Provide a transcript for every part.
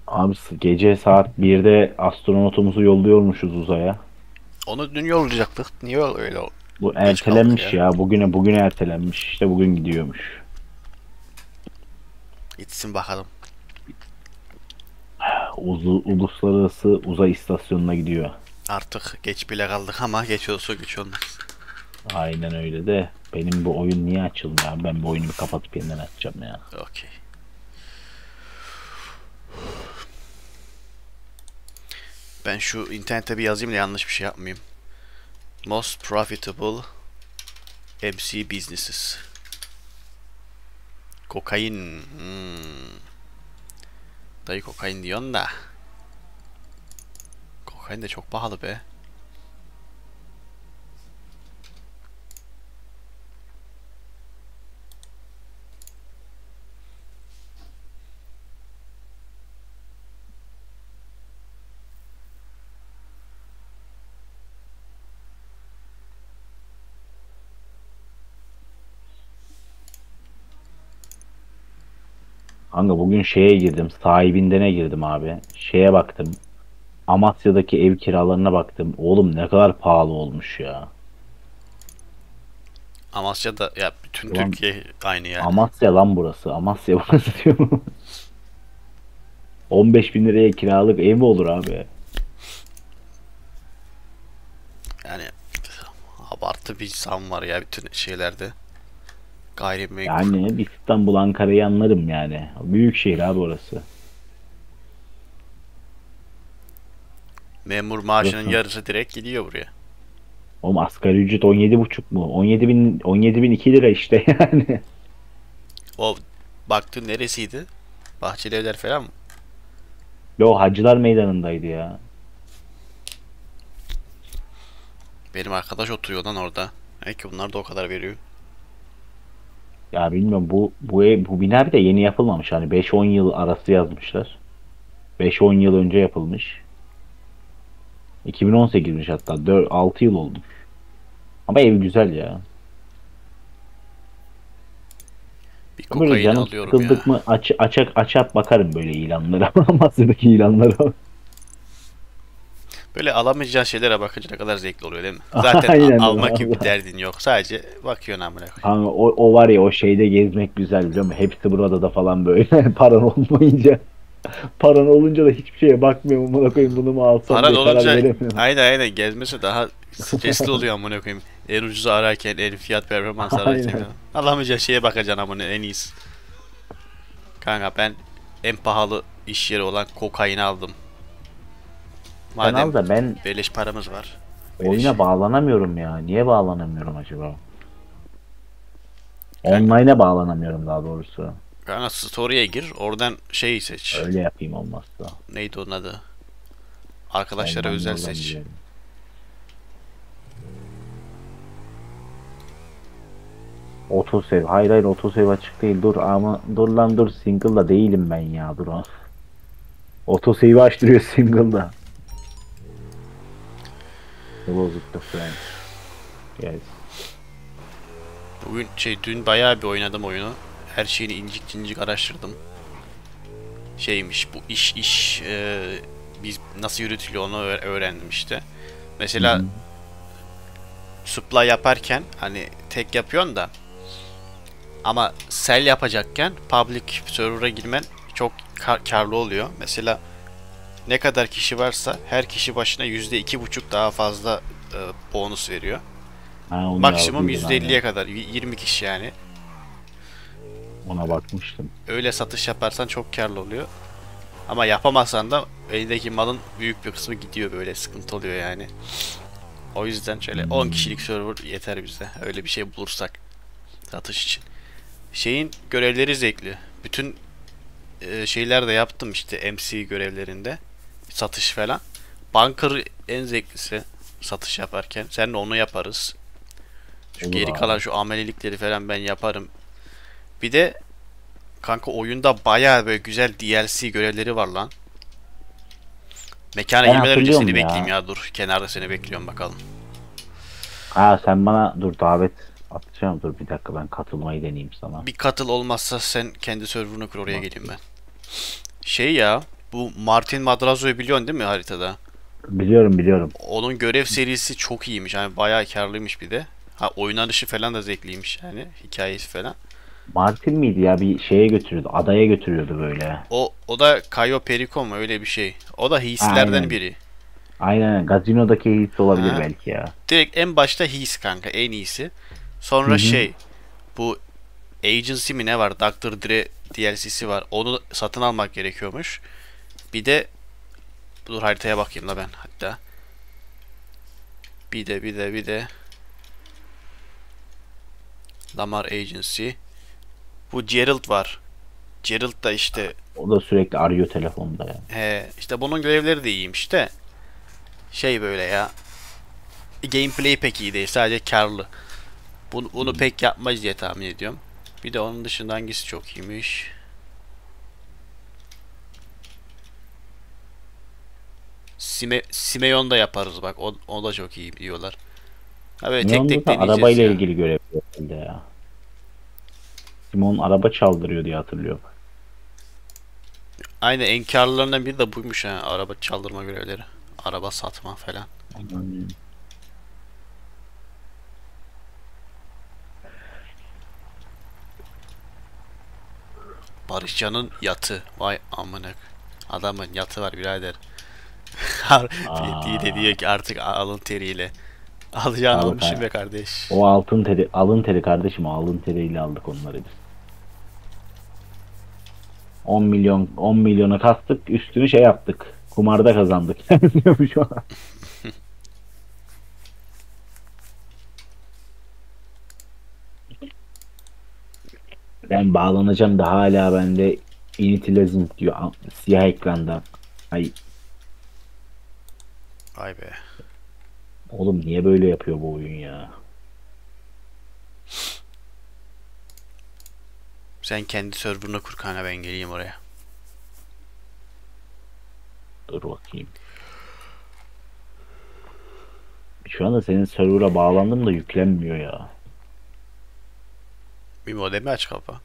Abi gece saat 1'de astronotumuzu yolluyormuşuz uzaya. Onu dün yollayacaktık. Niye öyle Bu geç kaldık ertelenmiş ya? ya. Bugüne ertelenmiş. İşte bugün gidiyormuş. Gitsin bakalım. Uluslararası Uzay İstasyonu'na gidiyor. Artık geç bile kaldık ama geç olsa güç olmaz. Aynen öyle de. Benim bu oyun niye açılmıyor abi? Ben bu oyunu bir kapatıp yeniden açacağım ya. Okey. Ben şu internete bir yazayım da yanlış bir şey yapmayayım. Most profitable MC businesses. Kokain. Dayı kokain diyorsun da. Kokain de çok pahalı be. Kanka bugün şeye girdim. Sahibindene girdim abi. Şeye baktım. Amasya'daki ev kiralarına baktım. Oğlum ne kadar pahalı olmuş ya. Amasya'da ya bütün Ulan Türkiye aynı yani. Amasya lan burası. Amasya burası diyorum. 15 bin liraya kiralık ev mi olur abi? Yani abartı bir zam var ya bütün şeylerde. Gayrimenkul. Yani İstanbul, Ankara'yı anlarım yani. Büyük şehir abi orası. Memur maaşının Burası. yarısı direkt gidiyor buraya. Oğlum asgari ücret 17,5 mu? 17 bin 2 lira işte yani. O baktın neresiydi? Bahçeli Evler falan mı? Yo Hacılar Meydanı'ndaydı ya. Benim arkadaş oturuyor lan orada. Belki bunlar da o kadar veriyor. Ya bilmiyorum bu bina bir de yeni yapılmamış. Hani 5-10 yıl arası yazmışlar. 5-10 yıl önce yapılmış. 2018'miş hatta 6 yıl oldu. Ama ev güzel ya. Bir Böyle kokain canım alıyorum sıkıldık ya. mı açıp bakarım böyle ilanlara. Amasya'daki ilanlara. Böyle alamayacağın şeylere bakınca ne kadar zevkli oluyor değil mi? Zaten Aynen almak gibi bir valla. derdin yok. Sadece bakıyorsun amına koyayım. Kanka o var ya o şeyde gezmek güzel biliyor musun? Hepsi burada da falan böyle paran olmayınca. Paran olunca da hiçbir şeye bakmıyorum. Amına koyayım bunu mu alsam Paran diye karar olunca veremiyorum. aynen gezmesi daha stresli oluyor amına koyayım. En ucuzu ararken, en fiyat performans ararken Aynen. falan. Alamayacağın şeye bakacaksın amına en iyisi. Kanka ben en pahalı iş yeri olan kokaini aldım. Sen Madem al da ben beleş paramız var. Beleş. oyuna bağlanamıyorum ya. Niye bağlanamıyorum acaba? Kanka, Online'a bağlanamıyorum daha doğrusu. kanka story'e gir. Oradan şeyi seç. Öyle yapayım olmazsa. Neydi onun adı? Arkadaşlara Online özel oradan seç. girelim. Autosave. Hayır autosave açık değil. Dur ama dur lan dur single'da değilim ben ya dur. Autosave'i açtırıyor single'da. Close the friends. Yes. Bugün dün bayağı bir oynadım oyunu. Her şeyini incik incik araştırdım. Şeymiş bu biz nasıl yürütülüyor onu öğrendim işte. Hı Mesela hı. supply yaparken hani tek yapıyorsun da ama sell yapacakken public server'a girmen çok karlı oluyor. Mesela ne kadar kişi varsa her kişi başına %2,5 daha fazla bonus veriyor. Ha onu Maksimum yazdıydım %50'ye aynen. kadar 20 kişi yani. Ona bakmıştım. Öyle satış yaparsan çok karlı oluyor. Ama yapamazsan da elindeki malın büyük bir kısmı gidiyor böyle sıkıntı oluyor yani. O yüzden şöyle 10 Hmm. kişilik server yeter bize. Öyle bir şey bulursak satış için. Şeyin görevleri zevkli. Bütün şeyler de yaptım işte MC görevlerinde. Satış falan. Bunker en zevklisi satış yaparken. Seninle onu yaparız. Şu Olur geri kalan abi. şu amelelikleri falan ben yaparım. Bir de kanka oyunda bayağı böyle güzel DLC görevleri var lan. Mekana Ben girmeden önce seni hatırlıyorum bekleyeyim ya. ya dur. Kenarda seni bekliyorum bakalım. Ha sen bana dur davet atacağım. Dur bir dakika ben katılmayı deneyeyim sana. Bir katıl olmazsa sen kendi serverını kur oraya Bak. geleyim ben. Şey ya. Bu Martin Madrazo'yu biliyorsun değil mi haritada? Biliyorum biliyorum. Onun görev serisi çok iyiymiş. Yani bayağı karlıymış bir de. Ha, oynanışı falan da zevkliymiş yani. Hikayesi falan. Martin miydi ya, bir şeye götürüyordu. Adaya götürüyordu böyle. O da Cayo Perico mu öyle bir şey. O da Ha, hislerden aynen. biri. Aynen. Gazinodaki his olabilir Ha, belki ya. direkt en başta his kanka en iyisi. Hı Sonra hı. şey bu Agency mi ne var? Dr. Dre DLC'si var. Onu satın almak gerekiyormuş. Bir de dur haritaya bakayım da ben hatta. Bir de Lamar Agency. Bu Gerald var. Gerald da işte O da sürekli arıyor telefonda ya. işte bunun görevleri de iyiymiş de şey böyle ya gameplay pek iyi değil sadece karlı. Bunu pek yapmaz diye tahmin ediyorum. Bir de onun dışında hangisi çok iyiymiş? Simeon da yaparız bak o da çok iyi diyorlar. Ha böyle tek Simon'da tek da deneyeceğiz arabayla ya. ilgili görev herhalde ya. Simon araba çaldırıyor diye hatırlıyorum. Aynı en karlılarından biri de buymuş ha. Araba çaldırma görevleri. Araba satma falan. Hmm. Barışcan'ın yatı. Vay amına. Adamın yatı var birader. Bir de Aa, diyor ki artık alın teriyle. Alacağını tabii almışım be kardeş. o altın teri, alın teri kardeşim, o alın teriyle aldık onları biz. 10 milyon 10 milyona kastık, üstünü şey yaptık. Kumarda kazandık. Diyormuş o. Ben bağlanacağım da hala bende Initializing diyor siyah ekranda. Ay Vay be. oğlum, niye böyle yapıyor bu oyun ya? Sen kendi serverını kur kanka ben geleyim oraya. Dur bakayım. Şu anda senin server'a bağlandım da yüklenmiyor ya. Bir modemi aç kapa.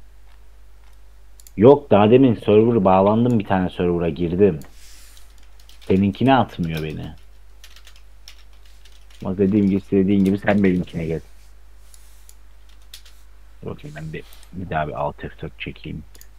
Yok, daha demin server bağlandım, bir tane server'a girdim. Seninkine atmıyor beni. Ama dediğin gibi sen benimkine gel. Dur bakayım, ben bir daha bir alt F4 çekeyim.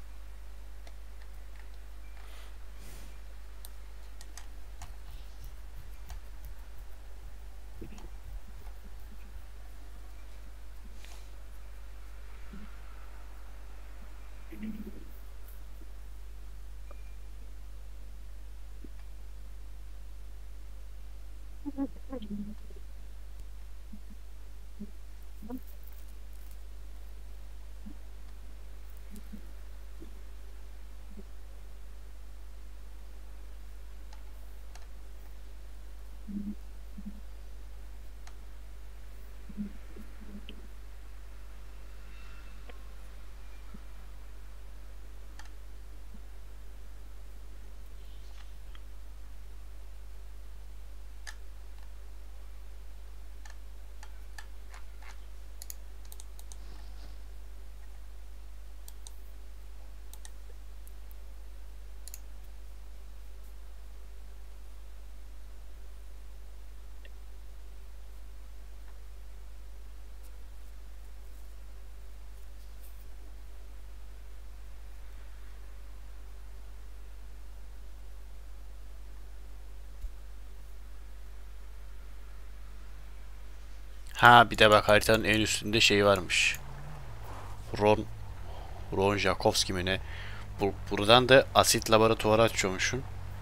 Ha bir de bak haritanın en üstünde şey varmış. Ron Ron Jakovski mi ne? Buradan da asit laboratuvarı açıyormuşsun.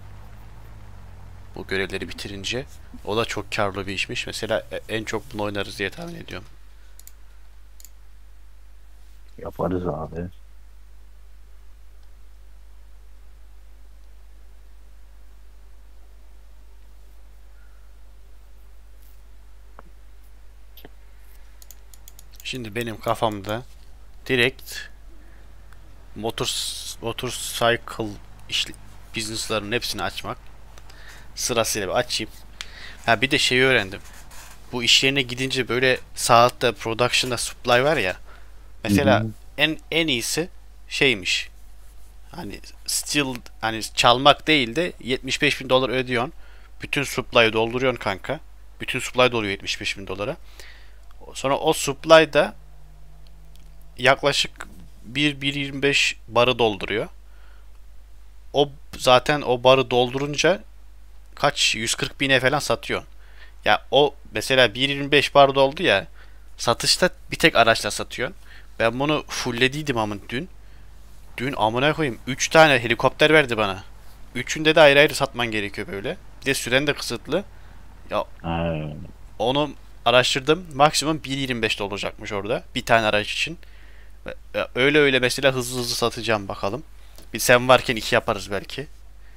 Bu görevleri bitirince. O da çok karlı bir işmiş. Mesela en çok bunu oynarız diye tahmin ediyorum. Yaparız abi. Şimdi benim kafamda direkt motor motorcycle iş, business'ların hepsini açmak. Sırasıyla bir açayım. Ha bir de şeyi öğrendim. Bu iş yerine gidince böyle saatte production'da supply var ya. Hı Mesela hı. en iyisi şeymiş. Hani still hani çalmak değil de 75 bin dolar ödüyorsun. Bütün supply'ı dolduruyorsun kanka. Bütün supply doluyor 75 bin dolara. Sonra o supply da yaklaşık 1,25 barı dolduruyor. O zaten o barı doldurunca kaç 140 bine falan satıyorsun. Ya o mesela 1,25 bar doldu ya, satışta bir tek araçla satıyorsun. Ben bunu fulllediydim ama dün. Dün amına koyayım 3 tane helikopter verdi bana. Üçünde de ayrı ayrı satman gerekiyor böyle. Bir de süren de kısıtlı. Ya Ha, onu araştırdım. Maksimum 1,25 olacakmış orada. Bir tane araç için. Öyle öyle mesela hızlı hızlı satacağım bakalım. Bir sen varken iki yaparız belki.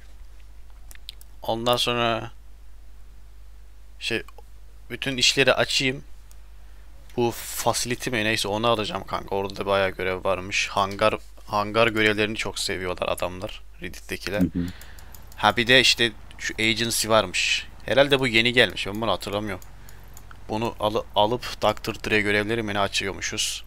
Ondan sonra şey bütün işleri açayım. Bu facility mi neyse onu alacağım kanka. Orada da bayağı görev varmış. Hangar görevlerini çok seviyorlar adamlar. Reddit'tekiler. hı hı. Ha bir de işte şu agency varmış. Herhalde bu yeni gelmiş. Ben bunu hatırlamıyorum. Bunu alıp Dr. Dre görevleri mi ne açıyormuşuz.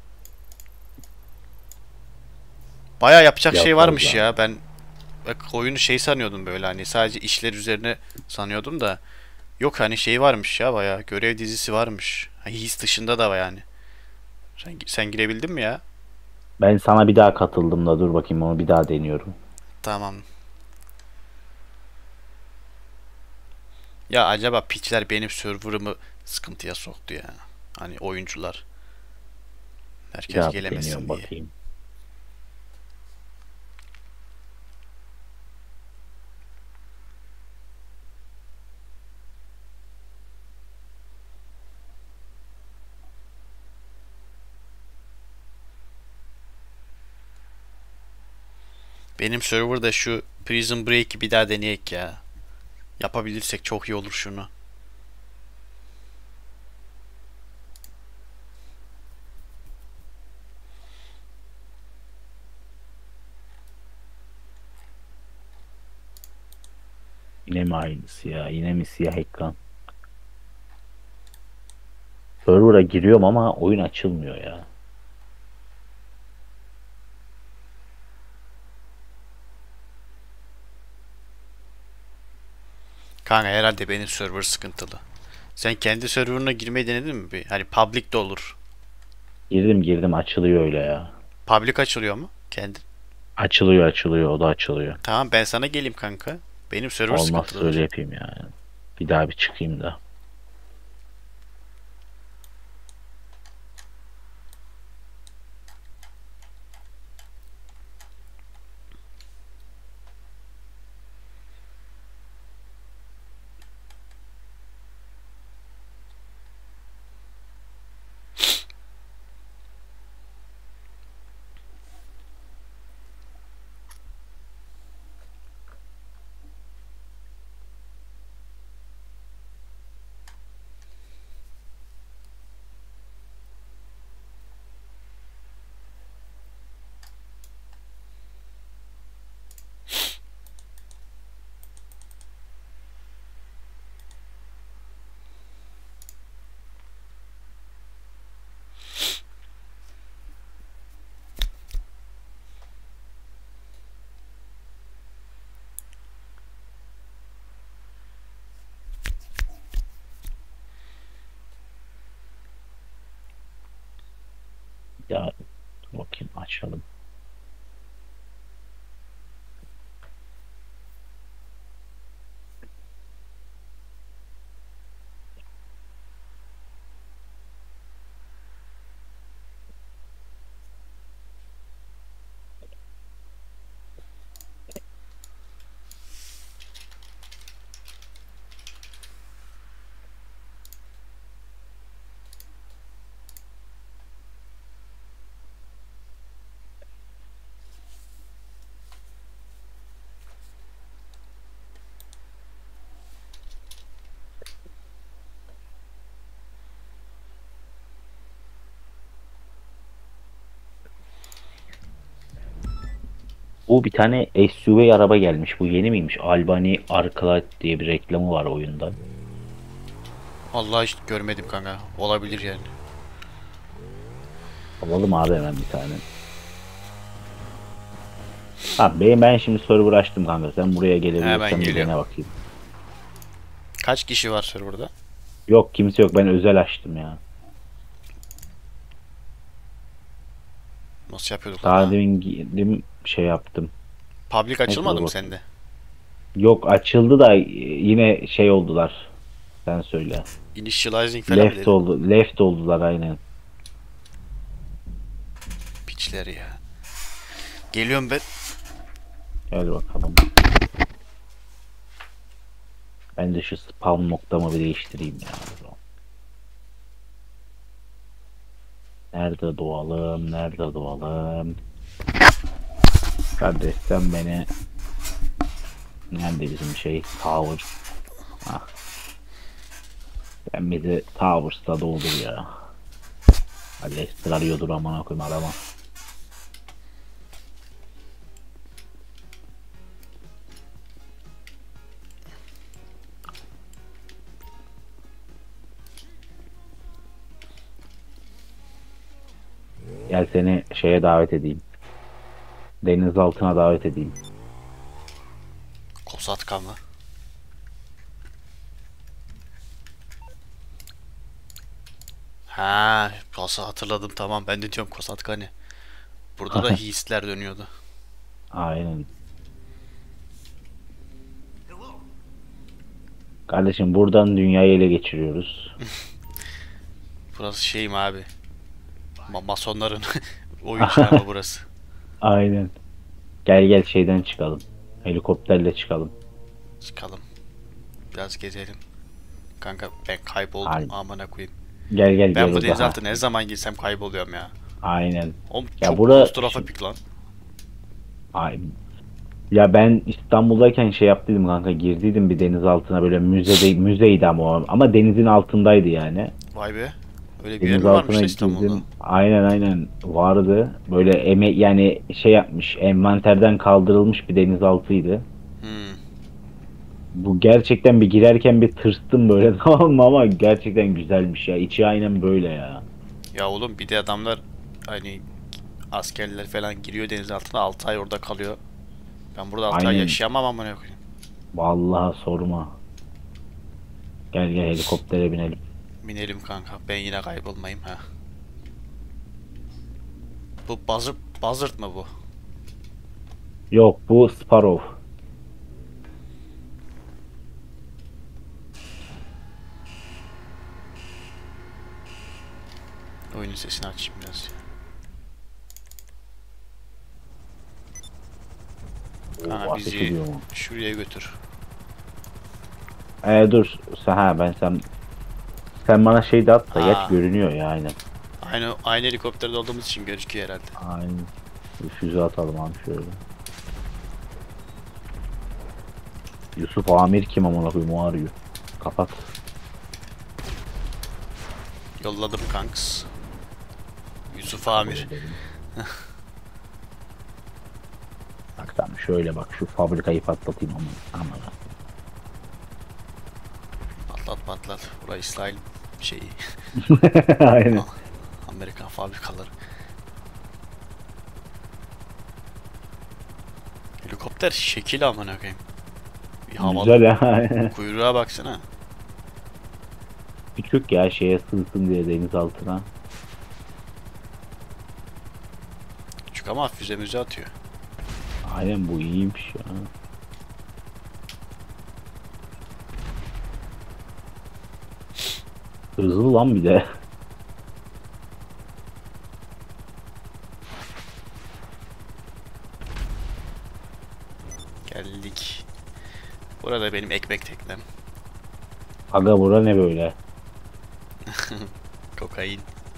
Bayağı yapacak şey Yaparız varmış abi. ya. Ben oyunu şey sanıyordum böyle hani sadece işler üzerine sanıyordum da yok hani şey varmış ya bayağı görev dizisi varmış. His dışında da var yani. Sen girebildin mi ya? Ben sana bir daha katıldım da dur bakayım onu bir daha deniyorum. Tamam. Ya acaba piçler benim server'ımı sıkıntıya soktu ya. Hani oyuncular. Bir Herkes daha bir deniyorum gelemesin diye. bakayım. Benim serverda şu Prison Break'i bir daha deneyek ya. Yapabilirsek çok iyi olur şunu. Yine mi aynısı ya? Yine mi siyah ekran? Server'a giriyorum ama oyun açılmıyor ya. Kanka herhalde benim server sıkıntılı. Sen kendi serverına girmeyi denedin mi? Hani public de olur. Girdim açılıyor öyle ya. Public açılıyor mu? Kendi. Açılıyor o da açılıyor. Tamam ben sana geleyim kanka. Benim server Olmazsa öyle sıkıntılıdır. yapayım yani. Bir daha bir çıkayım da. Ya dur bakayım açalım. Bu bir tane SUV araba gelmiş. Bu yeni miymiş? Albany Arclight diye bir reklamı var oyunda. Vallahi hiç görmedim kanka. Olabilir yani. Alalım abi hemen bir tane. Abi ben şimdi server açtım kanka. Sen buraya Hemen gelebilirsen bir geliyorum. dene bakayım. Kaç kişi var serverda? Yok kimse yok. Ben özel açtım ya. Nasıl yapıyorduk lan Daha ha? demin girdim şey yaptım. Public Neyse açılmadı dur mı bakayım. sende? Yok açıldı da yine şey oldular. Sen söyle. Initializing falan mı dedin? Left oldular aynen. Piçler ya. Geliyorum ben. Gel bakalım. Ben de şu spawn noktamı bir değiştireyim ya. Nerede doğalım? Nerede doğalım? Kardeş sen beni nerede bizim şey Tower? Ah, sen bizi Towers'ta doldur ya. Leicester arıyordur aman koyayım adama. Gel seni şeye davet edeyim. Deniz altına davet edeyim. Kosatka mı? Ha, Kosa hatırladım tamam. Ben de diyorum Kosatka ne? Burada da hisler dönüyordu. Aynen. Kardeşim buradan dünyayı ele geçiriyoruz. Burası şey mi abi? Masonların oyuncağı mı burası? Aynen. Gel gel şeyden çıkalım. Helikopterle çıkalım. Çıkalım. Biraz gezelim. Kanka ben kayboldum Aynen. amına koyayım. Gel gel Ben gel bu o daha. denizaltı ne zaman girsem kayboluyorum ya. Aynen. Oğlum Ya çok bura klostrofobik lan. ay, ya ben İstanbul'dayken şey yaptıydım kanka girdiydim bir deniz altına böyle müzeydi ama ama denizin altındaydı yani. Vay be. Öyle bir yer Deniz mi varmış altına da İstanbul'da? girdim. Aynen vardı. Böyle yani şey yapmış envanterden kaldırılmış bir denizaltıydı. Hmm. Bu gerçekten bir girerken bir tırstım böyle tamam mı ama gerçekten güzelmiş ya. İçi aynen böyle ya. Ya oğlum bir de adamlar hani askerler falan giriyor deniz altına 6 ay orada kalıyor. Ben burada 6 ay Aynen. yaşayamam amına koyayım. Vallahi sorma. Gel gel helikoptere binelim. Binelim kanka. Ben yine kaybolmayayım ha. Bu Buzzard mı bu? Yok bu Sparrow. Oyunun sesini açayım biraz ya. Kanka Ateş bizi ediyor mu? şuraya götür. Dur sen bana şey de at da geç Ha, görünüyor ya aynen. aynı helikopterde olduğumuz için gözüküyor herhalde. Aynen. Bir füze atalım abi şöyle. Yusuf Amir kim amına koyayım o arıyor. Kapat. Yolladım kanks. Yusuf Amir. Bak tamam şöyle bak şu fabrikayı patlatayım ama. Patlat patlat. Burası İsrail şeyi. Aynen. Amerikan fabrikaları. Helikopter şekil amına koyayım. Bir havalı. Güzel ya. Kuyruğa baksana. Küçük ya şeye sığsın diye deniz altına. Küçük ama füze müze atıyor. Aynen bu iyiymiş ya. Hızlı lan bir de. Geldik. Burada benim ekmek teknem. Aga bura ne böyle? Kokain.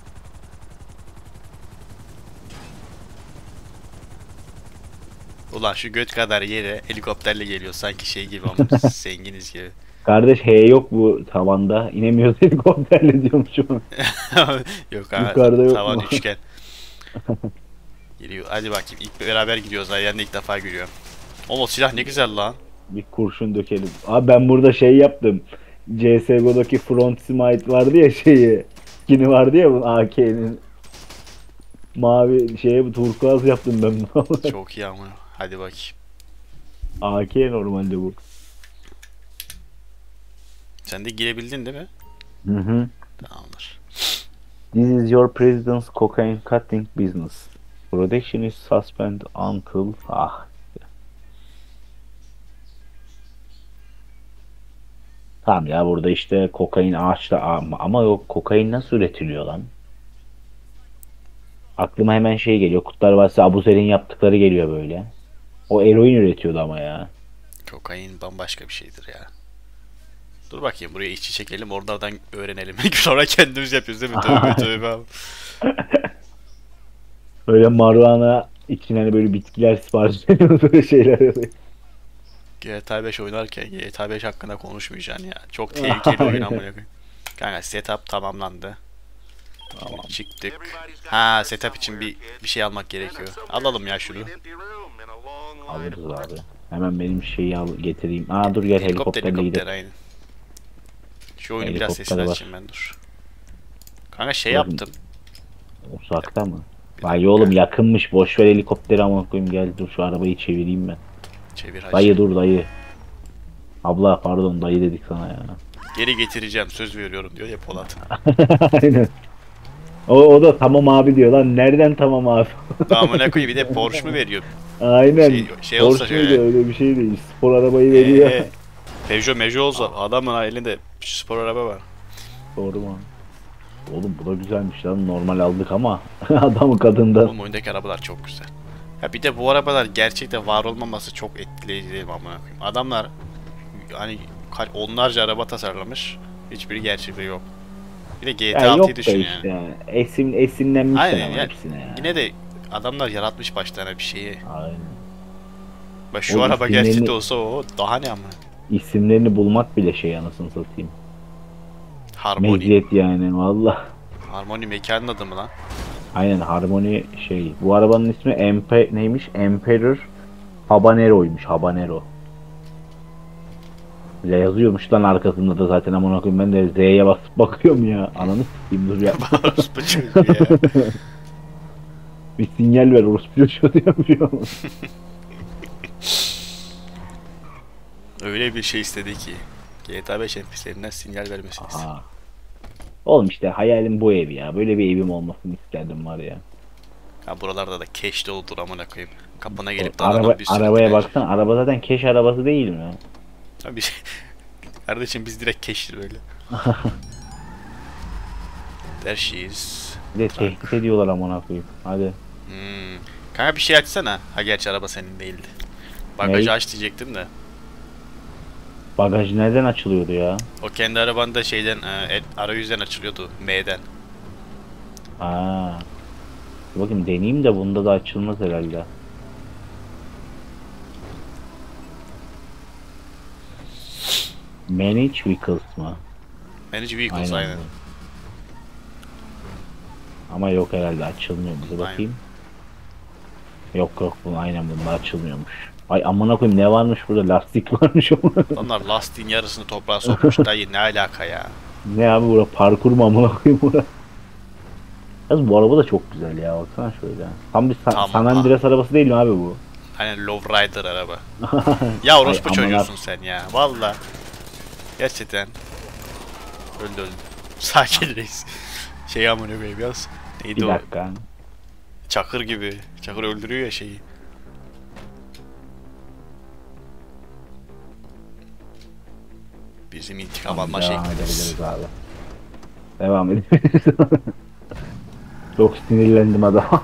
Ulan şu göt kadar yere helikopterle geliyor sanki şey gibi ama zenginiz gibi. Kardeş H yok bu tavanda. İnemiyoruz helikopterle diyormuşum. Yok ha Yukarıda yok tavan mu? üçgen. Geliyor. Hadi bakayım ilk beraber gidiyoruz. Ben de ilk defa görüyorum. Oğlum o silah ne güzel lan. Bir kurşun dökelim. Abi ben burada şey yaptım. CSGO'daki Front Smite vardı ya şeyi. Skini vardı ya bu AK'nin. Mavi şeye turkuaz yaptım ben bunu. Çok iyi ama. Hadi bakayım. AK normalde bu. Sen de girebildin değil mi? Hı hı. Tamamdır. This is your president's cocaine cutting business. Production is suspend until... Ah. Tamam ya burada işte kokain ağaçta ama yok kokain nasıl üretiliyor lan? Aklıma hemen şey geliyor. Kurtlar Vadisi Abuzer'in yaptıkları geliyor böyle. O eroin üretiyordu ama ya. Kokain bambaşka bir şeydir ya. Dur bakayım buraya işçi çekelim oralardan öğrenelim. Sonra kendimiz yapıyoruz değil mi? Tövbe tövbe abi. Böyle marijuana için hani böyle bitkiler sipariş ediyoruz böyle şeyler oluyor. GTA 5 oynarken GTA 5 hakkında konuşmayacaksın ya. Çok tehlikeli oyun amına koyayım. Kanka setup tamamlandı. Şimdi çıktık. Ha setup için bir şey almak gerekiyor. Alalım ya şunu. Alırız abi. Hemen benim şeyi getireyim. Aa dur gel helikopterle Helikopter gidelim. aynen. Şu oyunu biraz Helikopter sesini var. açayım ben dur. Kanka şey Bakın. yaptım. Uzakta mı? Bir Vay dakika. oğlum yakınmış. Boş ver helikopteri ama koyayım gel dur şu arabayı çevireyim ben. Çevir hacı. Dayı dur dayı. Abla pardon dayı dedik sana ya. Geri getireceğim söz veriyorum diyor ya Polat. Aynen. O da tamam abi diyor lan. Nereden tamam abi? Amına koyayım bir de Porsche mu veriyor? Aynen. Şey olsa Porsche şöyle. muydu? Öyle bir şey değil. Spor arabayı veriyor. Peugeot Mejo olsa adamın elinde spor araba var. Doğru mu? Oğlum bu da güzelmiş lan. Normal aldık ama adamı kadından. Oğlum oyundaki arabalar çok güzel. Ya bir de bu arabalar gerçekte var olmaması çok etkileyici değil mi amına koyayım. Adamlar hani onlarca araba tasarlamış. Hiçbiri gerçekte yok. Bir de GTA Ya yok 6'yı da düşün işte yani. esinlenmişler Aynen ama ya. hepsine ya. Yine de adamlar yaratmış başlarına bir şeyi. Aynen. Bak şu O araba isimlerini- gerçekte olsa o daha ne ama. İsimlerini bulmak bile şey anasını satayım. Harmony. Meziyet yani valla. Harmony mekanın adı mı lan? Aynen Harmony şey. Bu arabanın ismi neymiş? Emperor Habanero'ymuş. Habanero. Z yazıyormuş lan arkasında da zaten amına koyayım ben de Z'ye basıp bakıyorum ya. Ananı s**eyim dur ya. Orospu çocuğu ya. Bir sinyal ver orospu çocuğu yapıyor. Öyle bir şey istedi ki. GTA 5 NPC'lerinden sinyal vermesini istedi. Aha. Oğlum işte hayalim bu ev ya. Böyle bir evim olmasını isterdim var ya. Ha buralarda da cash doludur amına koyayım. Kapına gelip Araba, bir sürü arabaya dilenci. baksana. Araba zaten keş arabası değil mi? Tabii. Kardeşim biz direkt cash'tir böyle. There she is. Bir de tehdit ediyorlar amına koyayım. Hadi. Hmm. Kanka bir şey açsana. Ha gerçi araba senin değildi. Bagajı Ney? aç diyecektim de. Bagaj nereden açılıyordu ya? O kendi arabanda şeyden arayüzden açılıyordu. M'den. Aa. Dur bakayım deneyeyim de bunda da açılmaz herhalde. Manage vehicles mı? Manage Vehicles aynen. Ama yok herhalde açılmıyor. Bir Aynen. bakayım. Yok yok bu aynen bunda açılmıyormuş. Ay amına koyayım ne varmış burada lastik varmış ama. Onlar lastiğin yarısını toprağa sokmuş dayı ne alaka ya. Ne abi bura parkur mu amına koyayım bura. Yalnız bu araba da çok güzel ya baksana şöyle. Tam bir Tam San ha. Andreas arabası değil mi abi bu? Aynen Lowrider araba. Ya orospu Ay, çocuğusun sen ya. Valla. Gerçekten. Öldü. Sakin reis. Şey amına koyayım yaz. Neydi Bir o? dakika. Çakır gibi. Çakır öldürüyor ya şeyi. Bizim intikam alma Devam şeklimiz. edebiliriz abi. Devam edebiliriz. Çok sinirlendim adam.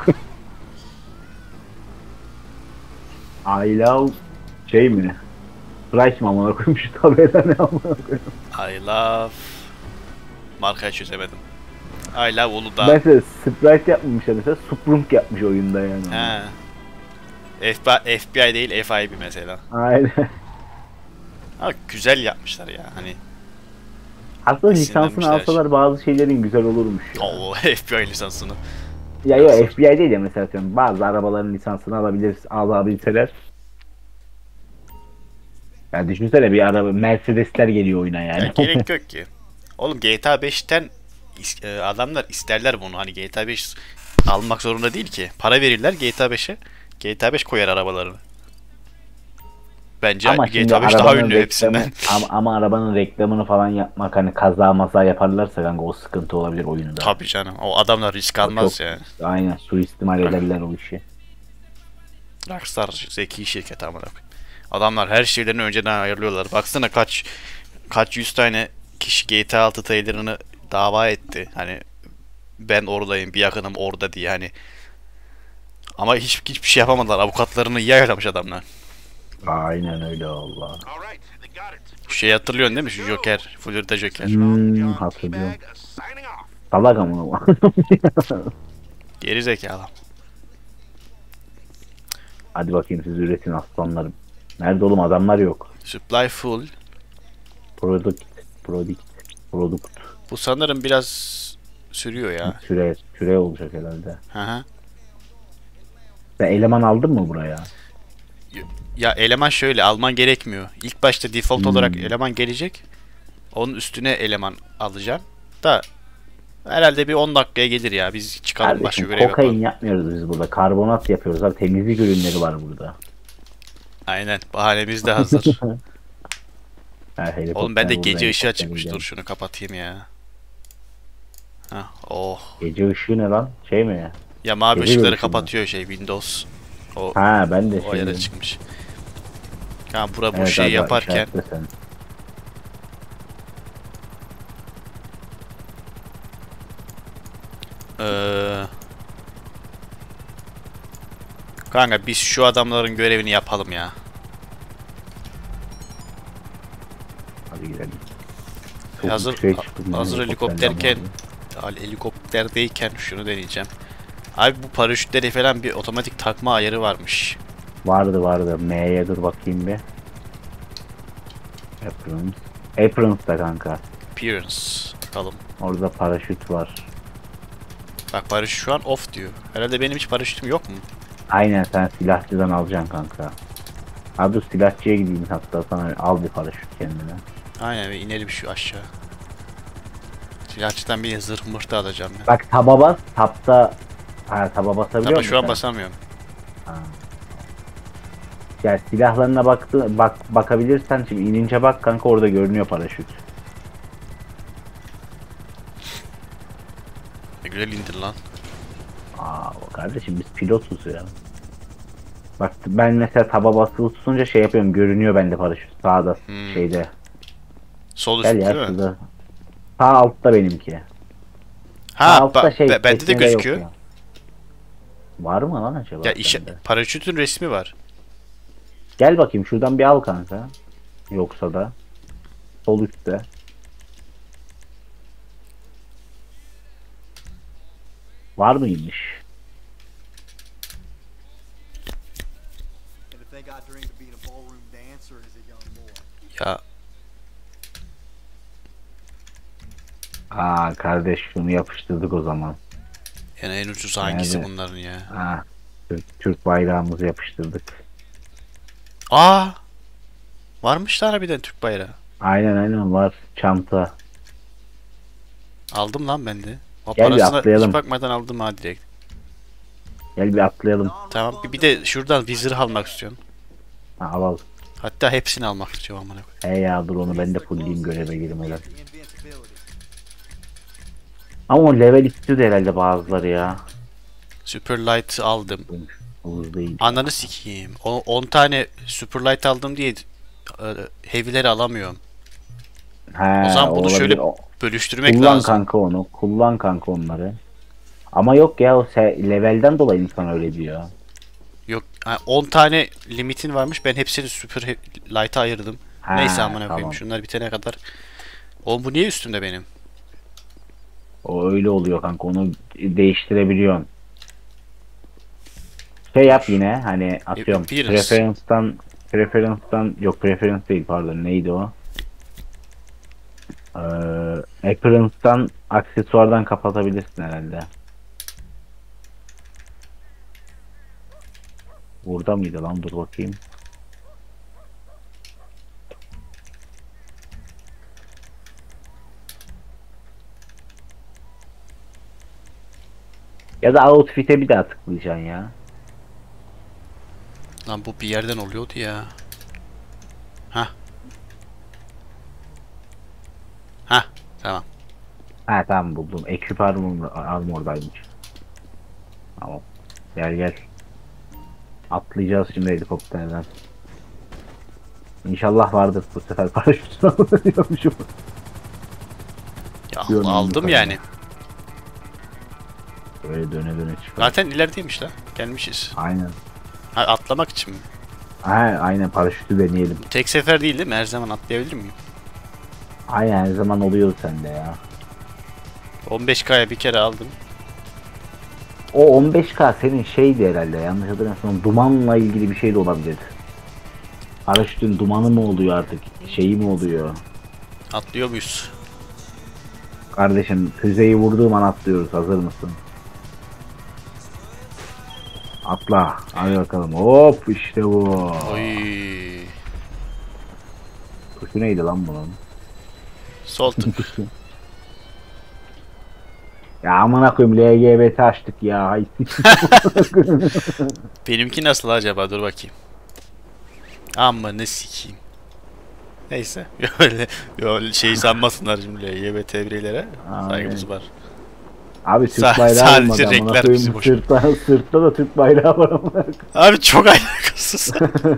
I love şey mi? Price mi amına koyayım şu tabela ne amına koyayım. I love... Markayı çözemedim. I love Uludağ. Mesela Sprite yapmamışlar mesela Sprunk yapmış oyunda yani. He. FBI değil FIB mesela. Aynen. Ama güzel yapmışlar ya hani. Aslında lisansını Esinlenmişler. alsalar bazı şeylerin güzel olurmuş ya. O FBI lisansını. Ya yok FBI değil de mesela diyorum, bazı arabaların lisansını alabilseler. Ya düşünsene bir araba Mercedesler geliyor oyuna yani. Ya gerek yok ki. Oğlum GTA 5'ten adamlar isterler bunu. Hani GTA 5 Almak zorunda değil ki. Para verirler GTA 5'e. GTA 5 koyar arabalarını. Bence Ama şimdi GTA 5 daha arabanın ünlü reklamı hepsinden. ama arabanın reklamını falan yapmak hani kaza maza yaparlarsa kanka o sıkıntı olabilir oyunda. Tabii canım. O adamlar risk O çok almaz ya. aynen suistimal ederler o işi. Rockstar zeki şirket amına koyayım. Adamlar her şeylerini önceden ayarlıyorlar. Baksana kaç yüz tane kişi GTA 6 trailerını dava etti. Hani ben oradayım, bir yakınım orada diye hani. Ama hiçbir şey yapamadılar. Avukatlarını iyi ayarlamış adamlar. Aynen öyle valla. Şu şeyi hatırlıyorsun değil mi? Şu Joker, Florida Joker. Hatırlıyorum. Salak ama. Geri zekalı. Hadi bakayım siz üretin aslanlarım. Nerede oğlum adamlar yok. Supply full. Product, product, product. Bu sanırım biraz sürüyor ya. Süre olacak herhalde. Hı hı. Sen eleman aldın mı buraya? Ya eleman şöyle alman gerekmiyor. İlk başta default olarak Hmm. eleman gelecek. Onun üstüne eleman alacağım. Da herhalde bir 10 dakikaya gelir ya. Biz çıkalım başka Kardeşim görev kokain yapalım. yapmıyoruz biz burada. Karbonat yapıyoruz abi. Temizlik ürünleri var burada. Aynen. Bahanemiz de hazır. Ha, Oğlum ben helikopter de burada, gece ışığa helikopter çıkmış. Dur geldi. şunu kapatayım ya. Hah, oh. Gece ışığı ne lan? Şey mi? Ya mavi Gece ışıkları görüşü mü? kapatıyor şey Windows. O Ha ben de o şey ayara dedim. çıkmış. Ya bura bu Evet şeyi abi yaparken işaretle sen. eee kanka biz şu adamların görevini yapalım ya. Hadi gidelim. Çok Hazır yükseğe çıktım ya, hazır helikopterden helikopterken abi. helikopterdeyken şunu deneyeceğim. Abi bu paraşütleri falan bir otomatik takma ayarı varmış. Vardı. M'ye dur bakayım bir. Aprons. Aprons da kanka. Appearance. Bakalım. Orada paraşüt var. Bak paraşüt şu an off diyor. Herhalde benim hiç paraşütüm yok mu? Aynen sen silahçıdan alacaksın kanka. Abi dur silahçıya gideyim hatta sana al bir paraşüt kendine. Aynen ve inelim şu aşağı. Silahçıdan bir zırh mırtı alacağım ya. Bak taba bas. Tapta ha, taba basabiliyor Ama musun şu an sen? basamıyorum. Ha. Yani silahlarına bakabilirsen şimdi inince bak kanka orada görünüyor paraşüt. Güzel indir lan. Aa kardeşim biz pilotuz ya. Bak ben mesela taba basılı tutunca şey yapıyorum görünüyor bende paraşüt sağda şeyde. Sol Gel üst ya değil mi? şurada. Sağ altta benimki. Sağ Ha altta şey bende de teknede yok gözüküyor. ya. Var mı lan acaba Ya işe sende? paraşütün resmi var. Gel bakayım şuradan bir al kanka. Yoksa da sol üstte. Var mıymış? And if they got dreamed of being a ballroom dancer as a young boy. Ya Aa kardeş şunu yapıştırdık o zaman. yani en ucuz hangisi Nerede? bunların ya? Ha, Türk bayrağımızı yapıştırdık. Aa! Varmış da harbiden Türk bayrağı. Aynen var. Çanta. Aldım lan ben de. O Gel bir parasına atlayalım. hiç bakmadan aldım ha direkt. Gel bir atlayalım. Tamam bir de şuradan bir zırh almak istiyorum. Ha, al. Hatta hepsini almak istiyorum amına koyayım. He ya dur onu ben de fullleyeyim göreve girmeden. The invincibility. Ama o level istiyordu herhalde bazıları ya. Super Light aldım. Olur değil. Ananı sikeyim. 10 tane Super Light aldım diye heavy'leri alamıyorum. He, O zaman bunu olabilir. şöyle bölüştürmek Kullan lazım. kanka onu. Kullan kanka onları. Ama yok ya o levelden dolayı insan öyle diyor. Yok 10 tane limitin varmış. Ben hepsini Super Light'a ayırdım. Ha, Neyse amına koyayım. tamam. Şunlar bitene kadar. Oğlum bu niye üstümde benim? O öyle oluyor kanka onu değiştirebiliyorsun. Şey yap yine hani atıyorum Appearance. preference'tan yok preference değil pardon neydi o? Appearance'tan aksesuardan kapatabilirsin herhalde. Burada mıydı lan dur bakayım. Ya da outfit'e bir daha tıklayacaksın ya. Lan bu bir yerden oluyordu ya. Hah. Hah. Tamam. Ha tamam buldum. Ekip armordaymış. Tamam. Gel gel. Atlayacağız şimdi helikopterden. İnşallah vardır bu sefer paraşütü alıyormuşum. Ya Yönüm aldım yukarı. yani. Böyle döne döne çıkar. Zaten ilerideymiş la. Gelmişiz. Aynen. Ha, atlamak için mi? Ha, aynen paraşütü deneyelim. Tek sefer değil mi? Her zaman atlayabilir miyim? Aynen her zaman oluyor sende ya. 15K'ya bir kere aldım. O 15K senin şeydi herhalde yanlış hatırlamıyorsam dumanla ilgili bir şey de olabilir. Paraşütün dumanı mı oluyor artık? Şeyi mi oluyor? Atlıyor muyuz? Kardeşim füzeyi vurduğum an atlıyoruz. Hazır mısın? Atla. Hadi bakalım. Hop işte bu. Oy. Tuşu neydi lan bunun? Sol tık. Ya amına koyayım LGBT açtık ya. Hay. Benimki nasıl acaba? Dur bakayım. Amma ne sikeyim. Neyse. Öyle şey sanmasınlar şimdi LGBT bireylere. Aynen. Saygımız var. Abi Türk Sadece bayrağı olmadı amına renkler koyayım. bizi boş- Sırtta da Türk bayrağı var amına koyayım. Abi çok alakasız.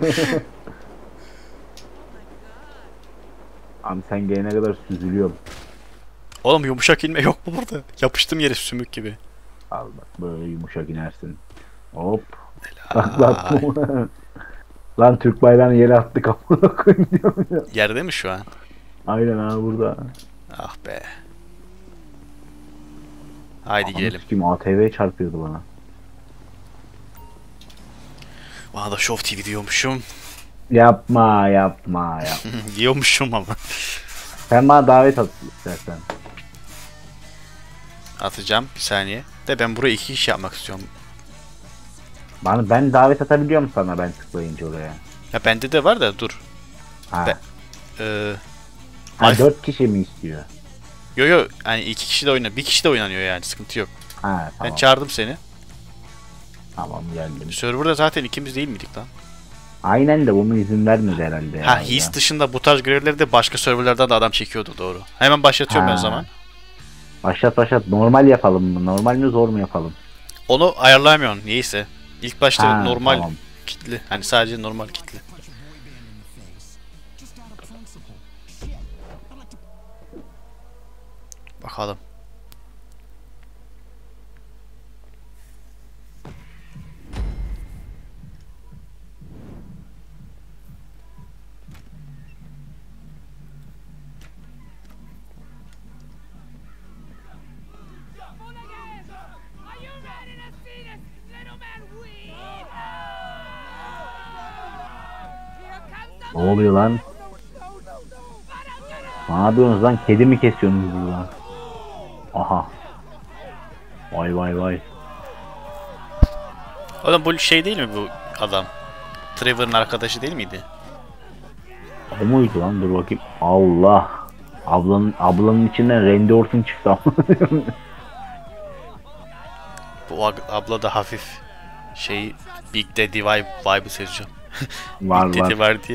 Abi sen gelene kadar süzülüyorum. Oğlum yumuşak inme yok mu burada? Yapıştım yere sümük gibi. Al bak böyle yumuşak inersin. Hop. Bak. Lan Türk bayrağını yere attık amına koyayım diyorum ya. Yerde mi şu an? Aynen abi burada. Ah be. Haydi girelim. Kim ATV çarpıyordu bana. Bana da Show TV diyormuşum. Yapma yapma. Diyormuşum ama. Sen bana davet at istersen. Atacağım bir saniye. De ben buraya 2 iş yapmak istiyorum. Ben davet atabiliyorum sana ben tıklayınca oraya. Ya bende de var da dur. Ha. Ee, Ha Ay- 4 kişi mi istiyor? yo hani 2 kişi de oyna, bir kişi de oynanıyor yani sıkıntı yok. Ha tamam. Ben çağırdım seni. Tamam geldim. Serverda zaten ikimiz değil miydik lan? Aynen de bunu izin vermedi herhalde. Ha ya. his dışında bu tarz görevleri de başka serverlardan da adam çekiyordu doğru. Hemen başlatıyorum ben o Ha. zaman. Başlat. Normal yapalım mı? Normal mi zor mu yapalım? Onu ayarlayamıyorsun niyeyse. İlk başta Ha, normal tamam. kitli. Hani sadece normal kitli. Bakalım. Are you ready to see this little man weep? Here comes the Ne oluyor lan? Ne yapıyorsunuz lan? Kedi mi kesiyorsunuz burada? Aha. Vay. Oğlum bu şey değil mi bu adam? Trevor'ın arkadaşı değil miydi? O muydu lan? Dur bakayım. Allah. Ablanın içinden Randy Orton çıktı. Bu abla da hafif şey Big Daddy vibe'ı seziyor. var Big Daddy var. var diye.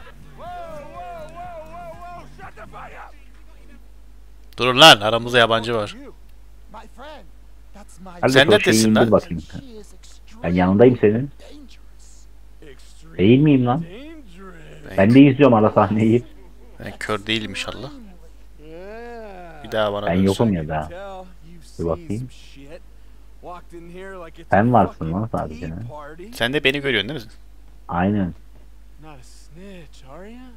Durun lan aramızda yabancı var. My friend, that's my Hadi Sen o şeyi neredesin indir lan? bakayım. She is Ben extremely yanındayım senin. dangerous. Değil miyim lan? Ben de izliyorum ara sahneyi. Ben kör değilim inşallah. Bir daha bana Ben dönsün. yokum ya da. Bir bakayım. Sen varsın lan sadece. Sen de beni görüyorsun değil mi? Aynen. Not a snitch, are you?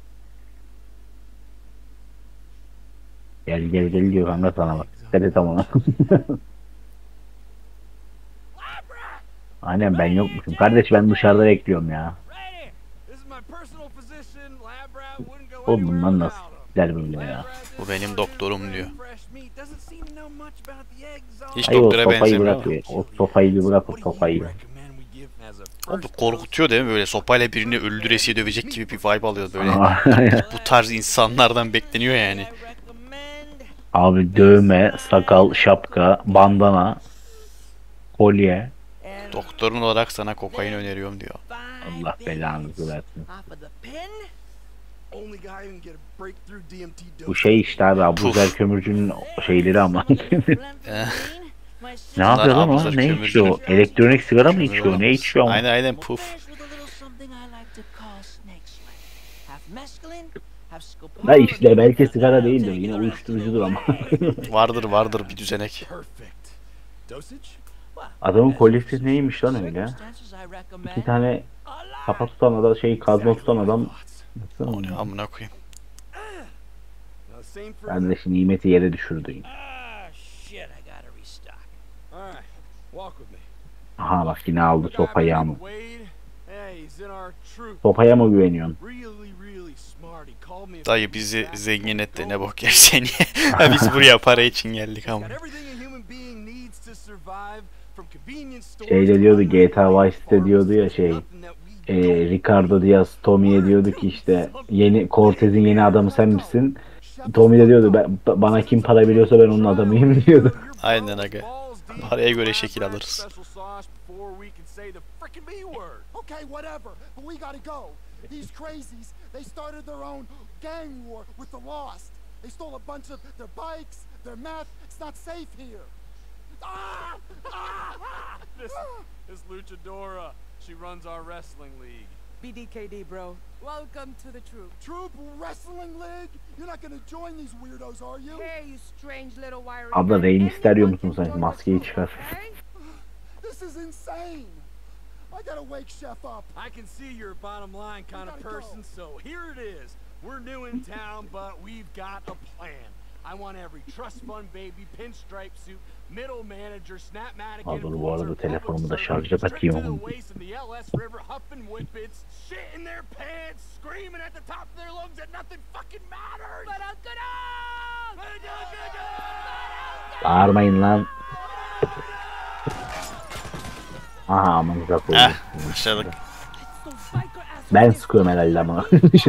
Gel diyor kanka sana bak. Dikkat ama. Aynen ben yokmuşum. Kardeş ben dışarıda bekliyorum ya. Oğlum bundan nasıl gider böyle ya? Bu benim doktorum diyor. Hiç Hayır o doktora sopayı benzemiyor. bırak. O sopayı bir bırak o sopayı. O bir korkutuyor değil mi? Böyle sopayla birini öldüresiye dövecek gibi bir vibe alıyor böyle. Aynen. Bu tarz insanlardan bekleniyor yani. Abi dövme, sakal, şapka, bandana. Kolye. Doktorun olarak sana kokain öneriyorum diyor. Allah belanızı versin. Only guy who can get a breakthrough DMT dose. Bu şey işte abi Abuzer kömürcünün şeyleri ama. Ne yapıyor lan o? Abuzer Ne kömürcünün- içiyor? Elektronik sigara mı içiyor? Ne içiyor ama? Aynen puf. Ha işte belki sigara değildir. Yine uyuşturucudur ama. Vardır bir düzenek. Perfect. Dosage? Adamın kolyesi neymiş lan öyle? İki tane kafa tutan adam kazma tutan adam. O ne amına koyayım. Now, same for. Ben de şimdi nimeti yere düşürdüm. All right, walk with me. Aha bak yine aldı sopayı ama. Wade, hey, he's in our troop. Sopaya mı güveniyorsun? Really smart. He called me. Dayı bizi zengin et de ne bok yersen ye. Ha, biz buraya para için geldik ama. Got everything a human being needs to survive, from convenience stores. Şeyde diyordu GTA Vice'de diyordu ya Ricardo Diaz Tommy'ye diyordu ki işte Cortez'in yeni adamı sen misin? Tommy de diyordu bana kim para veriyorsa ben onun adamıyım diyordu. Aynen aga. Paraya göre şekil alırız. Okay, whatever, but we gotta go. These crazies, they started their own gang war with the Lost. They stole a bunch of their bikes, their meth. It's not safe here. Ah! Ah! Ah! This is Luchadora. She runs our wrestling league. BDKD, bro. Welcome to the troop. Troop Wrestling League? You're not gonna join these weirdos, are you? Hey, you strange little wiry Abla man. Rey Mysterio musun Anyone sen? can Maskeyi join the çıkar. troop, okay? This is insane. I gotta wake Chef up. I can see you're a bottom line kind of We gotta person, go. so here it is. We're new in town, but we've got a plan. I want every trust fund baby, pinstripe suit, middle manager, snap mannequin, Abi bu arada influencer, telefonumu da public şarja servant, takayım stripped to ama. the waist in the LS River, huffing whippets, shitting their pants, screaming at the top of their lungs that nothing fucking matters. But Uncle Dog! Bağırmayın lan. Aha amanıza koyayım. Başladık. Ben sıkıyorum herhalde ama.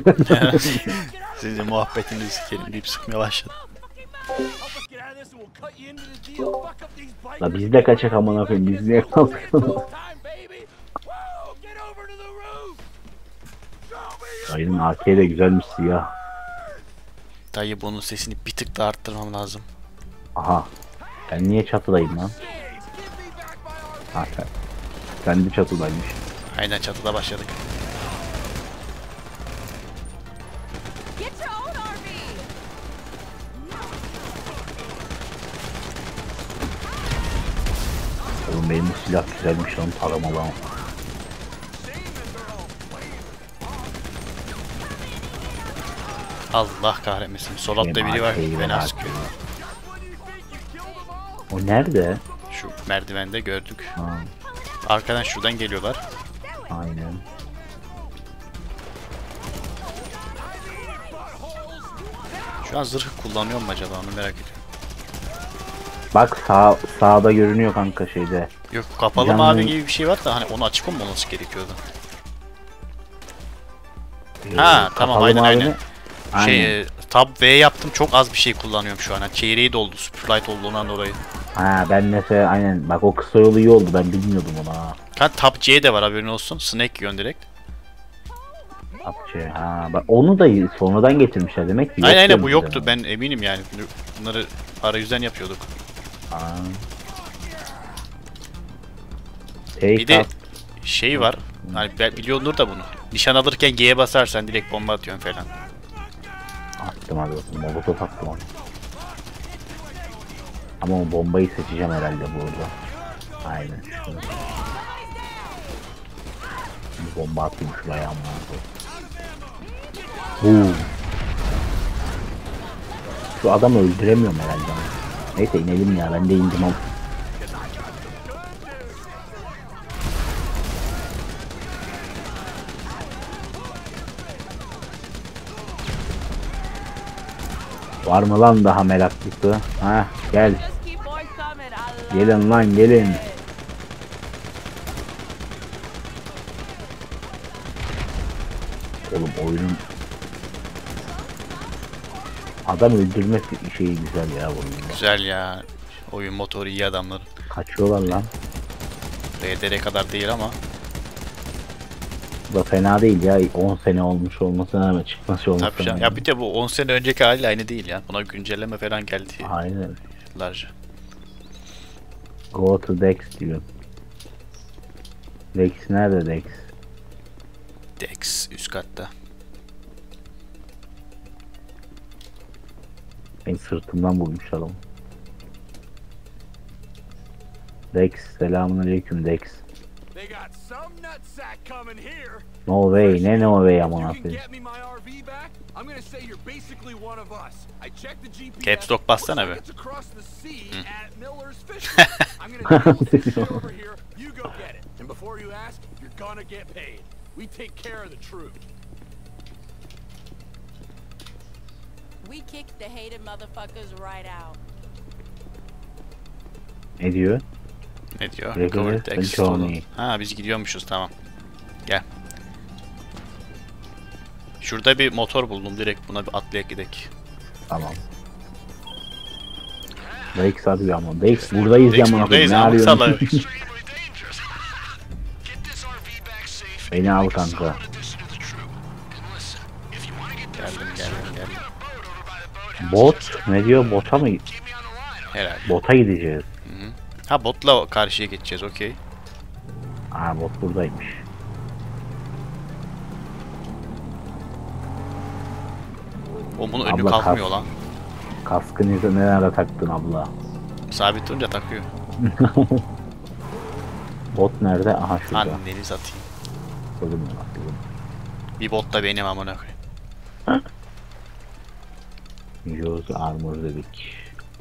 Sizin muhabbetinizi sikerim deyip sıkmaya başladı. Help us get out of this and we'll cut you into the deal. Fuck up these bikers. La biz de kaçak amına koyayım. Biz niye kalkıyoruz? Time, baby. Woo! Get over to the roof. Show me your Dayının AK de güzelmiş siyah. Dayı bunun sesini bir tık daha arttırmam lazım. Aha. Ben niye çatıdayım lan? Ha sen de çatıdaymış. Aynen çatıda başladık. Get your own RV! Oğlum benim bu silah güzelmiş lan taramalı ama. Allah kahretmesin. Sol altta biri var. Benim Fena AK sıkıyor. O nerede? Şu merdivende gördük. Ha, Arkadan şuradan geliyorlar. aynen. Şu an zırhı kullanıyor mu acaba onu merak ediyorum. Bak sağda görünüyor kanka şeyde. Yok kapalı Canlı- mavi gibi bir şey var da hani onu açık mı olması gerekiyordu? Ha, tamam, Kapalı aynen, mavi aynen. mi? Aynen. Tab V yaptım çok az bir şey kullanıyorum şu an. Yani çeyreği doldu Superlight olduğundan dolayı. Ha ben mesela aynen bak o kısa yolu iyi oldu ben bilmiyordum onu ha. Tab C de var haberin olsun. Snake yiyorsun direkt. Apçı. Ha bak onu da sonradan getirmişler demek ki. Aynen yoktu bu önceden. yoktu ben eminim yani. Bunları arayüzden yapıyorduk. Ha. Bir de şey var. Hani biliyordur da bunu. Nişan alırken G'ye basarsan direkt bomba atıyorsun falan. Attım hadi bakayım. Molotof attım onu. Ama o bombayı seçeceğim herhalde burada. Aynen. Şunu. Bir bomba atayım şuraya ama. Şu adamı öldüremiyorum herhalde. Neyse inelim ya ben de indim ama. Var mı lan daha meraklısı? Ha gel. Just keep on coming. I love Gelin lan gelin. Oğlum oyunun adam öldürme şeyi güzel ya bunun. Güzel ya. Oyun motoru iyi adamların. Kaçıyorlar lan. RDR kadar değil ama. Bu da fena değil ya. 10 sene olmuş olmasına rağmen çıkması olmasına Tabii canım. Ya bir de bu 10 sene önceki haliyle aynı değil ya. Buna güncelleme falan geldi Aynen. yıllarca. Go to Dex diyor. Dex nerede Dex? Dex üst katta. Ben sırtımdan vurmuş adam. Dex selamünaleyküm Dex. They got some nutsack coming here. No way ne no way aman You can aferin. get me my RV back. I'm gonna say you're basically one of us. I checked the GPS. Caps lock bassana be. It's across the sea at Miller's Fishing. I'm gonna deal some shit over here. You go get it. And before you ask, you're gonna get paid. We take care of the truth. We kicked the hated motherfuckers right out. Ne diyor? Ne diyor? Regular Recovered Dex Control. stolen. Ha biz gidiyormuşuz tamam. Gel. Şurada bir motor buldum direkt buna bir atlayak gidek. Tamam. Dex arıyor ama. Dex buradayız ya Dex amına koyayım. buradayız Ne ama arıyorsun? sala. Beni al kanka. Geldim. Bot ne diyor? Bota mı? Herhalde. Bota gideceğiz. Ha botla karşıya geçeceğiz okey. Aa bot buradaymış. O bunun önü Abla, kalkmıyor kas- lan. Kaskını ne ara taktın abla? Sabit durunca takıyor. Bot nerede? Aha şurada. Anneni satayım. Kızım ya, kızım. Bir bot da benim amına koyayım. Use armor dedik.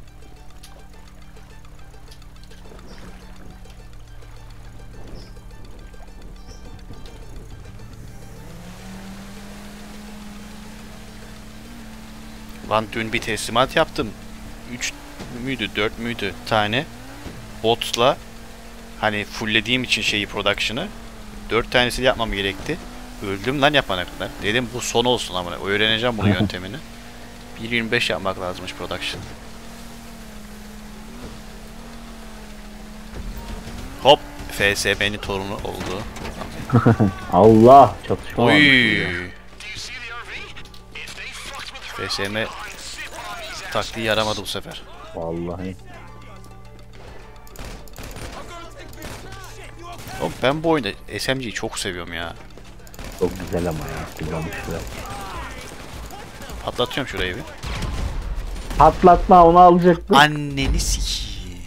Lan dün bir teslimat yaptım. 3 müydü 4 müydü tane botla hani fulllediğim için şeyi production'ı 4 tanesi yapmam gerekti. Öldüm lan yapana kadar. Dedim bu son olsun ama öğreneceğim bunun yöntemini. 1.25 yapmak lazımmış production. Hop FSB'nin torunu oldu. Allah çatışma var. Oy. FSM taktiği yaramadı bu sefer. Vallahi. Oğlum ben bu oyunda SMG'yi çok seviyorum ya. Çok güzel ama ya kullanmışlar. Patlatıyorum şurayı bir. Patlatma onu alacaktım. Anneni sikiyim.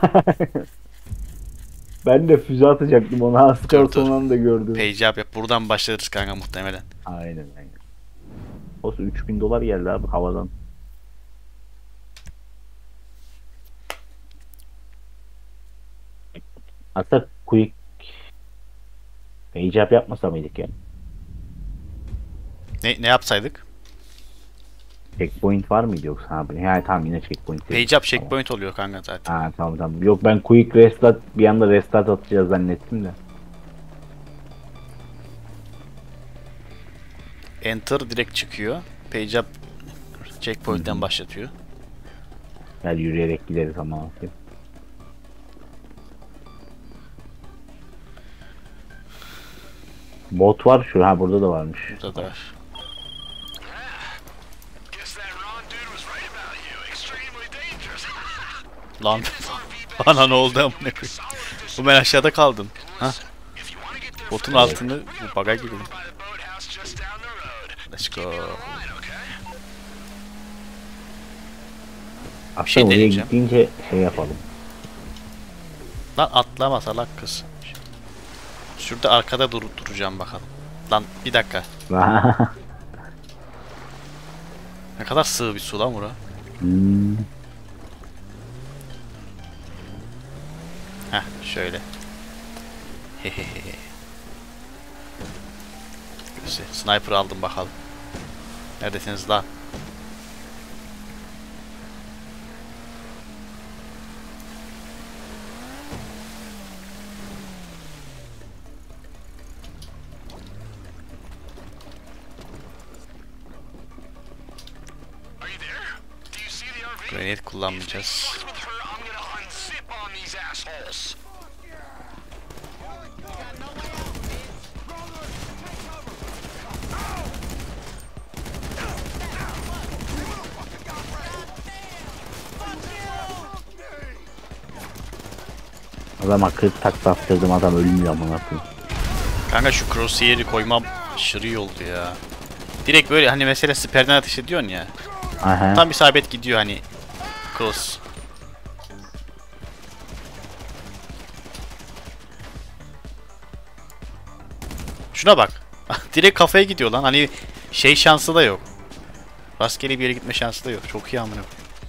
Ben de füze atacaktım ona. Az Dur, kalsın dur. onu da gördüm. Page up yap. Buradan başlarız kanka muhtemelen. Aynen. Olsun $3000 geldi abi havadan. Aslında quick page up yapmasa mıydık ya? Ne yapsaydık? Checkpoint var mıydı yoksa abi? Yani tamam yine checkpoint. değil. Page up checkpoint oluyor kanka zaten. Ha tamam. Yok ben quick restart bir anda restart atacağız zannettim de. Enter direkt çıkıyor. Page up checkpoint'ten başlatıyor. Gel yürüyerek gideriz ama. Bot var şu ha burada da varmış. Burada da var. Lan bana ne oldu amına koyayım? Bu ben aşağıda kaldım. Ha? Botun altını bu baga girdim. Let's go. Aslında şey oraya deneyeceğim. gidince şey yapalım. Lan atlama salak kız. Şurada arkada duracağım bakalım. Lan bir dakika. Ne kadar sığ bir su lan bura. Hmm. Heh şöyle. Hehehe. Güzel. Sniper aldım bakalım. Neredesiniz lan? Grenade kullanmayacağız. Adama 40 takla attırdım, adam ölmüyor amına koyayım. Kanka şu crosshair'i koymam aşırı iyi oldu ya. Direkt böyle hani mesela siperden ateş ediyorsun ya. Aha. Tam isabet gidiyor hani cross. Şuna bak. Direkt kafaya gidiyor lan. Hani şey şansı da yok. Rastgele bir yere gitme şansı da yok. Çok iyi amına.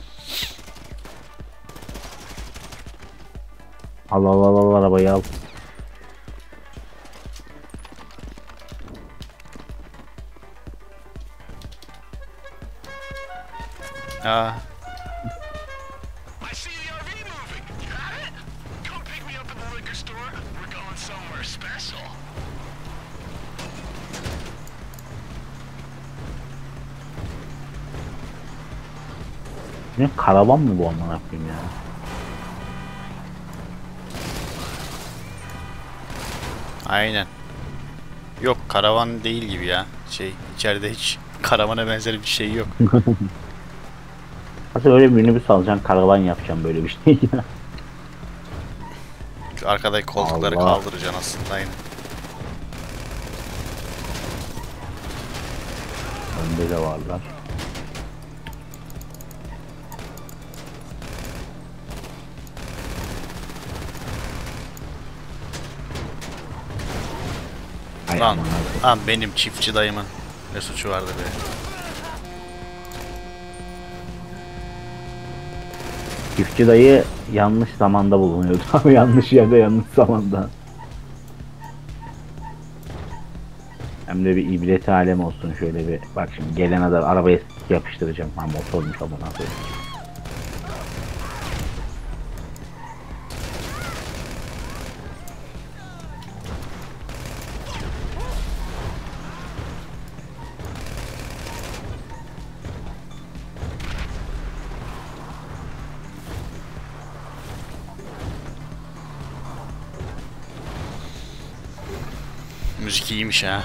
Al arabayı al. Aa. I see the RV moving. Got it? Come pick me up at the liquor store. We're going somewhere special. Ne karavan mı bu amına koyayım ya? Aynen. Yok karavan değil gibi ya. Şey içeride hiç karavana benzer bir şey yok. Aslında öyle bir minibüs alacaksın, karavan yapacağım, böyle bir şey ya. Şu arkadaki koltukları Allah. kaldıracaksın aslında aynen. Önde de varlar. Ay Lan, aman Allah'ım. lan benim çiftçi dayımın ne suçu vardı be. Çiftçi dayı yanlış zamanda bulunuyordu. Yanlış yerde, yanlış zamanda. Hem de bir ibret alem olsun, şöyle bir bak şimdi gelen adam arabaya yapıştıracağım. Ha motormuş amına koyayım. Müzik iyiymiş ha.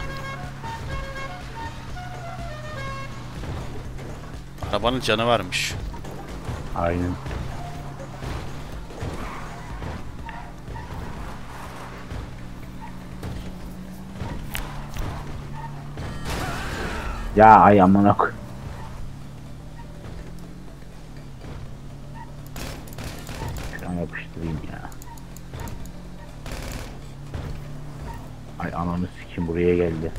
Arabanın canı varmış. Aynen. Ya ay amına koy. Şuna yapıştırayım ya. Ay ananı sikim, buraya geldi.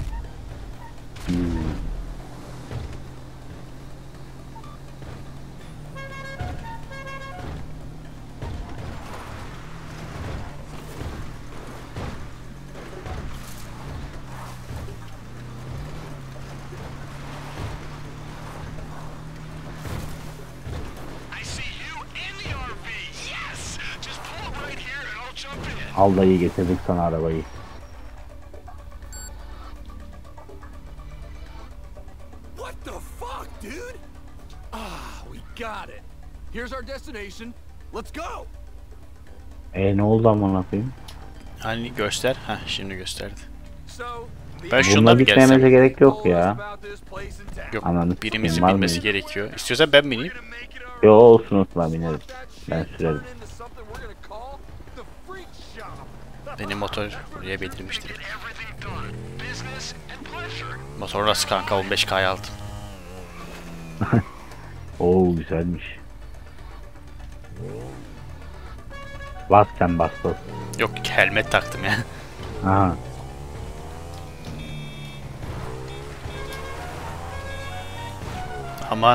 I see you in the RV. Yes! Just pull it right here and I'll jump in. Al dayı, getirdik sana arabayı. What the fuck, dude? Ah, we got it. Here's our destination. Let's go. Ne oldu amına koyayım? Hani göster. Heh şimdi gösterdi. So, Ben the şununla Bununla bir gitmemize gelsem. gerek yok told us ya. about this place in town. Yok Ananı sikeyim, birimizin var bilmesi mıyım? gerekiyor. İstiyorsan ben bineyim. Gonna make it our Yo olsun olsun, binerim. Watch that shit Ben sürerim. turn into something we're gonna call the freak shop. Benim motor buraya belirmiştir. get everything done. Business and pleasure. Motor nasıl kanka 15K'ya aldım. Oo güzelmiş. Bas sen, bas bas. Yok helmet taktım ya. Aha. Aman.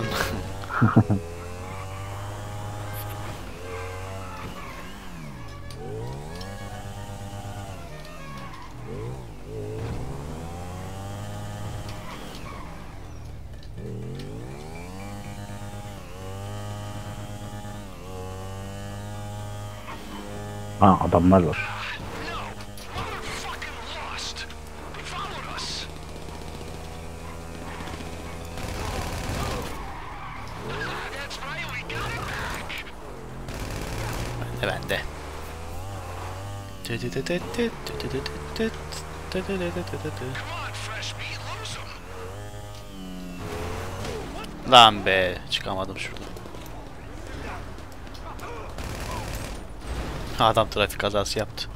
Ha adamlar var. No! We're fucking lost! They followed us! That's right, we got it back! Ben de. Come on, fresh meat, lose 'em! Lan be çıkamadım şuradan. Adam trafik kazası yaptı.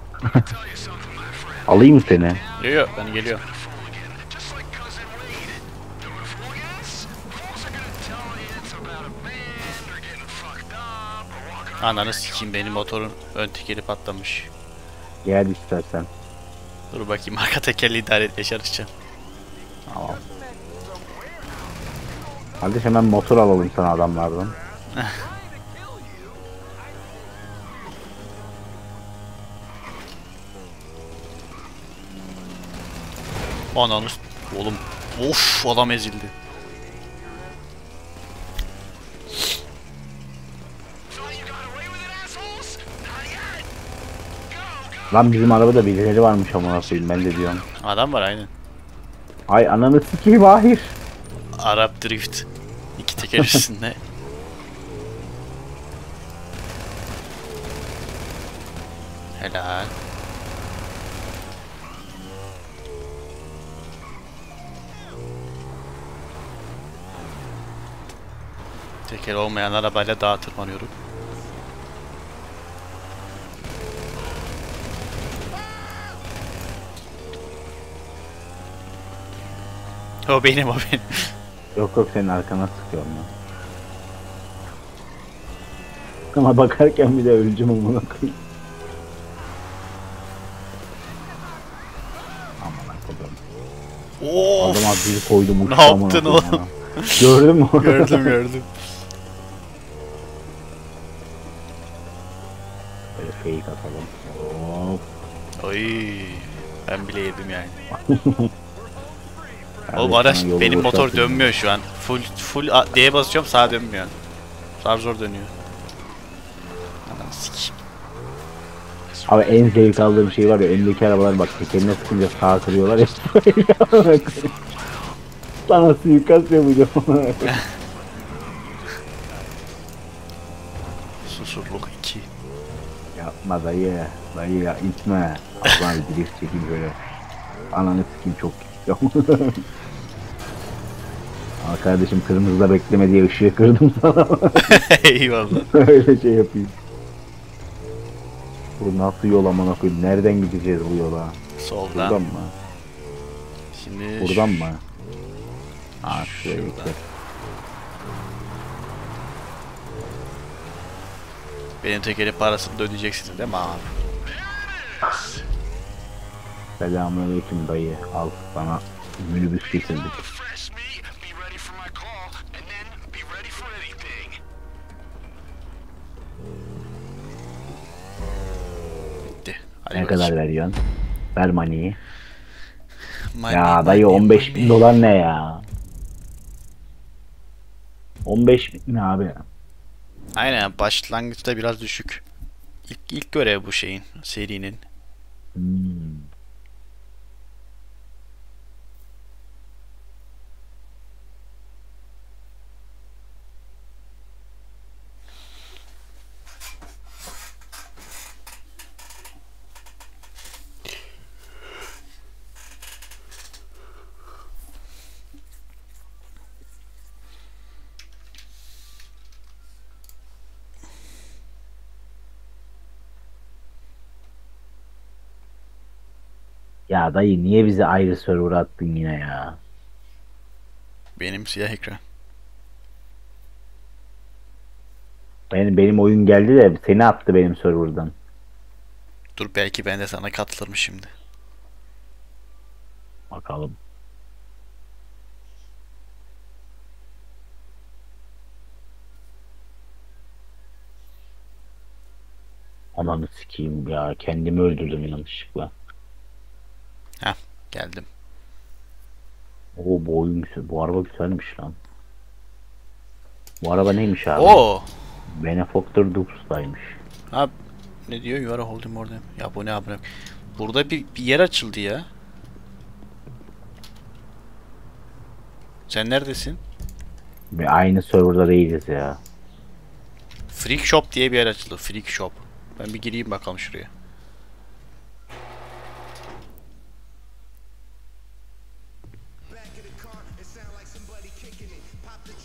Alayım mı seni? Yo yo ben geliyorum. Just like cousin Wade. Doing hooligans? Fools are gonna tell you it's about a band or getting fucked up or walking around. Ananı sikeyim, benim motorun ön tekeri patlamış. Gel istersen. Dur bakayım, arka tekerle idare etmeye çalışacağım. Tamam. Kardeş hemen motor alalım sana adamlardan. Ananı oğlum. Of, adam ezildi. Thought you got away with it, assholes? Not yet. Go, go. Lan bizim arabada birileri varmış amına koyayım, ben de diyorum. Adam var aynen. Ay ananı sikeyim, hayır. Arap drift. İki teker üstünde. Helal. Teker olmayan arabayla dağa tırmanıyorum. O benim, o benim. Yok yok, senin arkana sıkıyorum ben. Ama bakarken bir de öleceğim amına koyayım. Amına koyayım. Of. Adam az bir koydum uçtu Ne amına yaptın koyayım oğlum? ya. Gördün mü? Gördüm gördüm. Böyle fake atalım. Hop. Oy. Ben bile yedim yani. Ben Oğlum de araç, sana yolu benim motor boşaltayım. dönmüyor şu an. Full D'ye basıyorum, sağa dönmüyor. Zar zor dönüyor. Anam sikeyim. Abi en zevk aldığım şey var ya, öndeki arabalar bak tekerine sıkınca sağa kırıyorlar ya. Sana suikast yapacağım. Susurluk 2. Yapma dayı. Dayı ya, itme. Allah'ım bir drift çekeyim böyle. Ananı sikeyim, çok istiyorum. Ama kardeşim kırmızıda bekleme diye ışığı kırdım sana. Eyvallah. Öyle şey yapayım. Bu nasıl yol amına koyayım? Nereden gideceğiz bu yola? Soldan. Buradan mı? Şimdi Buradan mı? Aa şuraya şuradan. gidelim. Benim tekeri parasını da ödeyeceksiniz değil mi abi? Selamünaleyküm dayı. Al sana minibüs getirdik. Fresh me, be ready for my call, and then be ready for anything. Bitti. Hadi Ne bakayım. kadar veriyorsun? Ver maniyi. Money, Ya dayı money, 15 bin money. dolar ne ya? 15 bin ne abi? Aynen, başlangıçta biraz düşük. İlk görev bu şeyin, serinin. Hmm. Ya dayı niye bizi ayrı server attın yine ya? Benim siyah ekran. Benim oyun geldi de seni attı benim serverdan. Dur, belki ben de sana katılırım şimdi. Bakalım. Ananı sikeyim ya, kendimi öldürdüm yanlışlıkla. Geldim. Oo bu oyun güzel. Bu araba güzelmiş lan. Bu araba neymiş abi? Oo. Benefactor Dups'taymış. Abi ne diyor? You are holding more than... Ya bu ne abi? Burada bir yer açıldı ya. Sen neredesin? Ve aynı serverda değiliz ya. Freak Shop diye bir yer açıldı. Freak Shop. Ben bir gireyim bakalım şuraya.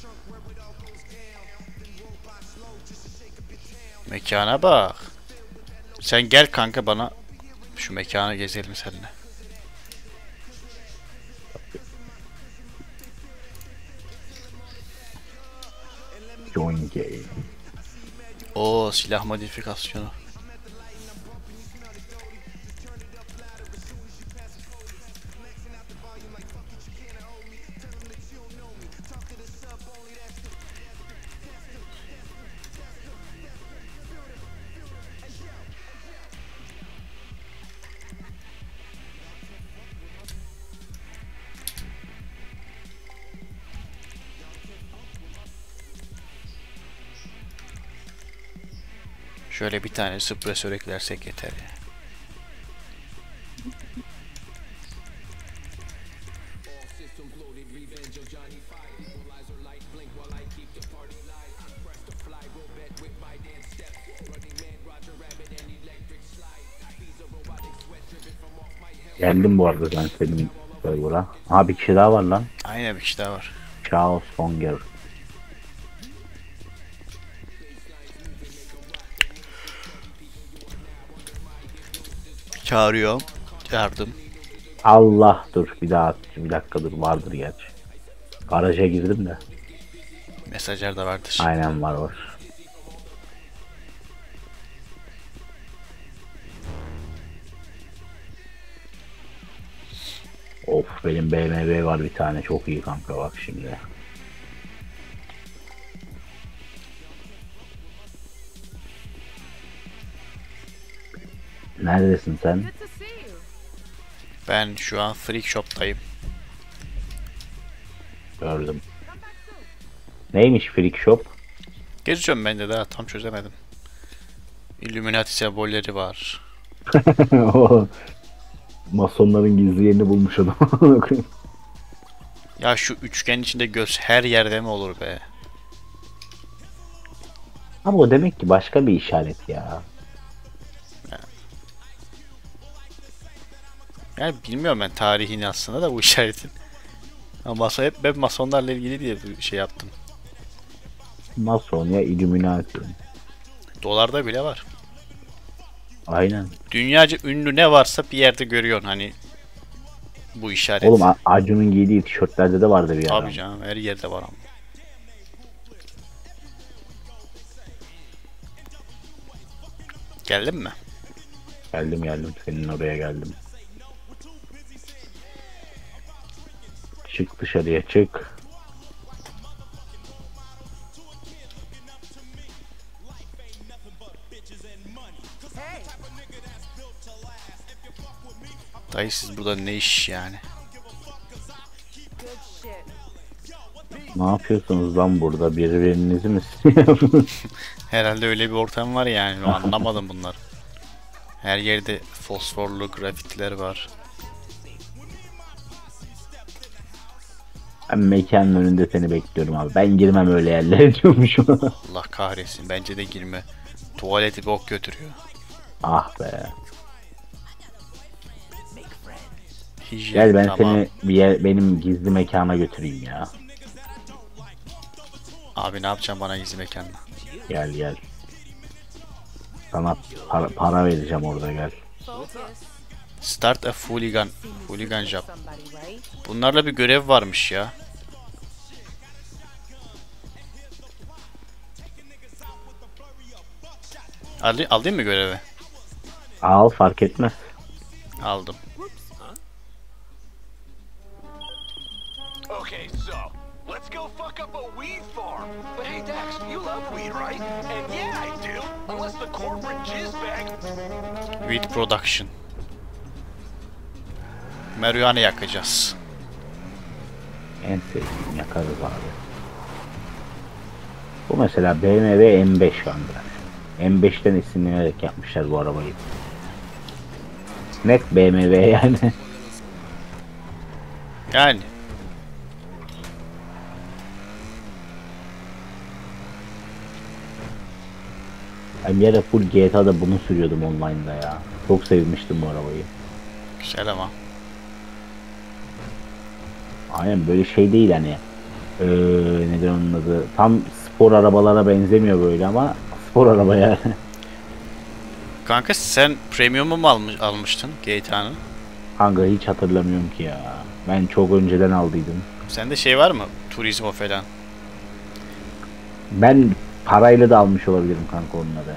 Mekana bak. Sen gel kanka bana şu mekanı gezelim seninle. Join game. Oo, silah modifikasyonu. Şöyle bir tane spresör eklersek yeter ya. Geldim bu arada ben senin server'a. Ha bir kişi daha var lan. Aynen, bir kişi daha var. Chaos Fonger. Çağırıyor. Yardım. Allah dur bir daha bir dakika dur vardır gerçi. Garaja girdim de. Mesajlar da vardır. Aynen var. Of benim BMW var bir tane çok iyi kanka bak şimdi. Neredesin sen? Good to see you. Ben şu an Freak Shop'tayım. Gördüm. Neymiş Freak Shop? Geziyorum ben de, daha tam çözemedim. Illuminati sembolleri var. O masonların gizli yerini bulmuş adam. Ya şu üçgen içinde göz her yerde mi olur be? Ama o demek ki başka bir işaret ya. Yani bilmiyorum ben tarihini aslında da bu işaretin. Ama hep masonlarla ilgili diye bir şey yaptım. Mason ya Illuminati. Dolarda bile var. Aynen. Dünyaca ünlü ne varsa bir yerde görüyorsun hani bu işaret. Oğlum Acun'un giydiği tişörtlerde de vardı bir Tabii adam. canım, her yerde var ama. Geldin mi? Geldim senin oraya geldim. Çık dışarıya çık. Dayı siz burada ne iş yani? Good shit. Ne yapıyorsunuz lan burada? Birbirinizi mi siliyorsunuz? Herhalde öyle bir ortam var yani. Anlamadım bunlar. Her yerde fosforlu grafitler var. Ben mekanın önünde seni bekliyorum abi. Ben girmem öyle yerlere diyormuşum. Allah kahretsin. Bence de girme. Tuvaleti bok götürüyor. Ah be. Hijyen, Gel ben tamam. seni bir yer, benim gizli mekana götüreyim ya. Abi ne yapacağım bana gizli mekanla? Gel. Sana para vereceğim orada gel. Focus. Start a hooligan. Hooligan job. Somebody, right? Bunlarla bir görev varmış ya. Alayım mı görevi? Al fark etmez. Aldım. Okay, so let's go fuck up a weed farm. But hey, Dax, you love weed, right? And yeah, I do. Unless the corporate jizz bag. Weed production. Marihuana yakacağız. En sevdiğim yakarız abi. Bu mesela BMW M5 kanka. M5'ten esinlenerek yapmışlar bu arabayı. Net BMW yani. Yani. Ben bir ara full GTA'da bunu sürüyordum online'da ya. Çok sevmiştim bu arabayı. Güzel ama. Aynen böyle şey değil hani. Nedir onun adı? Tam spor arabalara benzemiyor böyle ama spor araba yani. Kanka sen premium'u mu almıştın GTA'nın? Kanka hiç hatırlamıyorum ki ya. Ben çok önceden aldıydım. Sende şey var mı? Turismo falan. Ben parayla da almış olabilirim kanka onları.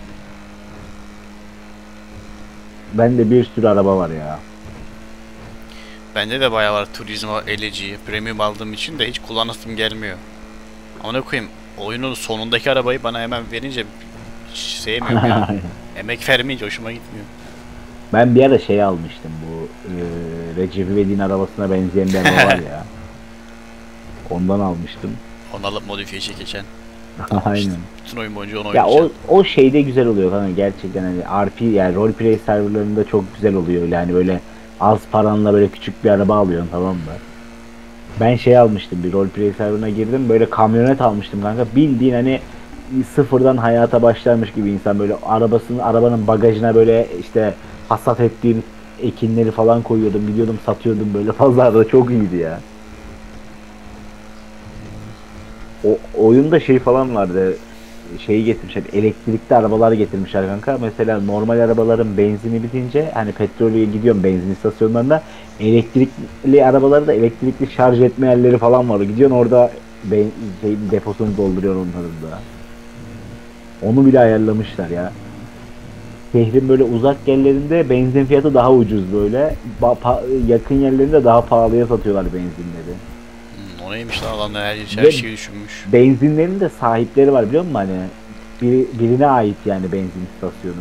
Bende bir sürü araba var ya. Bende de bayağı var Turismo LG. Premium aldığım için de hiç kullanasım gelmiyor. Ama ne koyayım, oyunun sonundaki arabayı bana hemen verince hiç sevmiyorum ya. Emek vermeyince hoşuma gitmiyor. Ben bir ara şey almıştım, bu Recep İvedik'in arabasına benzeyen bir araba var ya. Ondan almıştım. Onu alıp modifiyeci geçen. Aynen. Bütün oyun boyunca onu Ya oynayacağım. o şeyde güzel oluyor kanka gerçekten, hani RP yani roleplay serverlarında çok güzel oluyor öyle, hani böyle az paranla böyle küçük bir araba alıyorsun, tamam mı? Ben şey almıştım, bir roleplay serverına girdim, böyle kamyonet almıştım kanka, bildiğin hani sıfırdan hayata başlarmış gibi insan, böyle arabanın bagajına böyle işte hasat ettiğim ekinleri falan koyuyordum, gidiyordum satıyordum böyle pazarda, çok iyiydi ya. O oyunda şey falan vardı. Şeyi getirmişler. Elektrikli arabalar getirmişler kanka. Mesela normal arabaların benzini bitince, hani petrolüye gidiyorum benzin istasyonlarında, elektrikli arabaları da elektrikli şarj etme yerleri falan var. Gidiyorsun orada deposunu dolduruyor onların da. Onu bile ayarlamışlar ya. Şehrin böyle uzak yerlerinde benzin fiyatı daha ucuz böyle. Yakın yerlerinde daha pahalıya satıyorlar benzinleri. O neymiş lan, adamlar her Ve şeyi düşünmüş. benzinlerin de sahipleri var biliyor musun, hani birine ait yani benzin istasyonu.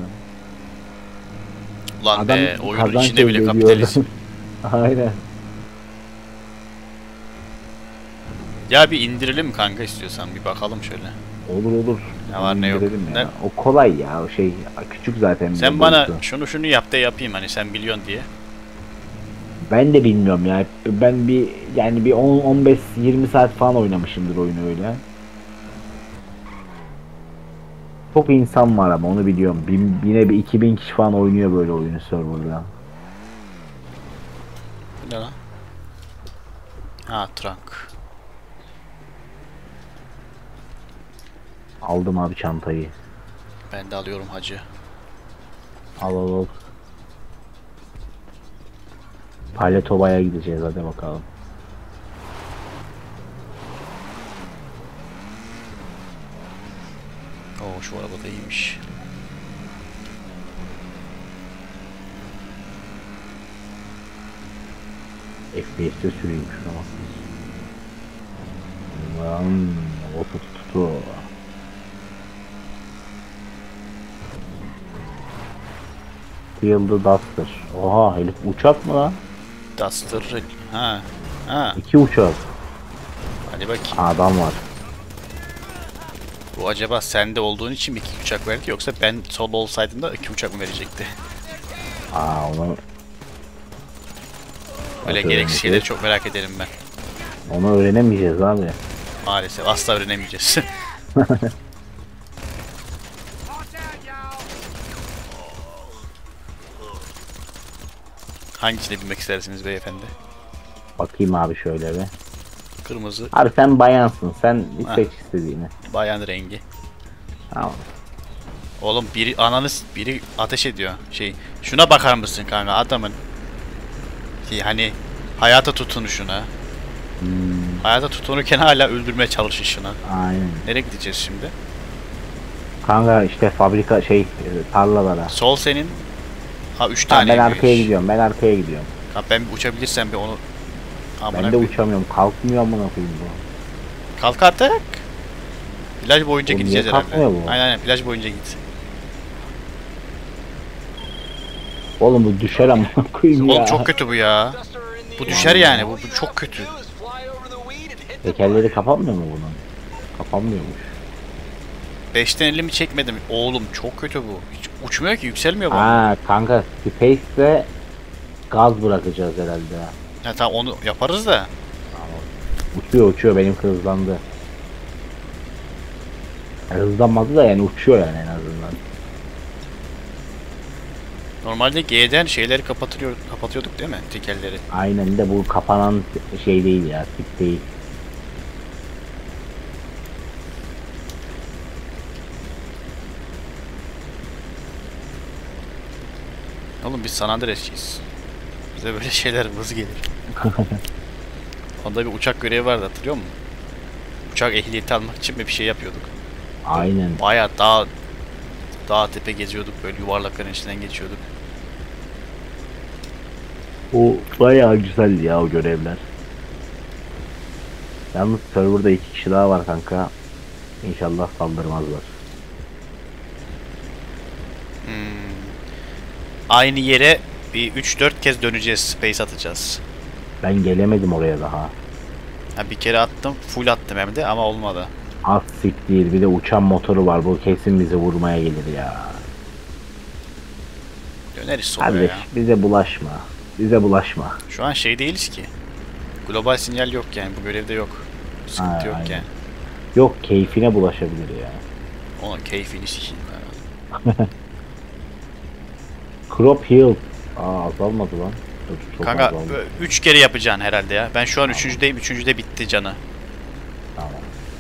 Ulan Adam be, oyunun kazanç içinde bile elde ediyor kapitalizm. oradan. Aynen. Ya bir indirelim kanka istiyorsan, bir bakalım şöyle. Olur olur. Ne var ne yok. İndirelim ya. Ne? O kolay ya, o şey küçük zaten. Sen bir bana boyutu. şunu yap da yapayım, hani sen biliyorsun diye. Ben de bilmiyorum ya. Ben bir 10-15-20 saat falan oynamışımdır oyunu öyle. Çok insan var ama onu biliyorum. Yine bir 2000 kişi falan oynuyor böyle oyunu serverda. Bu ne lan? Ha, trunk. Aldım abi çantayı. Ben de alıyorum hacı. Al. Paletoba'ya gideceğiz, hadi bakalım. Oo, şu araba da iyiymiş. FPS'te süreyim şuna bak. Lan otu. Field Duster. Oha, herif uçak mı lan? Duster. Ha. Ha. 2 uçak. Hadi bakayım. Adam var. Bu acaba sende olduğun için mi 2 uçak verdi, yoksa ben solo olsaydım da 2 uçak mı verecekti? Onu Böyle Nasıl gereksiz şeyleri öğreneceğiz? çok merak ederim ben. Onu öğrenemeyeceğiz abi. Maalesef asla öğrenemeyeceğiz. Watch out, y'all! Hangisine binmek istersiniz beyefendi? Bakayım abi şöyle bir. Kırmızı, Abi sen bayansın. Sen Ha. seç istediğini. bayan rengi. Tamam. Oğlum biri ateş ediyor. Şuna bakar mısın kanka, adamın hani hayata tutunuşuna. Hayata tutunurken hala öldürmeye çalışışına. Aynen. Nereye gideceğiz şimdi? Kanka işte fabrika tarlalara. Sol senin. Ha, 3 Ha, tane. ben arkaya gidiyorum. Ha, ben bir uçabilirsem bir onu. Amına Ben de koyayım. uçamıyorum. Kalkmıyor amına koyayım bu. Kalk artık. Plaj boyunca Oğlum, gideceğiz niye herhalde. kalkmıyor bu? Aynen, plaj boyunca git. Oğlum bu düşer amına koyayım ya. Oğlum çok kötü bu ya. Bu düşer yani, bu çok kötü. Tekerleri kapanmıyor mu bunun? Kapanmıyormuş. 5'ten elimi çekmedim. Oğlum çok kötü bu. Hiç uçmuyor ki, yükselmiyor bu. Aa kanka, Space'de gaz bırakacağız herhalde. Ha, tamam, onu yaparız da. Uçuyor, benimki hızlandı. Yani hızlanmadı da yani uçuyor yani en azından. Normalde G'den şeyleri kapatıyorduk değil mi? Tekerleri. Aynen, de bu kapanan şey değil ya, tip değil. Oğlum biz San Andreas'çiyiz. Bize böyle şeyler hızlı gelir. Onda bir uçak görevi vardı, hatırlıyor musun? Uçak ehliyeti almak için bir şey yapıyorduk. Aynen. Bayağı dağ tepe geziyorduk, böyle yuvarlakların içinden geçiyorduk. O bayağı güzel ya o görevler. Yalnız serverda 2 kişi daha var kanka. İnşallah saldırmazlar. Aynı yere bir 3-4 kez döneceğiz, space atacağız. Ben gelemedim oraya daha. Ha, bir kere attım, full attım hem de ama olmadı. Az siktir, bir de uçan motoru var. Bu kesin bizi vurmaya gelir ya. Döneriz sonra Kardeş ya. bize bulaşma. Bize bulaşma. Şu an şey değiliz ki. Global sinyal yok yani, bu görevde yok. Sıkıntı Ha, yok aynen. yani. Yok, keyfine bulaşabilir ya. Onun keyfini sikeyim ben. Crop heal. Azalmadı lan. Çok Kanka azaldı. 3 kere yapacaksın herhalde ya. Ben şu an 3.'deyim. 3.'de bitti canı. Tamam.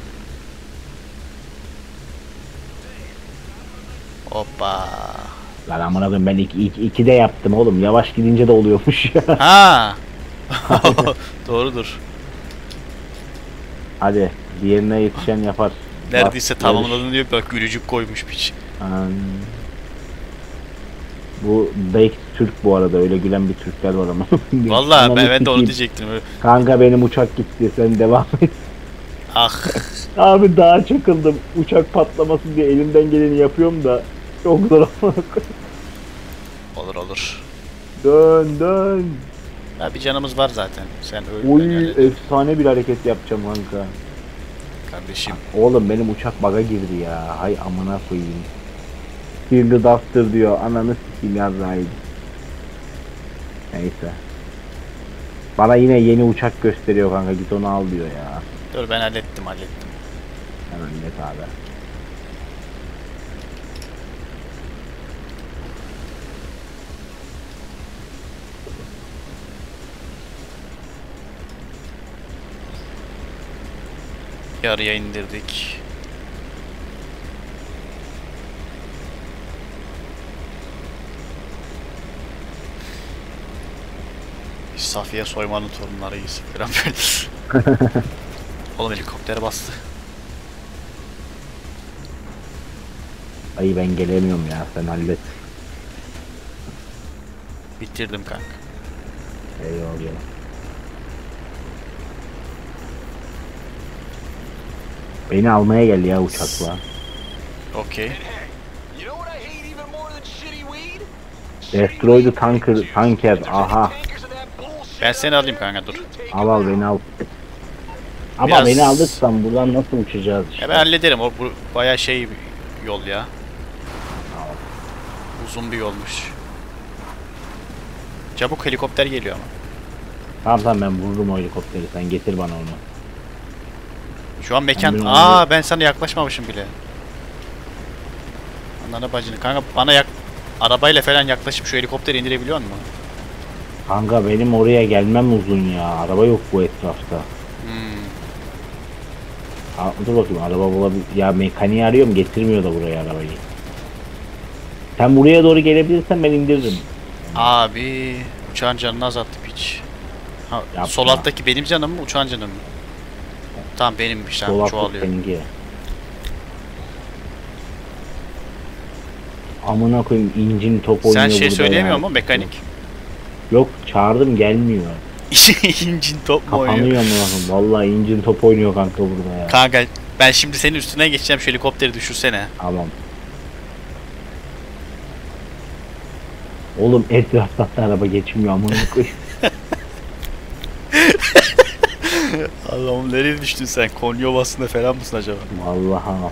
Hoppa. Lan amına koyayım, ben 2'de yaptım oğlum. Yavaş gidince de oluyormuş ya. Ha. Doğrudur. Hadi diğerine yetişen yapar. Neredeyse Bak, tamamladın diyor. Bak gülücük koymuş piç. Bu belki Türk bu arada, öyle gülen bir Türkler var ama. Vallahi Ananı ben de onu sikeyim. diyecektim. Öyle. Kanka benim uçak gitti, sen devam et. Ah. Abi dağa çakıldım. Uçak patlamasın diye elimden geleni yapıyorum da çok zor ama. Olur olur. Dön. Ya bir canımız var zaten. Sen öl. Oy, ben öyle- efsane bir hareket yapacağım kanka. Kardeşim. Oğlum benim uçak bug'a girdi ya. Hay amına koyayım. Field Duster diyor. Ananı sikeyim yarrağıydı. Neyse. Bana yine yeni uçak gösteriyor kanka. Git onu al diyor ya. Dur ben hallettim. Hemen net abi. Yarıya indirdik. Biz Safiye Soyman'ın torunlarıyız. Falan böyle. Oğlum helikoptere bastı. Ay ben gelemiyorum ya, sen hallet. Bitirdim kanka. Eyvallah. Beni almaya geldi ya uçakla. Okey. You know what I hate even more than shitty weed? Destroy the tanker. Aha. Tankers of that bullshit. Ben seni alayım kanka, dur. Al beni al. Ama Biraz- beni alırsan buradan nasıl uçacağız işte. Ya ben hallederim. O bu bayağı şey bir yol ya. Uzun bir yolmuş. Çabuk helikopter geliyor ama. Tamam ben vururum o helikopteri, sen getir bana onu. Şu an mekan... Ben Aa ben sana yaklaşmamışım bile. Ananı bacını. Kanka bana arabayla falan yaklaşıp şu helikopteri indirebiliyor musun? Kanka benim oraya gelmem uzun ya. Araba yok bu etrafta. Dur bakayım, araba bulabilir. Ya mekaniği arıyorum, getirmiyor da buraya arabayı. Sen buraya doğru gelebilirsen ben indiririm. Abi uçağın canını azalttı piç. Ha, Yapma. sol alttaki benim canım mı, uçağın canım mı? Tamam benimmiş, tamam Dolaplık çoğalıyor. seninki. Amına koyayım, incin top oynuyor Sen şey burada söyleyemiyor ya. musun mekanik? Yok, çağırdım gelmiyor. İncin top mu oynuyor? Kapanıyor mu? Vallahi incin top oynuyor kanka burada ya. Kanka ben şimdi senin üstüne geçeceğim, şu helikopteri düşürsene. Tamam. Oğlum etraftan da araba geçmiyor amına koyayım. Allah'ım nereye düştün sen? Konya Ovası'nda falan mısın acaba? Vallahi.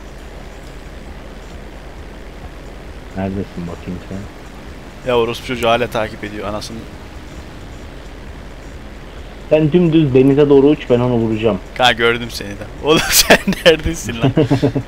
Neredesin bakayım sen? Ya orospu çocuğu hala takip ediyor anasını. Sen dümdüz denize doğru uç, ben onu vuracağım. Kanka gördüm seni de. Oğlum sen neredesin lan?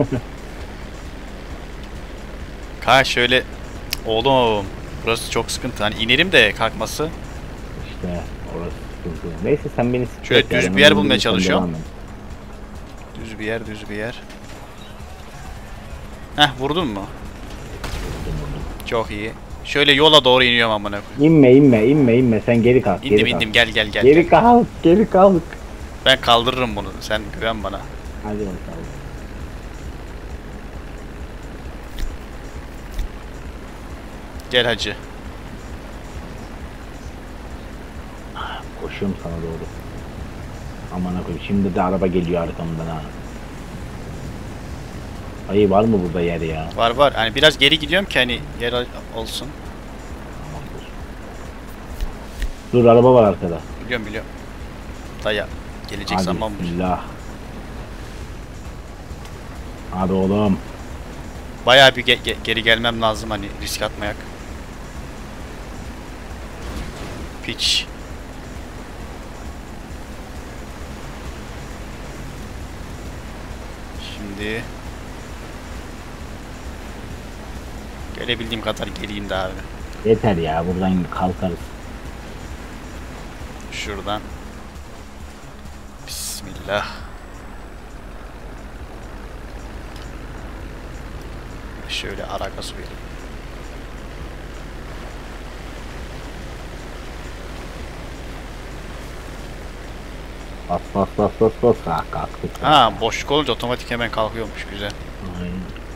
Kanka şöyle... Oğlum burası çok sıkıntı. Hani inerim de kalkması. İşte orası sıkıntı. Neyse sen beni siktir Şöyle et ya, düz ben bir yer onu bulmaya vurayım, sen çalışıyorum. devam et. Düz bir yer. Heh vurdun mu? Çok iyi. Şöyle yola doğru iniyorum amına koyayım. İnme sen geri kalk. İndim geri indim kalk. gel. Geri kalk. Ben kaldırırım bunu. Sen güven bana. Hadi bakalım. Gel hacı. Koşuyorum sana doğru. Aman koyayım. Şimdi de araba geliyor arkamdan ha. Ay var mı burada yer ya? Var. Hani biraz geri gidiyorum ki hani yer olsun. Dur araba var arkada. Biliyorum. Daya. Gelecek Hadi zaman mı? bismillah. Hadi oğlum. Bayağı bir geri gelmem lazım hani risk atmayak. Piç. Şimdi gelebildiğim kadar geleyim de abi. Yeter ya buradan kalkarız. Şuradan. Bismillah. Şöyle ara gaz vereyim. Bas. Ha kalktık. Ha boşluk olunca otomatik hemen kalkıyormuş güzel. Aynen.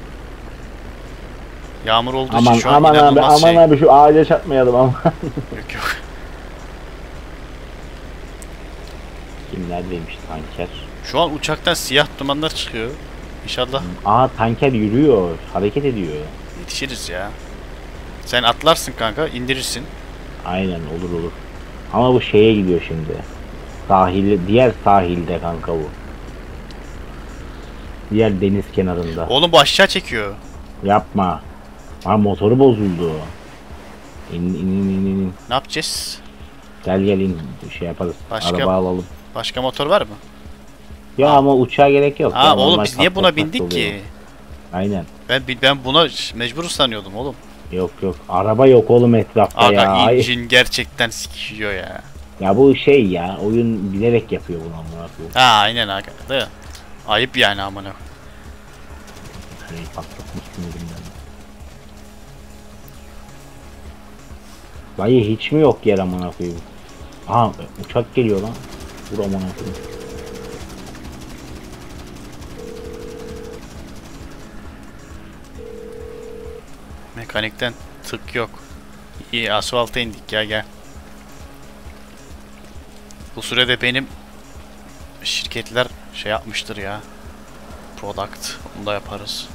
Yağmur olduğu için şu an Aman inanılmaz abi şu ağaca çarpmayalım ama. Yok. Kim neredeymiş tanker? Şu an uçaktan siyah dumanlar çıkıyor. İnşallah Aa tanker yürüyor. Hareket ediyor. yetişiriz ya. Sen atlarsın kanka, indirirsin. Aynen olur. Ama bu şeye gidiyor şimdi. Diğer sahilde kanka bu. Diğer deniz kenarında. Oğlum bu aşağı çekiyor. Yapma. Ha motoru bozuldu. İn. Ne yapacağız? Gel in. Şey yaparız. Başka- Araba alalım. Başka motor var mı? Ya ama uçağa gerek yok. Ha Ya, oğlum normal biz niye buna tatlı bindik oluyor. ki? Aynen. Ben buna mecbur sanıyordum oğlum. Yok. Araba yok oğlum etrafta ya. Aga Ay. injin gerçekten sikiyor ya. Ya bu şey ya. Oyun bilerek yapıyor bunu amına koyayım. Ha aynen aga. Da. Ayıp yani amına. Hani patlatmışsın elimden. Dayı hiç mi yok yer amına koyayım? Aha uçak geliyor lan. Dur amına koyayım. Mekanikten tık yok. İyi asfalta indik gel. Bu sürede benim şirketler şey yapmıştır ya. Product. Onu da yaparız.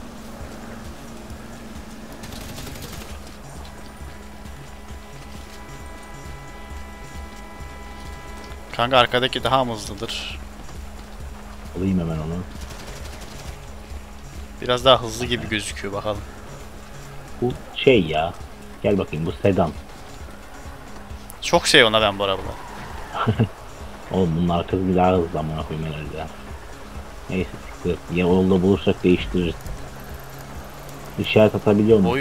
Kanka arkadaki daha mı hızlıdır? Alayım hemen onu. Biraz daha hızlı gibi gözüküyor bakalım. Bu şey ya. Gel bakayım bu sedan. Çok şey ona ben bu arabada. Oğlum bunun arkası bir daha hızlı amına koyayım herhalde. Neyse sıkıntı. Ya yolda bulursak değiştiririz. İşaret atabiliyor mu Oy.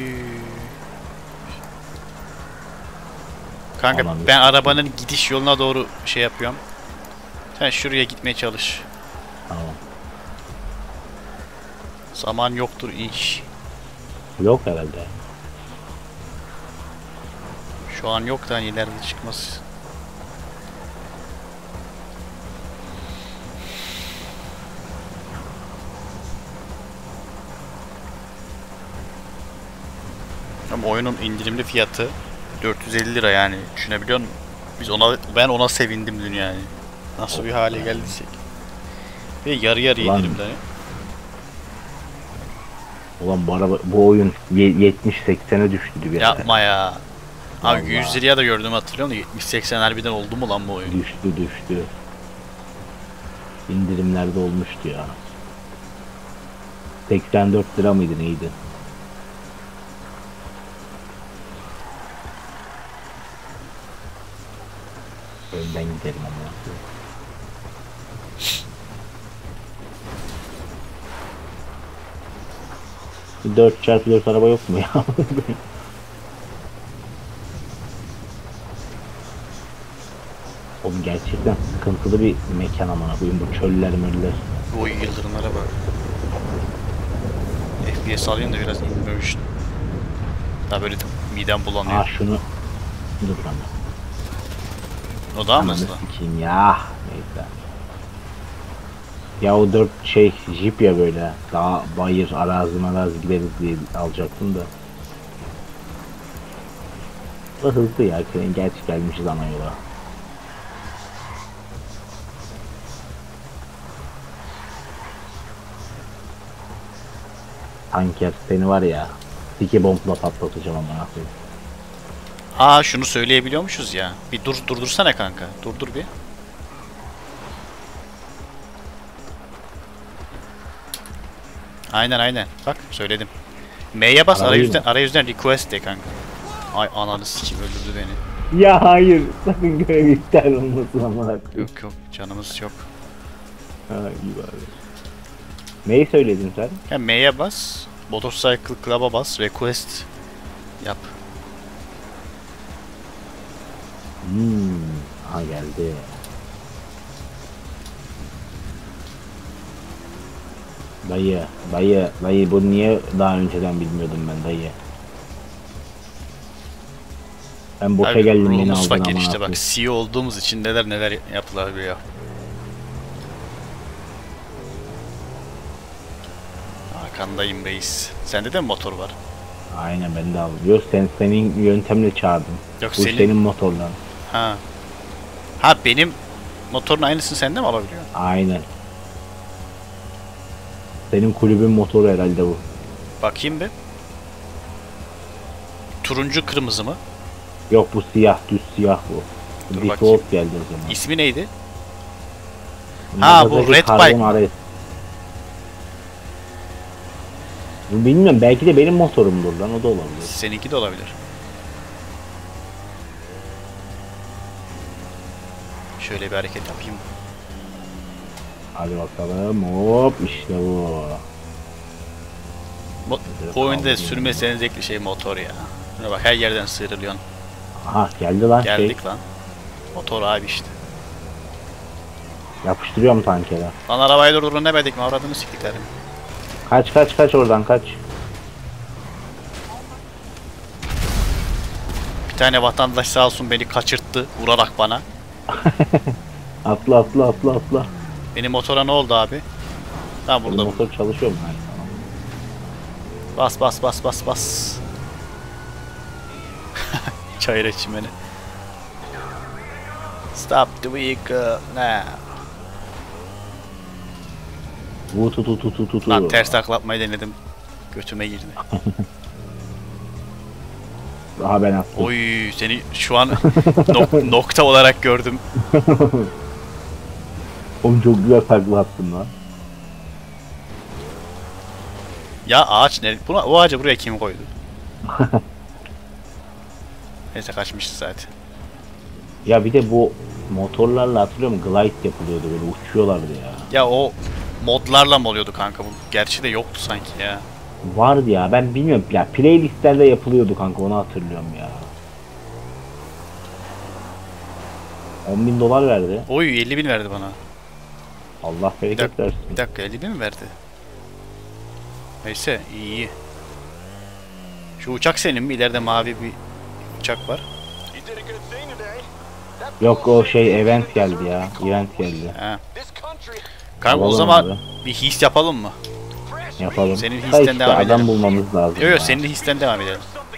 kanka? Kanka Aman ben arabanın gidiş yoluna doğru şey yapıyorum. Sen şuraya gitmeye çalış. Tamam. Zaman yoktur iş. Yok herhalde. Şu an yok da hani ileride çıkmaz. Ama oyunun indirimli fiyatı 450 lira yani düşünebiliyor musun? Ben ona sevindim dün yani. Nasıl bir hale geldiysek. Ve yarı yarıya Ulan. indirimde. Ulan bu oyun 70-80'e düştü bir ara. Yapma ya. Abi Vallahi. 100 liraya da gördüm hatırlıyor musun? 70-80 harbiden oldu mu lan bu oyun? Düştü. İndirimlerde olmuştu ya. 84 lira mıydı neydi? Önden gidelim ama. 4x4 araba yok mu ya? Oğlum gerçekten sıkıntılı bir mekan amına koyayım bu çöller möller. Bu yıldırımlara bak. FPS alayım da biraz inmemiştim. Daha böyle Midem bulanıyor. Aa şunu. Dur lan. O daha mı Ananı hızlı? sikeyim ya. Neyse. Ya o 4 şey jip ya böyle. Daha bayır arazi gideriz diye alacaktım da. Bu hızlı ya. Gerçi gelmişiz ana yola. Tanker seni var ya. Dike bombla patlatacağım amına koyayım. Aa şunu söyleyebiliyormuşuz ya. Bir durdursana kanka. Durdur bir. Aynen. Bak söyledim. M'ye bas arayüzden request de kanka. Ay ananı sikeyim öldürdü beni. Ya hayır. Sakın görev iptal olmasın amına koyayım. Yok canımız yok. Ha iyi bari. Neyi söyledin sen? Ya M'ye bas. Motorcycle Club'a bas. Request yap. Ha geldi. Dayı bu niye daha önceden bilmiyordum ben dayı. Ben boşa Abi, geldim beni ruhumuz aldın fakir ama işte bak CEO olduğumuz için neler yapılabiliyor. Arkandayım reis. Sende de mi motor var? Aynen ben de aldım. Yok senin yöntemle çağırdım. Yok Bu senin motordan. Ha benim motorun aynısını sende mi alabiliyor? Aynen. Senin kulübün motoru herhalde bu. Bakayım bir. Turuncu kırmızı mı? Yok bu siyah düz siyah bu. Dur Default bakayım. geldi o zaman. İsmi neydi? Ha, bu Nagasaki Red Carbon Bike. RS. Bilmiyorum belki de benim motorumdur lan o da olabilir. Seninki de olabilir. Şöyle bir hareket yapayım. Hadi bakalım hop işte bu. Bu oyunda sürmesi en zevkli şey motor ya. Şuna bak her yerden sıyrılıyorsun. Aha geldi lan Geldik lan. Motor abi işte. Yapıştırıyorum tankere. Lan arabayı durdurun demedik mi? Avradını siktiklerim. Kaç oradan kaç. Bir tane vatandaş sağ olsun beni kaçırttı vurarak bana. Atla. Benim motora ne oldu abi? Ha burada. Motor çalışıyor mu? Bas. Çayır çimeni. Stop the vehicle now. Tu. Lan ters taklatmayı denedim. Götüme girdi. Daha ben attım. Oy seni şu an nokta olarak gördüm. Oğlum çok güzel takla attın lan. Ya ağaç ne? O ağacı buraya kim koydu? Neyse kaçmışız zaten. Ya bir de bu motorlarla hatırlıyor musun? Glide yapılıyordu böyle uçuyorlardı ya. Ya o modlarla mı oluyordu kanka bu? Gerçi de yoktu sanki ya. Vardı ya ben bilmiyorum ya playlistlerde yapılıyordu kanka onu hatırlıyorum ya. $10.000 verdi. Oy 50.000 verdi bana. Allah bereket versin. Bir dakika 50.000 mi verdi? Neyse iyi. Şu uçak senin mi? İleride mavi bir uçak var. Yok o şey event geldi ya. Event geldi. Ha. Kanka o Alalım zaman abi. bir his yapalım mı? Yapalım. Senin Da histen işte devam adam edelim. bulmamız lazım. Yok ya. senin histen devam edelim.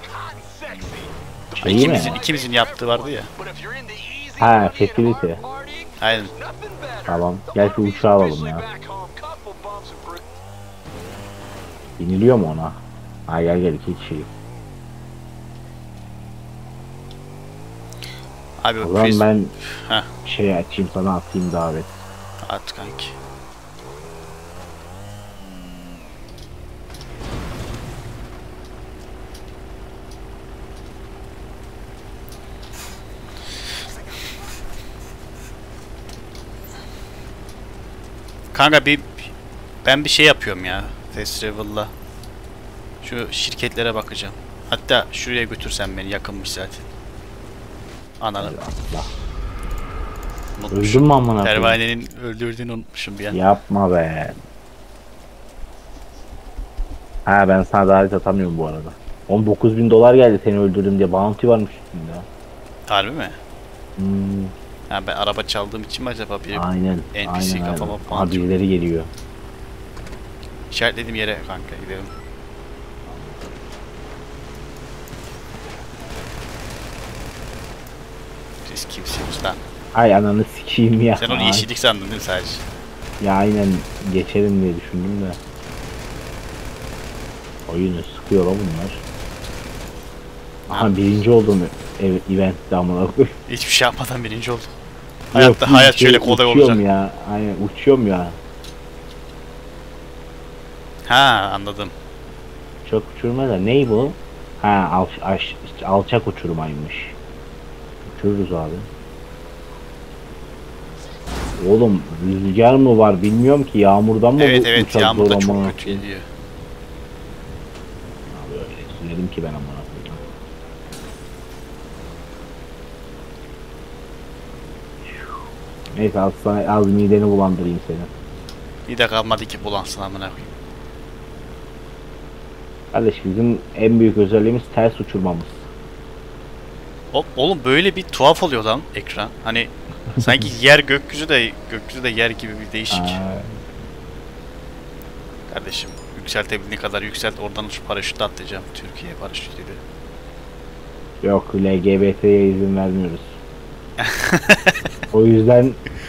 İyi mi? İkimizin yaptığı vardı ya. Ha facility. Aynen. Tamam. Gel şu uçağı alalım ya. Biniliyor mu ona? Ha gel 2 kişi. Abi O zaman ben Heh. şey açayım sana atayım davet. At kanki. Kanka ben bir şey yapıyorum ya Fast Travel'la. Şu şirketlere bakacağım. Hatta şuraya götürsen beni yakınmış zaten. Ananı. Allah. Unutmuşum. Öldün mü amına koyayım? Pervanenin öldürdüğünü unutmuşum bir an. Yapma be. Ha ben sana davet atamıyorum bu arada. $19.000 geldi seni öldürdüm diye. Bounty varmış üstünde. Harbi mi? Hmm, Ha, ben araba çaldığım için mi acaba bir aynen. NPC aynen, kafama aynen. puan çıkıyor. Abileri geliyor. İşaretlediğim yere kanka gidelim. Siz kimsiniz lan? Ay ananı sikeyim ya. Sen onu yeşillik sandın değil mi sadece? Ya aynen geçelim diye düşündüm de. Oyunu sıkıyor lan bunlar. Aha birinci oldum eventte amına koyayım. Hiçbir şey yapmadan birinci oldum. Yok, Hayatta hayat şey, şöyle kolay uçuyorum olacak. ya. Aynen uçuyorum ya. Ha, anladım. Çok uçurma da ney bu? Ha alçak uçurmaymış. Uçururuz abi. Oğlum rüzgar mı var bilmiyorum ki, yağmurdan mı Evet bu evet, uçak yağmur da zor amına çok kötü koyayım? geliyor. Abi öyle sürelim ki ben amına koyayım. Neyse az mideni bulandırayım seni. Bir de kalmadı ki bulansın amına koyayım. Kardeş bizim en büyük özelliğimiz ters uçurmamız. Oğlum böyle bir tuhaf oluyor lan ekran. Hani sanki yer gökyüzü de yer gibi bir değişik. Kardeşim yükseltebildiğin kadar yükselt, oradan şu paraşütle atlayacağım. Türkiye paraşütüyle. Yok, LGBT'ye izin vermiyoruz. O yüzden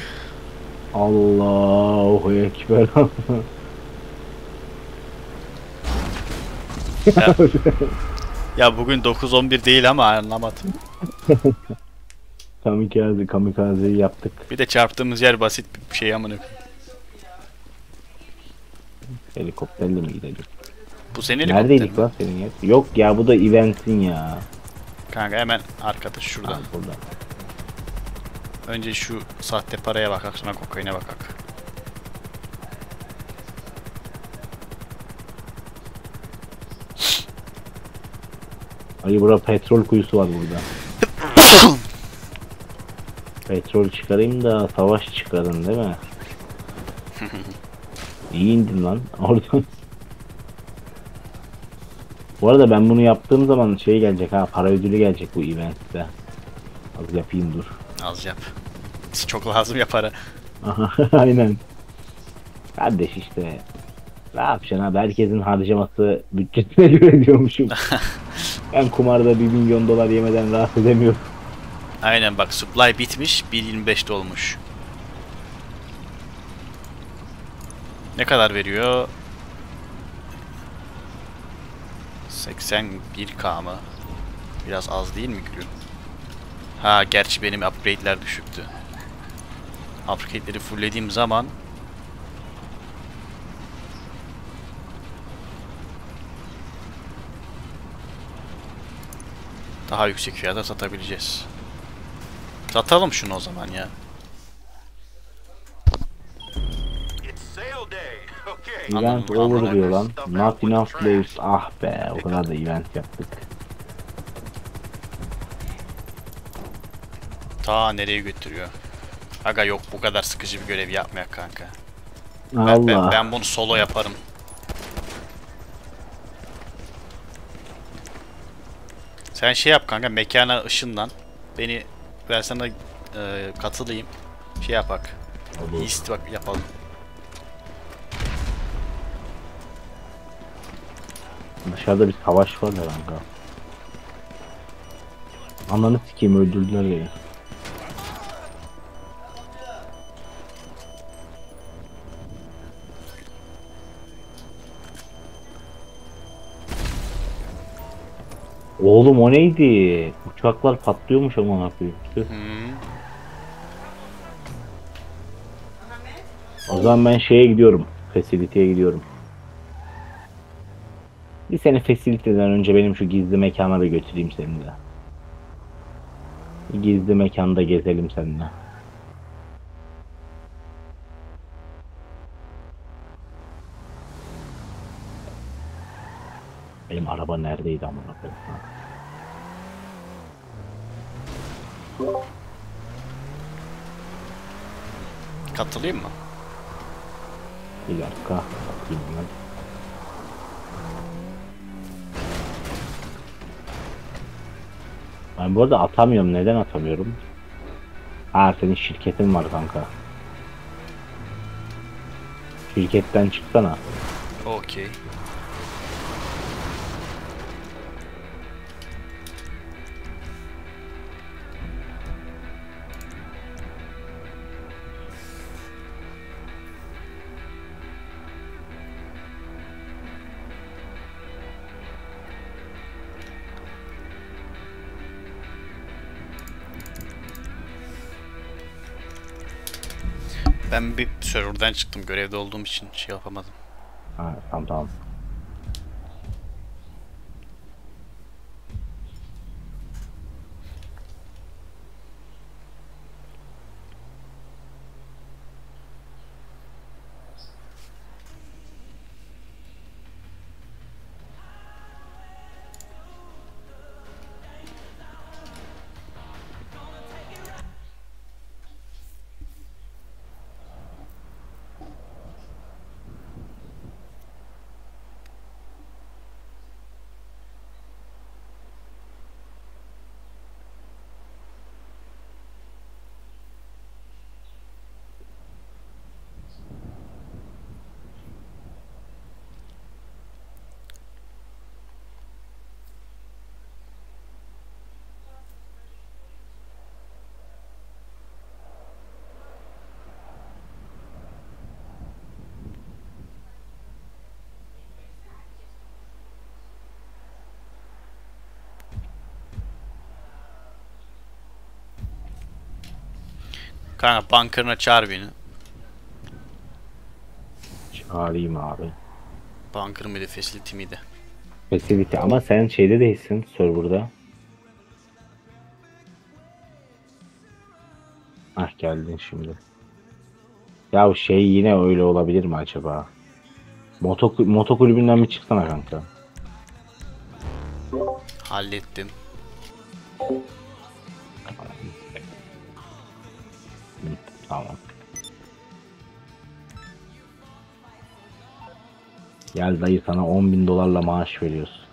Allahu Ekber. Ya bugün 9-11 değil ama anlamadım. Kamikaze'yi yaptık. Bir de çarptığımız yer basit bir şey amına koyayım. Helikopterle mi gidelim? Bu senin helikopter Neredeydik mi? lan senin yer? Yok ya, bu da event'in ya. Kanka hemen arkada şurada. Ha, burada. Önce şu sahte paraya bakak, sonra kokaine bakak. Ay burada petrol kuyusu var burada. Petrol çıkarayım da savaş çıkarın değil mi? İyi indin lan oradan. Bu arada ben bunu yaptığım zaman şey gelecek ha, para ödülü gelecek bu eventte. Az yapayım dur. Az yap. Çok lazım ya para. Aynen. Kardeş işte. Ne yapacaksın abi? Herkesin harcaması bütçesine göre diyormuşum. Ben kumarda $1 milyon yemeden rahat edemiyorum. Aynen bak, supply bitmiş, 1.25'te olmuş. Ne kadar veriyor? 81k mı? Biraz az değil mi gülüm? Ha gerçi benim upgrade'ler düşüktü. Upgrade'leri fulllediğim zaman daha yüksek fiyata satabileceğiz. Satalım şunu o zaman ya. It's sale day. Okay. Event Anladım, over diyor lan. Not enough players. Ah be, o kadar da event yaptık. Ta nereye götürüyor? Aga yok, bu kadar sıkıcı bir görev yapmayak kanka. Allah. Ben bunu solo yaparım. Sen şey yap kanka, mekana ışınlan. Beni versene, katılayım. Şey yapak. Olur. East bak yapalım. Dışarıda bir savaş var ya kanka. Ananı sikeyim, öldürdüler beni. Oğlum o neydi? Uçaklar patlıyormuş ama ne yapayım? O zaman ben şeye gidiyorum. Facility'ye gidiyorum. Bir seni Facility'den önce benim şu gizli mekana bir götüreyim seni de. Bir gizli mekanda gezelim seninle. Benim araba neredeydi amına koyayım? Katılayım mı? Bir dakika. Bakayım ben. Ben bu arada atamıyorum. Neden atamıyorum? Ha, senin şirketin var kanka. Şirketten çıksana. Okey. Ben bir serverden çıktım. Görevde olduğum için şey yapamadım. Ha, tamam. Kanka bunker'ına çağır beni. Çağırayım abi. Bunker mıydı, facility miydi? Facility ama sen şeyde değilsin serverda. Ah, geldin şimdi. Ya şey yine öyle olabilir mi acaba? Moto kulübünden mi çıksana kanka? Hallettim. Tamam. Gel dayı, sana 10.000 dolarla maaş veriyoruz.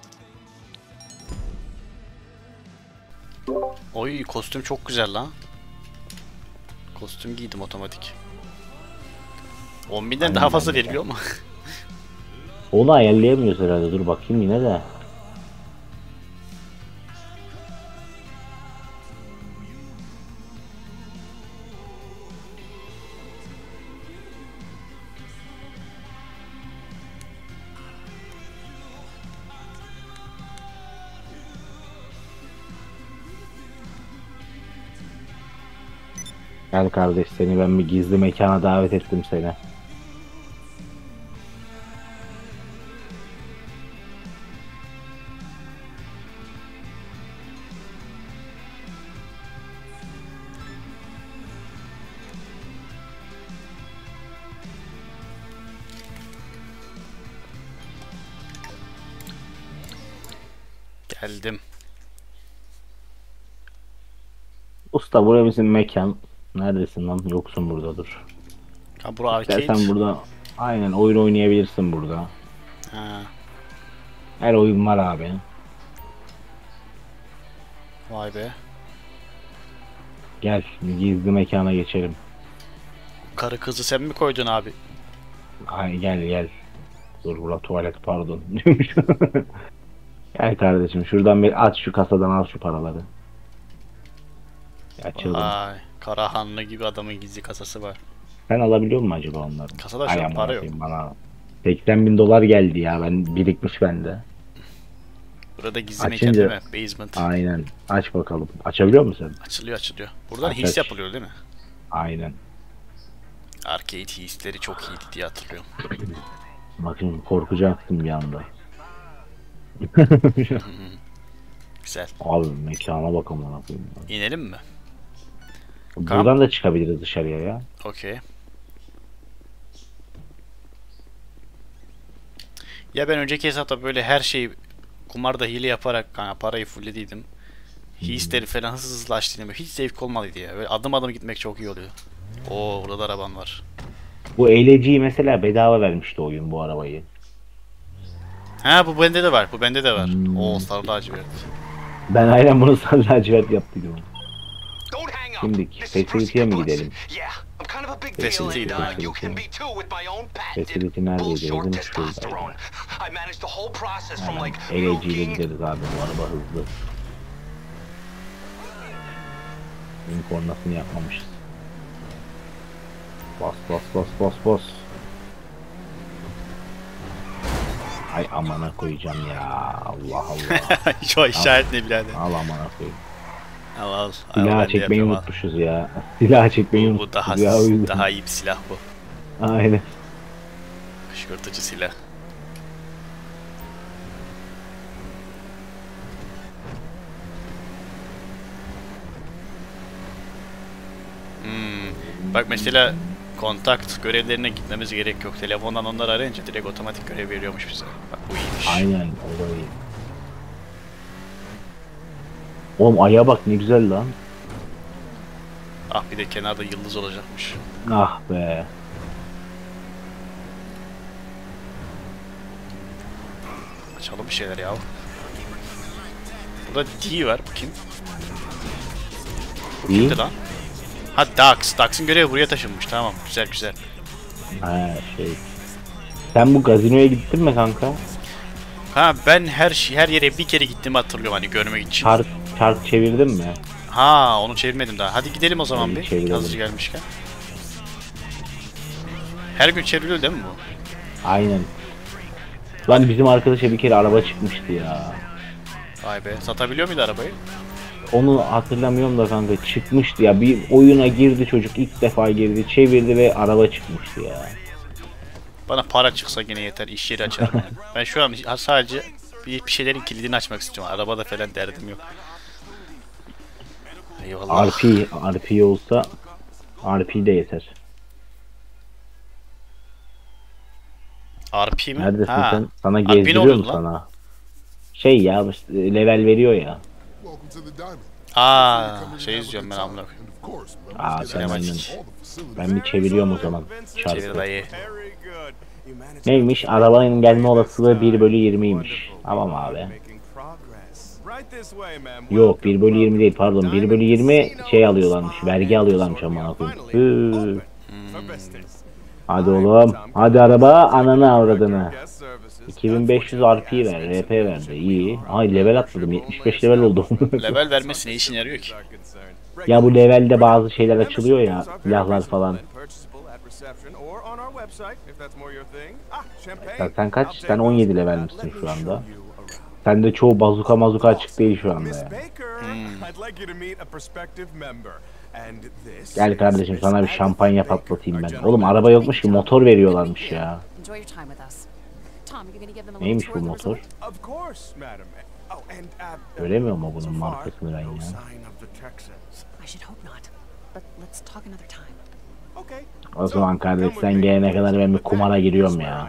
Oy, kostüm çok güzel lan. Kostüm giydim otomatik. 10.000'den Aynen, daha fazla ben de. veriliyor mu? Onu ayarlayamıyoruz herhalde. Dur bakayım yine de. Gel kardeş, seni ben bir gizli mekana davet ettim seni. Geldim. Usta, burası bizim mekan. Neredesin lan? Yoksun burada, dur. Ha, bura arcade. İstersen burada aynen oyun oynayabilirsin burada. Ha, Her oyun var abi. vay be. Gel gizli mekana geçelim. Karı kızı sen mi koydun abi? Ay, gel. Dur, burada tuvalet, pardon. Gel kardeşim, şuradan bir aç, şu kasadan al şu paraları. Açıldım. Vay, Karahanlı gibi adamın gizli kasası var. Sen alabiliyor musun acaba onları? Kasada şu an para yok. Bana 80.000 dolar geldi ya, ben birikmiş bende. Burada gizli mekan Açınca- değil mi? Basement. Aynen. Aç bakalım. Açabiliyor musun sen? Açılıyor. Buradan Aç, his aç. yapılıyor değil mi? Aynen. Arcade hisleri çok iyiydi diye hatırlıyorum. Bakın, korkacaktım bir anda. Güzel. Abi mekana bakalım, ona koyayım. İnelim mi? Buradan da çıkabiliriz dışarıya ya. Okey. Ya ben önceki hesapta böyle her şeyi kumarda hile yaparak parayı fulllediydim. Hisleri falan hızlı açtığında hiç zevk olmadıydı ya. Böyle adım adım gitmek çok iyi oluyor. Oo, burada da araban var. Bu eğleciyi mesela bedava vermişti oyun, bu arabayı. Ha, bu bende de var. Oo, sarı lacivert. Ben aynen bunu sarı lacivert yaptım. Don't hang up. Şimdi This is Facility'ye mi Percy gidelim? Yeah, I'm kind of a big deal, Facility and değil. you can be too with my own patented Facility neredeydi? bull short Bizim şuradaydı. testosterone. I managed the whole process from like LG ile milking. gideriz abi, bu araba hızlı. Benim kornasını yapmamışız. Bas bas bas bas bas. Ay amana koyacağım ya, Allah Allah. Şu işaret ne birader? Al amana koyayım. Al al. Silah ben de çekmeyi yapıyorum, al. unutmuşuz ya. Silah çekmeyi Bu unutmuşuz daha ya, o yüzden. daha iyi bir silah bu. Aynen. Kışkırtıcı silah. Bak mesela kontakt görevlerine gitmemiz gerek yok. Telefondan onları arayınca direkt otomatik görev veriyormuş bize. Bak bu iyiymiş. Aynen, o da iyi. Oğlum aya bak ne güzel lan. Ah bir de kenarda yıldız olacakmış. Ah be. Açalım bir şeyler ya. Burada D var. Bu kim? İyi. Kimdi lan? Ha Dax. Dax'ın görevi buraya taşınmış. Tamam. Güzel güzel. Ha şey. Sen bu gazinoya gittin mi kanka? Ha ben her yere bir kere gittim hatırlıyorum hani görmek için. Çark çevirdin mi? Ha onu çevirmedim daha. Hadi gidelim o zaman İyi, bir. çevirelim. Hazır gelmişken. Her gün çevriliyor değil mi bu? Aynen. Lan bizim arkadaşa bir kere araba çıkmıştı ya. Vay be. Satabiliyor muydu arabayı? Onu hatırlamıyorum da kanka, çıkmıştı ya. Bir oyuna girdi çocuk, ilk defa girdi, çevirdi ve araba çıkmıştı ya. Bana para çıksa yine yeter. İş yeri açarım. Ben şu an sadece bir şeylerin kilidini açmak istiyorum. Arabada falan derdim yok. Eyvallah. RP olsa RP de yeter. RP mi? Neredesin Ha. sen? Sana RP ne oluyor gezdiriyorum lan? sana. Şey ya, level veriyor ya. Welcome to the Diamond. Aa, şey izliyorum ben amına koyayım. Of course, Aa sen aynen. Sinematik. Ben bir çeviriyorum o zaman. Çevir Çarpı. dayı. Very good. You managed Neymiş? Arabanın gelme olasılığı 1/20'ymiş. Tamam abi. making progress. Right this way, ma'am. Yok 1/20 değil, pardon, 1/20 şey alıyorlarmış, vergi alıyorlarmış amına koyayım. Hı. Hadi oğlum, hadi araba, ananı avradını. 2500 RP ver, RP verdi, iyi. Ay level atladım, 75 level oldu. Level vermesi ne işin yarıyor ki? Ya bu levelde bazı şeyler açılıyor ya, silahlar falan. Sen kaç? Sen 17 level misin şu anda? Sende çoğu bazuka mazuka açık değil şu anda ya. Gel kardeşim, sana bir şampanya patlatayım ben. Oğlum araba yokmuş ki, motor veriyorlarmış ya. Enjoy your time with us. Tom, you're gonna give them a little Neymiş tour bu of the motor? resort? Of course, madam. Oh, and Söylemiyor mu bunun so far, markasını ben no ya? sign of the Texans. I should hope not. But let's talk another time. Okay. O zaman kardeş sen gelene kadar ben bir kumara giriyorum ya.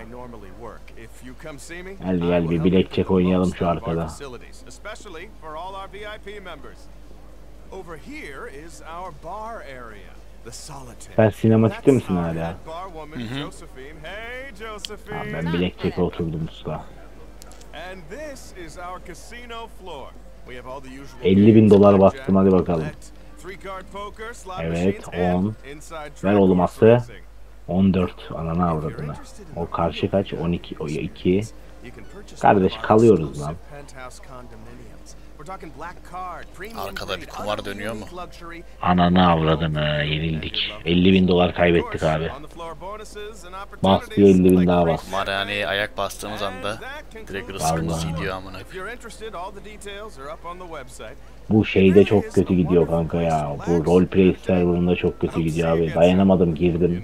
Gel bir bilekçek oynayalım şu arkada. Sen sinematikte misin hala? Ha, ben bilekçeke oturdum usta. 50.000 dolar bastım, hadi bakalım. Evet, 10. Ver oğlum ası. 14, ananı avradını. O karşı kaç? 12, o 2. Kardeş kalıyoruz lan. Arkada bir kumar dönüyor mu? Ananı avradını, yenildik. 50.000 dolar kaybettik abi. Bas bir 50.000 daha bas. Kumarhaneye ayak bastığımız anda direkt rızkımız Vallahi. gidiyor amına. Bu şeyde çok kötü gidiyor kanka ya. Bu roleplay serverında çok kötü gidiyor abi. Dayanamadım, girdim.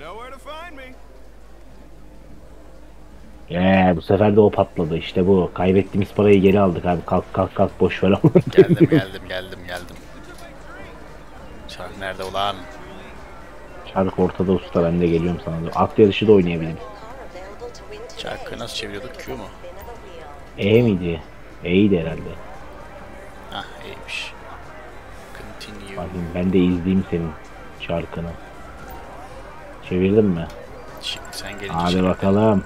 Bu sefer de o patladı, işte bu. Kaybettiğimiz parayı geri aldık abi. Kalk boş ver ama. Geldim. Çark nerede ulan? Çark ortada usta, ben de geliyorum sana. At yarışı da oynayabilirim. Çarkı nasıl çeviriyorduk? Q mu? E miydi? E'ydi herhalde. Hah iyiymiş. Continue. Bakayım ben de izleyeyim senin şarkını. Çevirdin mi? Şimdi sen gelince Hadi çevir. bakalım.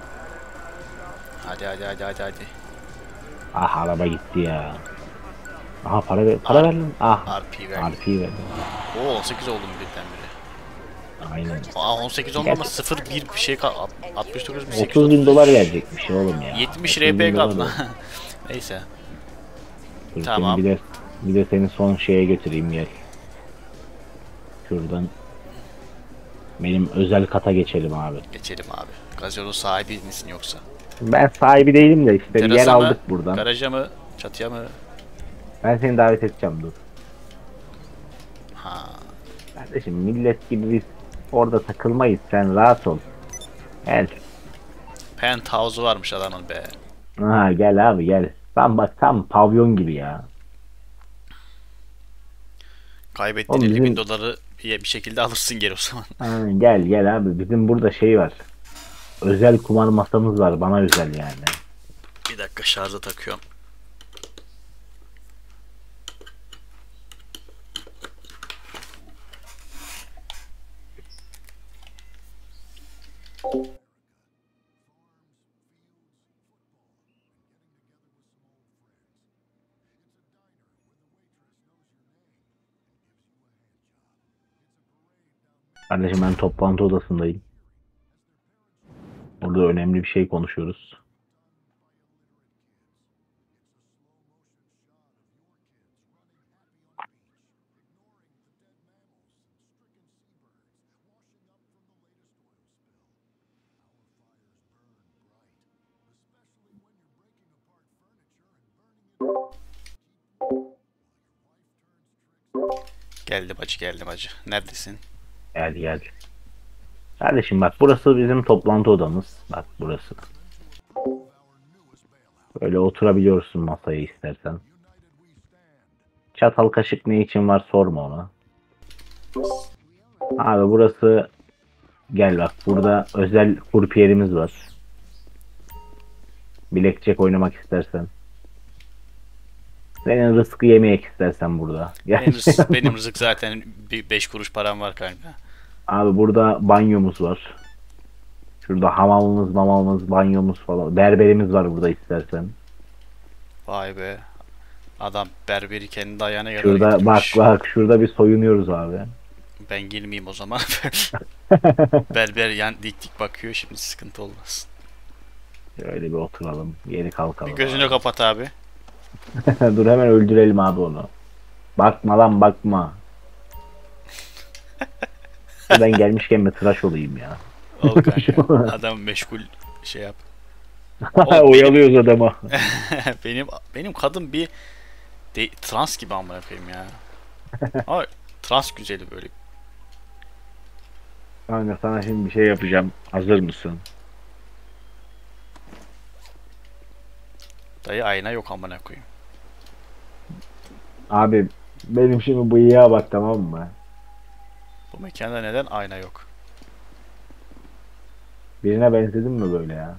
Hadi. Ah araba gitti ya. Aha para ver lan. Ah. RP verdi. RP verdi. Oo 18 oldum birdenbire. Aynen. Aa 18 oldu ama 0 bir şey kaldı. 69.800 30 bin dolar gelecek bir şey oğlum ya. 70 30 bin RP kaldı dolar lan. Neyse. Dur, Tamam. seni bir de seni son şeye götüreyim gel. Şuradan. Benim özel kata geçelim abi. Geçelim abi. Gazyonun sahibi misin yoksa? Ben sahibi değilim de işte bir yer Terasa mı? aldık buradan. Garaja mı? Çatıya mı? Ben seni davet edeceğim dur. Ha. Kardeşim millet gibi biz orada takılmayız, sen rahat ol. Gel. Penthouse'u varmış adamın be. Ha gel abi gel. Tam pavyon gibi ya. Kaybettiğin Oğlum 50 bin bizim- doları bir şekilde alırsın geri o zaman. Ha, gel abi, bizim burada şey var. Özel kumar masamız var, bana özel yani. Bir dakika şarja takıyorum. Kardeşim ben toplantı odasındayım. Burada önemli bir şey konuşuyoruz. Geldim hacı. Neredesin? Gel. Kardeşim bak, burası bizim toplantı odamız. Bak burası. Böyle oturabiliyorsun masaya istersen. Çatal kaşık ne için var sorma ona. Abi burası, gel bak, burada özel kurpiyerimiz var. Blackjack oynamak istersen. Senin rızkı yemek istersen burada. Benim rızık zaten 5 kuruş param var kanka. Abi burada banyomuz var. Şurada hamamımız, banyomuz falan. Berberimiz var burada istersen. Vay be. Adam berberi kendi ayağına kadar Şurada getirmiş. bak şurada bir soyunuyoruz abi. Ben girmeyeyim o zaman. Berber yan dik bakıyor, şimdi sıkıntı olmaz. Şöyle bir oturalım. Geri kalkalım. Bir gözünü kapat abi. Dur hemen öldürelim abi onu. Bakma lan bakma. Ben gelmişken bir tıraş olayım ya. Ol kanka. Adam meşgul şey yap. Oğlum Oyalıyoruz adamı. benim kadın bir trans gibi amına koyayım ya. Ama trans güzeli böyle. Kanka sana şimdi bir şey yapacağım. Hazır mısın? Dayı ayna yok amına koyayım. Abi benim şimdi bıyığa bak, tamam mı? Bu mekanda neden ayna yok? Birine benzedim mi böyle ya?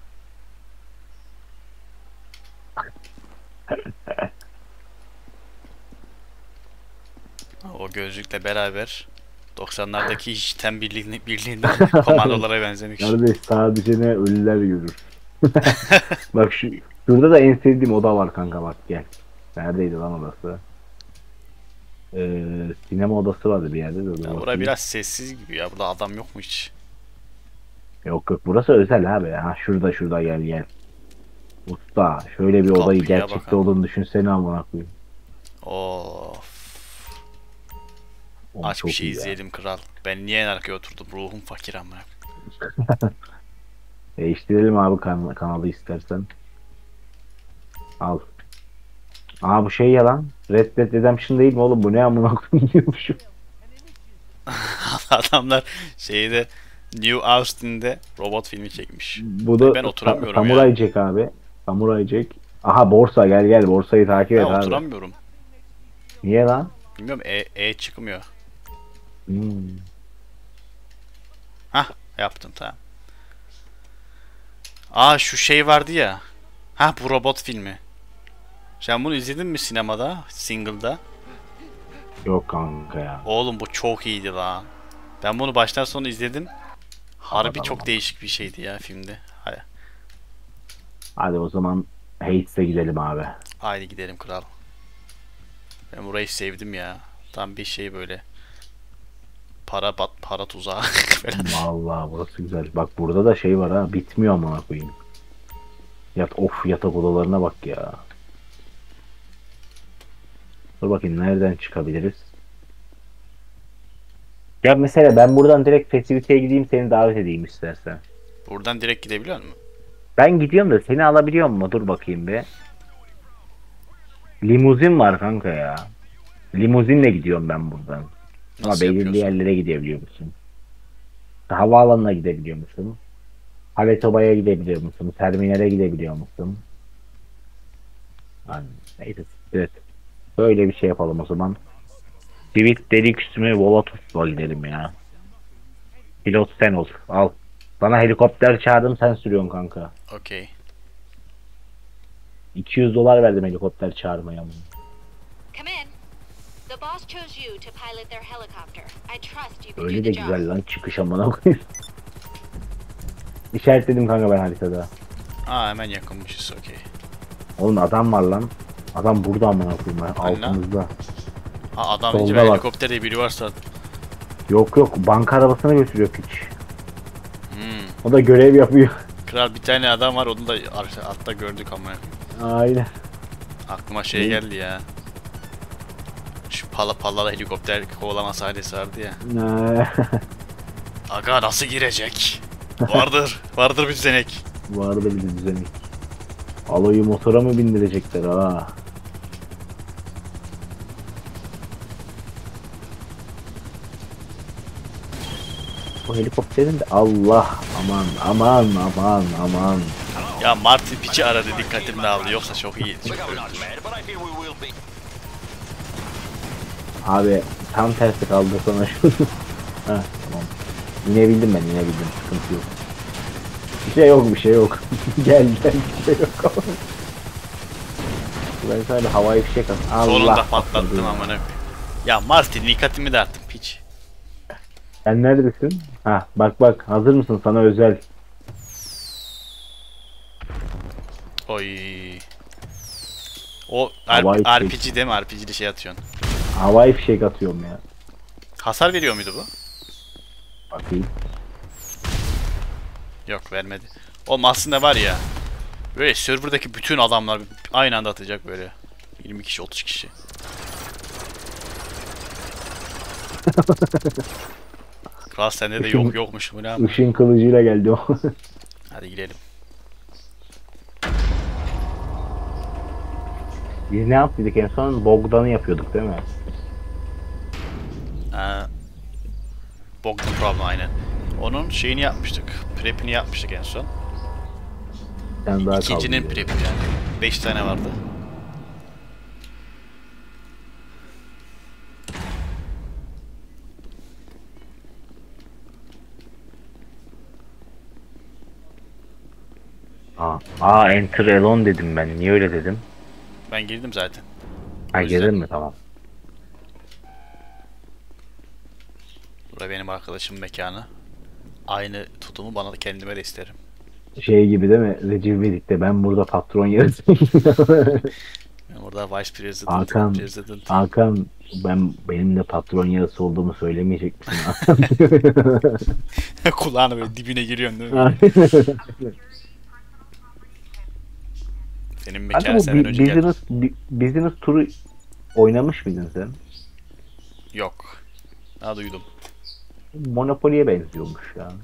O gözlükle beraber 90'lardaki işten birliğinden komandolara benzemiş. Kardeş sadece ne ölüler görür. Bak şurada da en sevdiğim oda var kanka, bak gel. Neredeydi lan odası? Sinema odası vardı bir yerde de. Ya burası biraz sessiz gibi ya. Burada adam yok mu hiç? Yok burası özel abi. Ha şurada gel. Usta şöyle bir odayı Kapıya gerçekte bakalım. olduğunu düşünsene amına koyayım. Of. Oğlum Aç çok bir şey iyi ya. izleyelim kral. Ben niye en arkaya oturdum? Ruhum fakir amına. Değiştirelim abi kanalı istersen. Al. Aa bu şey ya lan. Red Dead Redemption değil mi oğlum, bu ne amına koyayım diyormuşum. Adamlar şeyde New Austin'de robot filmi çekmiş. Bu da Ben oturamıyorum Samurai ya. Jack abi. Samurai Jack. Aha borsa, gel borsayı takip et Ben abi. oturamıyorum. Niye lan? Bilmiyorum çıkmıyor. Hmm. Hah yaptım tamam. Aa şu şey vardı ya. Ha bu robot filmi. Sen bunu izledin mi sinemada? Single'da? Yok kanka ya. Oğlum bu çok iyiydi lan. Ben bunu baştan sona izledim. Harbi Tamam. çok değişik bir şeydi ya filmde. Hadi o zaman Hates'e gidelim abi. Haydi gidelim kral. Ben burayı sevdim ya. Tam bir şey böyle. Para tuzağı falan. Vallahi burası güzel. Bak burada da şey var ha. Bitmiyor amına koyayım. Yatak odalarına bak ya. Dur bakayım nereden çıkabiliriz? Ya mesela ben buradan direkt festiviteye gideyim seni davet edeyim istersen. Buradan direkt gidebiliyor musun? Ben gidiyorum da seni alabiliyor mu? Dur bakayım be. Limuzin var kanka ya. Limuzinle gidiyorum ben buradan. Ama Nasıl belirli yapıyorsun? yerlere gidebiliyor musun? Havaalanına gidebiliyor musun? Haletoba'ya gidebiliyor musun? Terminale gidebiliyor musun? Yani, neyse. Evet. Böyle bir şey yapalım o zaman. Civic Deluxe mi Volatus'la gidelim ya. Pilot sen ol. Al. Sana helikopter çağırdım sen sürüyorsun kanka. Okey. $200 verdim helikopter çağırmaya. Come in. The boss chose you to pilot their helicopter. I trust you can Öyle do de the job. güzel lan çıkış amına koyayım. İşaretledim kanka ben haritada. Aa hemen yakınmışız okey. Oğlum adam var lan. Adam burada amına koyayım ya, Hani lan? altımızda. Ha adam Solda önce bak. helikopterde biri varsa. Yok banka arabasına götürüyor piç. Hmm. O da görev yapıyor. Kral bir tane adam var onu da altta gördük ama. Aynen. Aklıma şey Ne? geldi ya. Şu palla helikopter kovalama sahnesi vardı ya. Aga nasıl girecek? Vardır bir düzenek. Vardı bir düzenek. Aloyu motora mı bindirecekler ha? Bu helikopterin de Allah aman. Ya Martin piçi aradı dikkatim dağıldı yoksa çok iyi. Look, I'm not mad, but I feel we will be. Abi tam tersi kaldı sana şu. Ha tamam. İnebildim, sıkıntı yok. Bir şey yok. Gel bir şey yok. Ben sana bir havai fişek at. Allah. Sonunda patlattım amına. Ya Martin dikkatimi dağıttın piç. Sen neredesin? Ha bak hazır mısın sana özel. Oy. O Havai RPG değil mi? RPG'de şey atıyorsun. Havai fişek atıyorum ya. Hasar veriyor muydu bu? Bakayım. Yok vermedi. Oğlum aslında var ya. Böyle serverdaki bütün adamlar aynı anda atacak böyle. 20 kişi 30 kişi. Kral sende de yokmuş bu ne ama. Işın kılıcıyla geldi o. Hadi gidelim. Biz ne yaptık en son? Bogdan'ı yapıyorduk değil mi? Bogdan Problem aynen. Onun şeyini yapmıştık. Prep'ini yapmıştık en son. Sen daha İkincinin kaldın prep'i yani. 5 tane vardı. Enter Alone dedim ben. Niye öyle dedim? Ben girdim zaten. Ha O yüzden- girdin mi? Tamam. Burası benim arkadaşımın mekanı. Aynı tutumu bana da kendime de isterim. Şey gibi değil mi? Recep İvedik'te ben burada patron yarısı. Ben orada Vice President, Hakan, President. Hakan benim de patron yarısı olduğumu söylemeyecek misin? Kulağına böyle dibine giriyorsun değil mi? Senin Kanka mekanı bu senden önce geldi. business turu oynamış mıydın sen? Yok. Ha duydum. Monopoly'ye benziyormuş ya.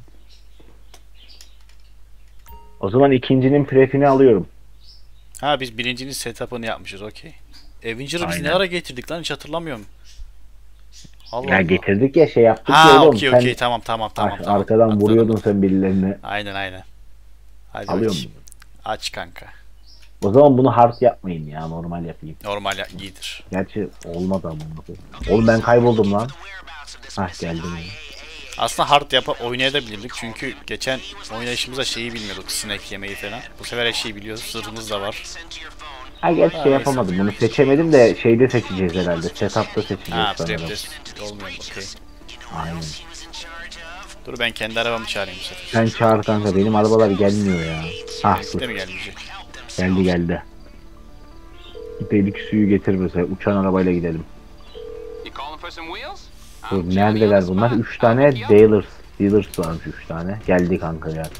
O zaman ikincinin prefini alıyorum. Ha biz birincinin setup'ını yapmışız okey. Avenger'ı biz ne Aynen. ara getirdik lan hiç hatırlamıyorum. Allah Ya Allah. getirdik ya şey yaptık ya Ha oğlum. okey Sen okey tamam. arkadan Hatırladım. vuruyordun sen birilerine. Aynen. Hadi Alıyorum. bakayım. Aç kanka. O zaman bunu hard yapmayın ya, normal yapayım. Normal iyidir. Gerçi olmadı ama. Oğlum ben kayboldum lan. Hah geldim. Aslında hard oynayabilirdik çünkü geçen oynayışımızda şeyi bilmiyorduk, sinek yemeği falan. Bu sefer her şeyi biliyoruz, zırhımız da var. Ha gerçi Ha, şey neyse. yapamadım, bunu seçemedim de şeyde seçeceğiz herhalde. Setup'ta seçeceğiz Ha sanırım. prep'te olmuyor okey. Aynen. Dur ben kendi arabamı çağırayım bu sefer. Sen çağır kanka, benim arabalar gelmiyor ya. Ah dur, Değil mi gelmeyecek? geldi. Delik suyu getir mesela. Uçan arabayla gidelim. You calling for some wheels? Dur, neredeler bunlar? 3 tane dealers varmış 3 tane. Geldi kanka ya.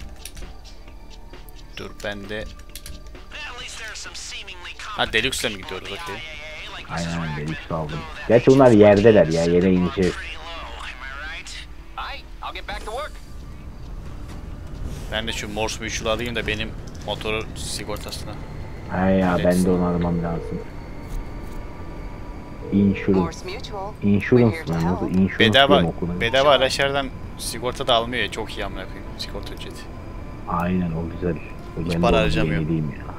Dur ben de... Ha Deluxe'le mi gidiyoruz? Okey. Aynen delik aldım. Gerçi bunlar yerdeler ya. Yere ineceğiz. Ben de şu Morse Mutual'ı alayım da benim motoru sigortasına. He ya ben de onu almam lazım. Insurance. Insurance mı? Nasıl? Insurance Bedava, diye mi okunuyor? bedava araçlardan sigorta da almıyor ya. Çok iyi amına koyayım sigorta ücreti. Aynen o güzel. O Hiç ben de para onu harcamıyorum. deneyeyim ya.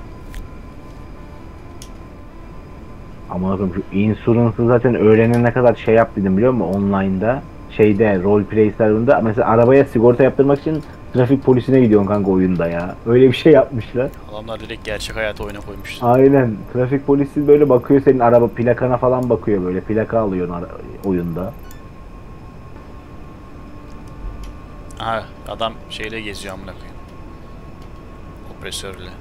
Ama bakın şu insurance'ı zaten öğrenene kadar şey yap dedim biliyor musun? Online'da. Şeyde roleplay serverında mesela arabaya sigorta yaptırmak için trafik polisine gidiyorsun kanka oyunda ya. Öyle bir şey yapmışlar. Adamlar direkt gerçek hayatı oyuna koymuşlar. Aynen. Trafik polisi böyle bakıyor senin araba plakana falan bakıyor böyle. Plaka alıyorsun oyunda. Aha adam şeyle geziyor amına koyayım. Opresörle.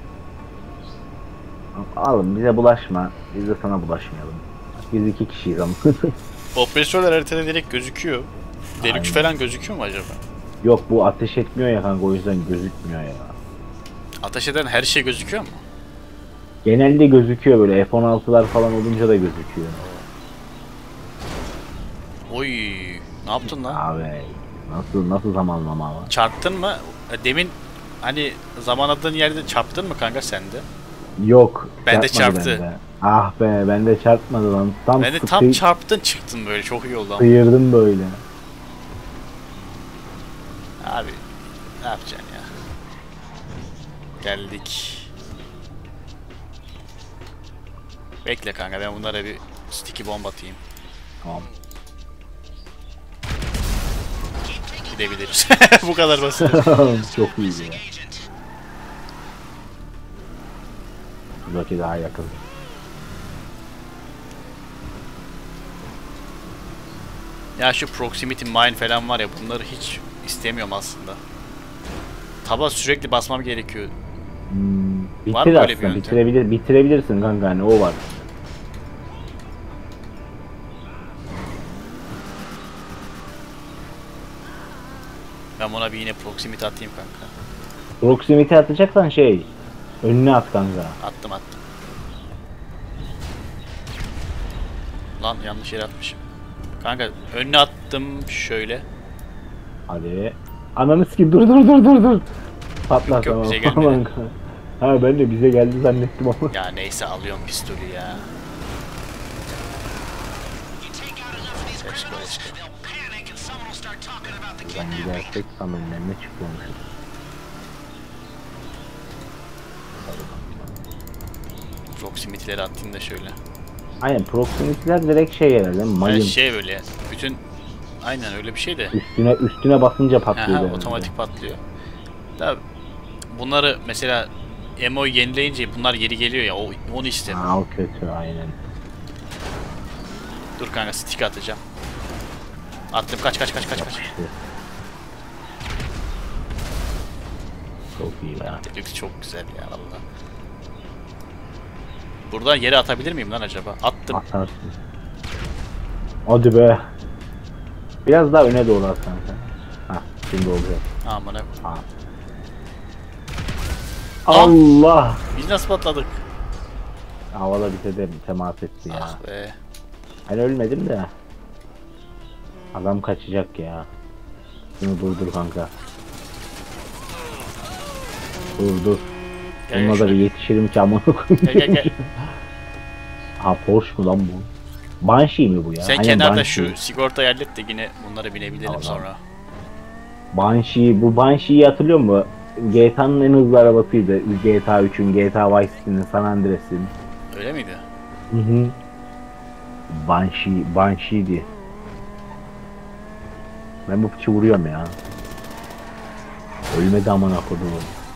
Oğlum bize bulaşma. Biz de sana bulaşmayalım. Biz 2 kişiyiz ama. Opresörler haritada direkt gözüküyor. Deluxe falan gözüküyor mu acaba? Yok bu ateş etmiyor ya kanka o yüzden gözükmüyor ya. Ateş eden her şey gözüküyor mu? Genelde gözüküyor böyle F-16'lar falan olunca da gözüküyor. Oy, ne yaptın lan? Abi nasıl zamanlama var? Çarptın mı? Demin hani zamanladığın yerde çarptın mı kanka sen de? Yok. Bende çarpmadı çarptı. bende. Ah be bende çarpmadı lan. Tam Ben de tam çarptın çıktın böyle çok iyi oldu ama. sıyırdım böyle. Abi ne yapacaksın ya? Geldik. Bekle kanka ben bunlara bir sticky bomb atayım. Tamam. Gidebiliriz. Bu kadar basit. Çok iyi ya. Buradaki daha yakın. Ya şu proximity mine falan var ya bunları hiç istemiyorum aslında. Taba sürekli basmam gerekiyor. Var Bitir mı öyle bir aslında yöntem? bitirebilirsin kanka hani o var. Ben buna bir yine proximity atayım kanka. Proximity atacaksan şey önüne at kanka. Attım. Lan yanlış yere atmışım. Kanka önüne attım şöyle. Hadi. Ananı sikeyim dur. Patlar Yok, tamam. bize gelmedi. Aman kanka. Ha ben de bize geldi zannettim ama. Ya neyse alıyorum pistolü ya. Let's go. Buradan gidersek tam önlerine çıkıyormuşuz. Proximity'leri attım da şöyle. Aynen proximity'ler direkt şey herhalde mayın. Yani şey böyle bütün aynen öyle bir şey de. Üstüne basınca patlıyor. Aha, herhalde. otomatik patlıyor. Tabi bunları mesela emo'yu yenileyince bunlar geri geliyor ya onu istemiyorum. Ha o kötü aynen. Dur kanka stick atacağım. Attım kaç. İşte. Çok iyi ya. Deluxe çok güzel ya valla. Buradan yere atabilir miyim lan acaba? Attım. Atarsın. Hadi be. Biraz daha öne doğru at kanka. Hah şimdi olacak. Amına. Ha. Allah! Biz nasıl patladık? Havada bize de temas etti ya. Ah be. Ben ölmedim de. Adam kaçacak ya. Şunu durdur kanka. Dur. Gel, Onunla da şöyle. bir yetişirim ki amına koyayım. Gel. Ha Porsche mu lan bu? Banshee mi bu ya? Sen Aynen, kenarda Banshee. şu sigortayı hallet de yine bunlara binebilirim Tamam. sonra. Bu Banshee'yi hatırlıyor musun? GTA'nın en hızlı arabasıydı. GTA 3'ün, GTA Vice City'nin, San Andreas'in. Öyle miydi? Hı. Banshee'di. Ben bu piçi vuruyorum ya. Ölmedi amına koduğum.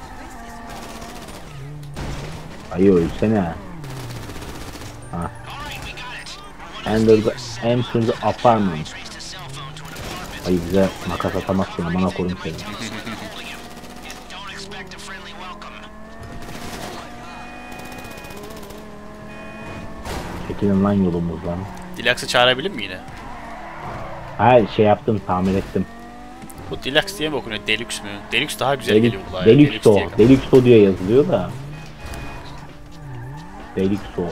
Ayı ölsene. Ha. Enter the apartment. Ay bize makas atamazsın amına koyayım seni. Kesilin lan yolumuzdan. Deluxe'ı çağırabilir mi yine? Ha şey yaptım, tamir ettim. Bu Deluxe diye mi okunuyor? Deluxe mü? Deluxe daha güzel Deluxe, geliyor kulağa. Deluxe o. diye. Deluxe o diye yazılıyor da. Deluxe o.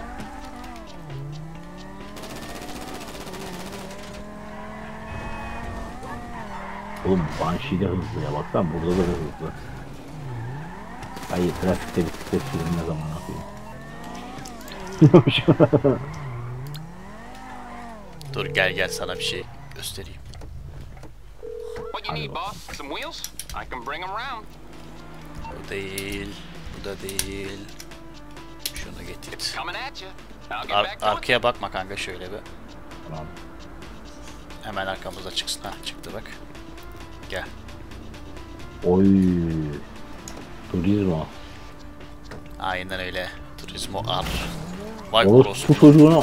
Oğlum Banshee de hızlı ya, baksana burada da hızlı. Hayır, trafikte bisiklet sürümüne zaman yapayım. Dur gel sana bir şey göstereyim. What you need, boss? Some wheels? I can bring them round. Bu değil. Bu da değil. Şunu getir. Coming at you. I'll get back to it. Arkaya bakma kanka şöyle bir. Tamam. Hemen arkamıza çıksın. Ha çıktı bak. Gel. Oy. Turizmo. Aynen öyle. Turizmo ar. Vay Oğlum Gross. bu çocuğuna.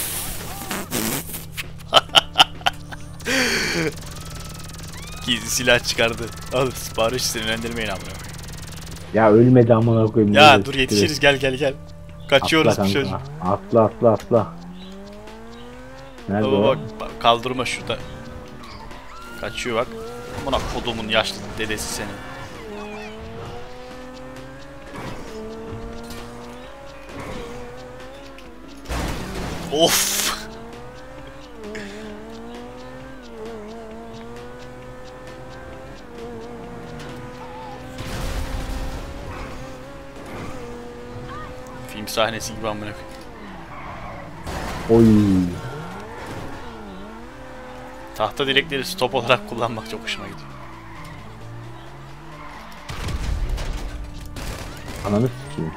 Gizli silah çıkardı. Al sipariş sinirlendirmeyin amına. Ya ölmedi amına koyayım. Ya Böyle dur siktir et. yetişiriz gel. Kaçıyoruz Atla bir kanka. şey. Atla. Nerede Baba o? bak kaldırma şurada. Kaçıyor bak. Buna kodumun yaşlı dedesi senin. Of. Film sahnesi gibi amına koyayım. Oy. Tahta direkleri stop olarak kullanmak çok hoşuma gidiyor. Ananı sikeyim.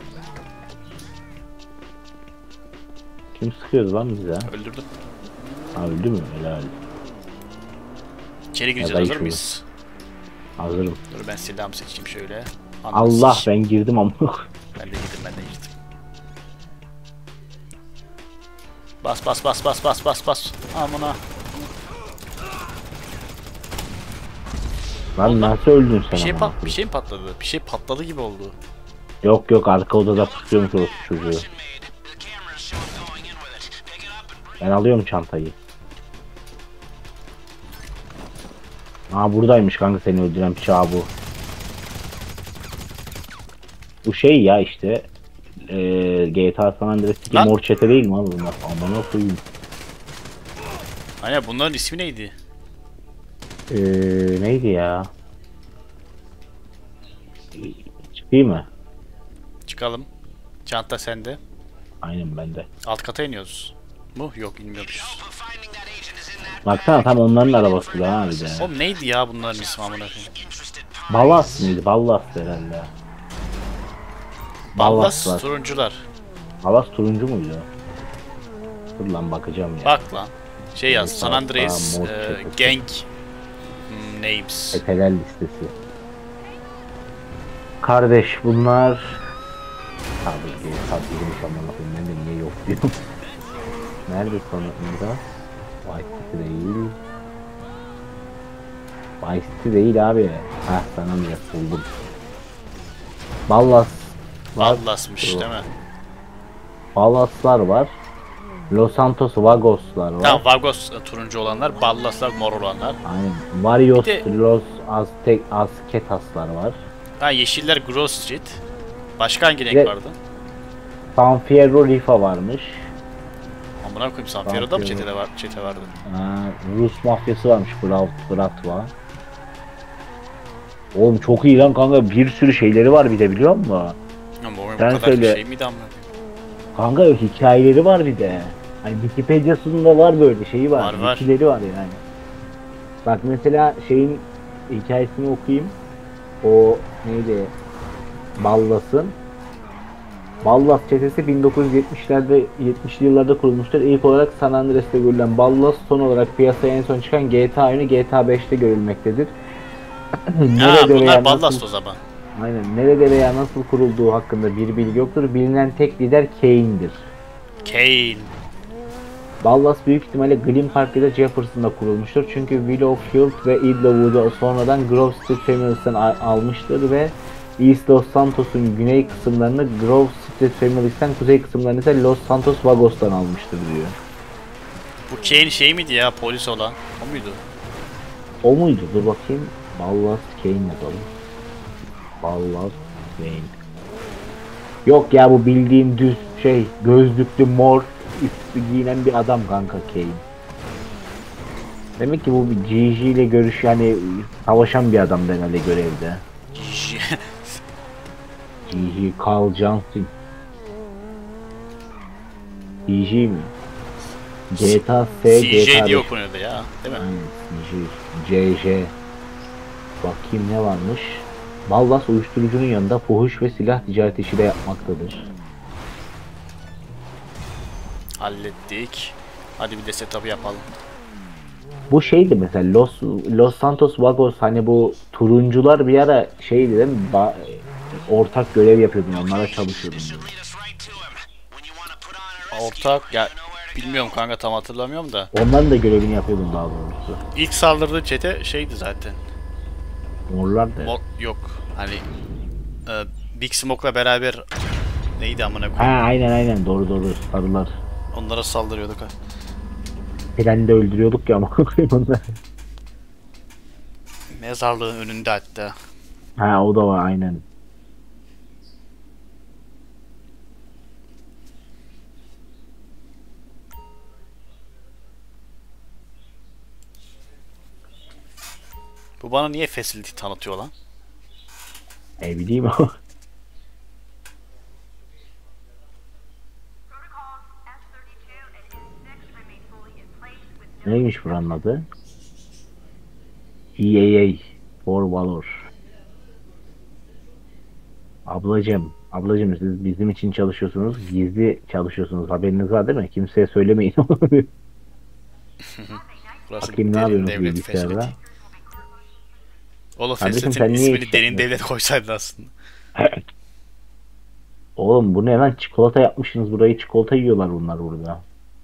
Kim sıkıyordu lan bize? Öldürdüm. Ha öldü mü? Helal. İçeri Ya gireceğiz da hazır hiç mıyız? Hazırım. Dur ben silahımı seçeyim şöyle. Allah Seç. ben girdim ama. Ben de girdim. Bas. Amına. Lan nasıl öldün sen? Bir şey, amına bir şey mi patladı? Bir şey patladı gibi oldu. Yok arka odada tutuyormuş o çocuğu. Ben alıyorum çantayı. Aa buradaymış kanka, seni öldüren bıçağı bu. Bu şey ya işte GTA San Andreas'taki Lan. mor çete değil mi abi bunlar? Amına koyayım. Aynen bunların ismi neydi? Neydi ya? Çıkayım mı? Çıkalım. Çanta sende. Aynen bende. Alt kata iniyoruz. Mu? Yok inmiyoruz. Baksana tam onların arabası da ha bir de. Oğlum neydi ya bunların ismi amına koyayım? Ballas mıydı? Ballas herhalde. Ballas var. turuncular. Ballas turuncu muydu? Dur lan bakacağım ya. Bak lan. Şey yaz. San Aa, Andreas mor çetesi. Gang Names. Eteler listesi. Kardeş bunlar... Tabii girmiş amına koyayım, ben de niye yok diyorum. Nerede sonunda? Vice City değil. Vice City değil abi. Heh sana biraz buldum. Ballas var. Ballas'mış değil mi? Ballaslar var. Los Santos Vagoslar var. Tamam Vagos turuncu olanlar, Ballaslar mor olanlar. Aynen. Varios Bir de- Los Azketaslar var. Ha yeşiller Grove Street. Başka hangi renk Bir de- vardı? San Fierro Rifa varmış. Amına koyayım San Fierro'da mı çete vardı? Rus mafyası varmış, Bratva. Oğlum çok iyi lan kanka, bir sürü şeyleri var bir de biliyor musun? Ama bu Sen kadar söyle. şey miydi amına koyayım? Kanka hikayeleri var bir de. Hani Wikipedia'sında var böyle şeyi var. Var. Wikileri var yani. Bak mesela şeyin hikayesini okuyayım. O neydi? Ballas'ın. Ballas çetesi 1970'lerde 70'li yıllarda kurulmuştur. İlk olarak San Andreas'te görülen Ballas son olarak piyasaya en son çıkan GTA oyunu GTA 5'te görülmektedir. Ha veya bunlar Ballas nasıl- o zaman. Aynen. Nerede veya nasıl kurulduğu hakkında bir bilgi yoktur. Bilinen tek lider Kane'dir. Kane. Ballas büyük ihtimalle Glen Park ya da Jefferson'da kurulmuştur. Çünkü Willowfield ve Idlewood'u sonradan Grove Street Families'ten almıştır ve East Los Santos'un güney kısımlarını Grove Twisted Families'ten, kuzey kısımlarını ise Los Santos Vagos'tan almıştır diyor. Bu Kane şey miydi ya, polis olan? O muydu? O muydu? Dur bakayım. Ballast Kane yazalım. Ballast Kane. Yok ya, bu bildiğim düz şey, gözlüklü mor üstü giyinen bir adam kanka Kane. Demek ki bu bir GG ile görüş, yani savaşan bir adam herhalde görevde. GG Carl Johnson. GG mi? GTA S, CJ GTA diye 5. okunuyordu ya, değil mi? CJ. Bakayım ne varmış. Ballas uyuşturucunun yanında fuhuş ve silah ticareti işi de yapmaktadır. Hallettik. Hadi bir de setup'ı yapalım. Bu şeydi mesela Los Santos Vagos, hani bu turuncular bir ara şeydi değil mi? Ortak görev yapıyordun, onlara çalışıyordun. Ortak ya, bilmiyorum kanka, tam hatırlamıyorum da. Onların da görevini yapıyordun daha doğrusu. İlk saldırdığı çete şeydi zaten. Morlar da. Yok hani Big Smoke'la beraber neydi amına Ha koyayım. aynen doğru sarılar. Onlara saldırıyorduk ha. Trende öldürüyorduk ya ama onları. Mezarlığın önünde hatta. Ha o da var aynen. Bu bana niye facility tanıtıyor lan? Ne bileyim o. Neymiş buranın adı? EAA for Valor. Ablacım siz bizim için çalışıyorsunuz, gizli çalışıyorsunuz, haberiniz var değil mi? Kimseye söylemeyin. Burası Bakayım ne derin yapıyorsunuz devlet bilgisayarda? facility. Oğlum Kardeşim, facility'nin sen niye ismini iş derin yapıyorsun? devlet koysaydın aslında. Oğlum bu ne lan, çikolata yapmışsınız burayı, çikolata yiyorlar bunlar burada.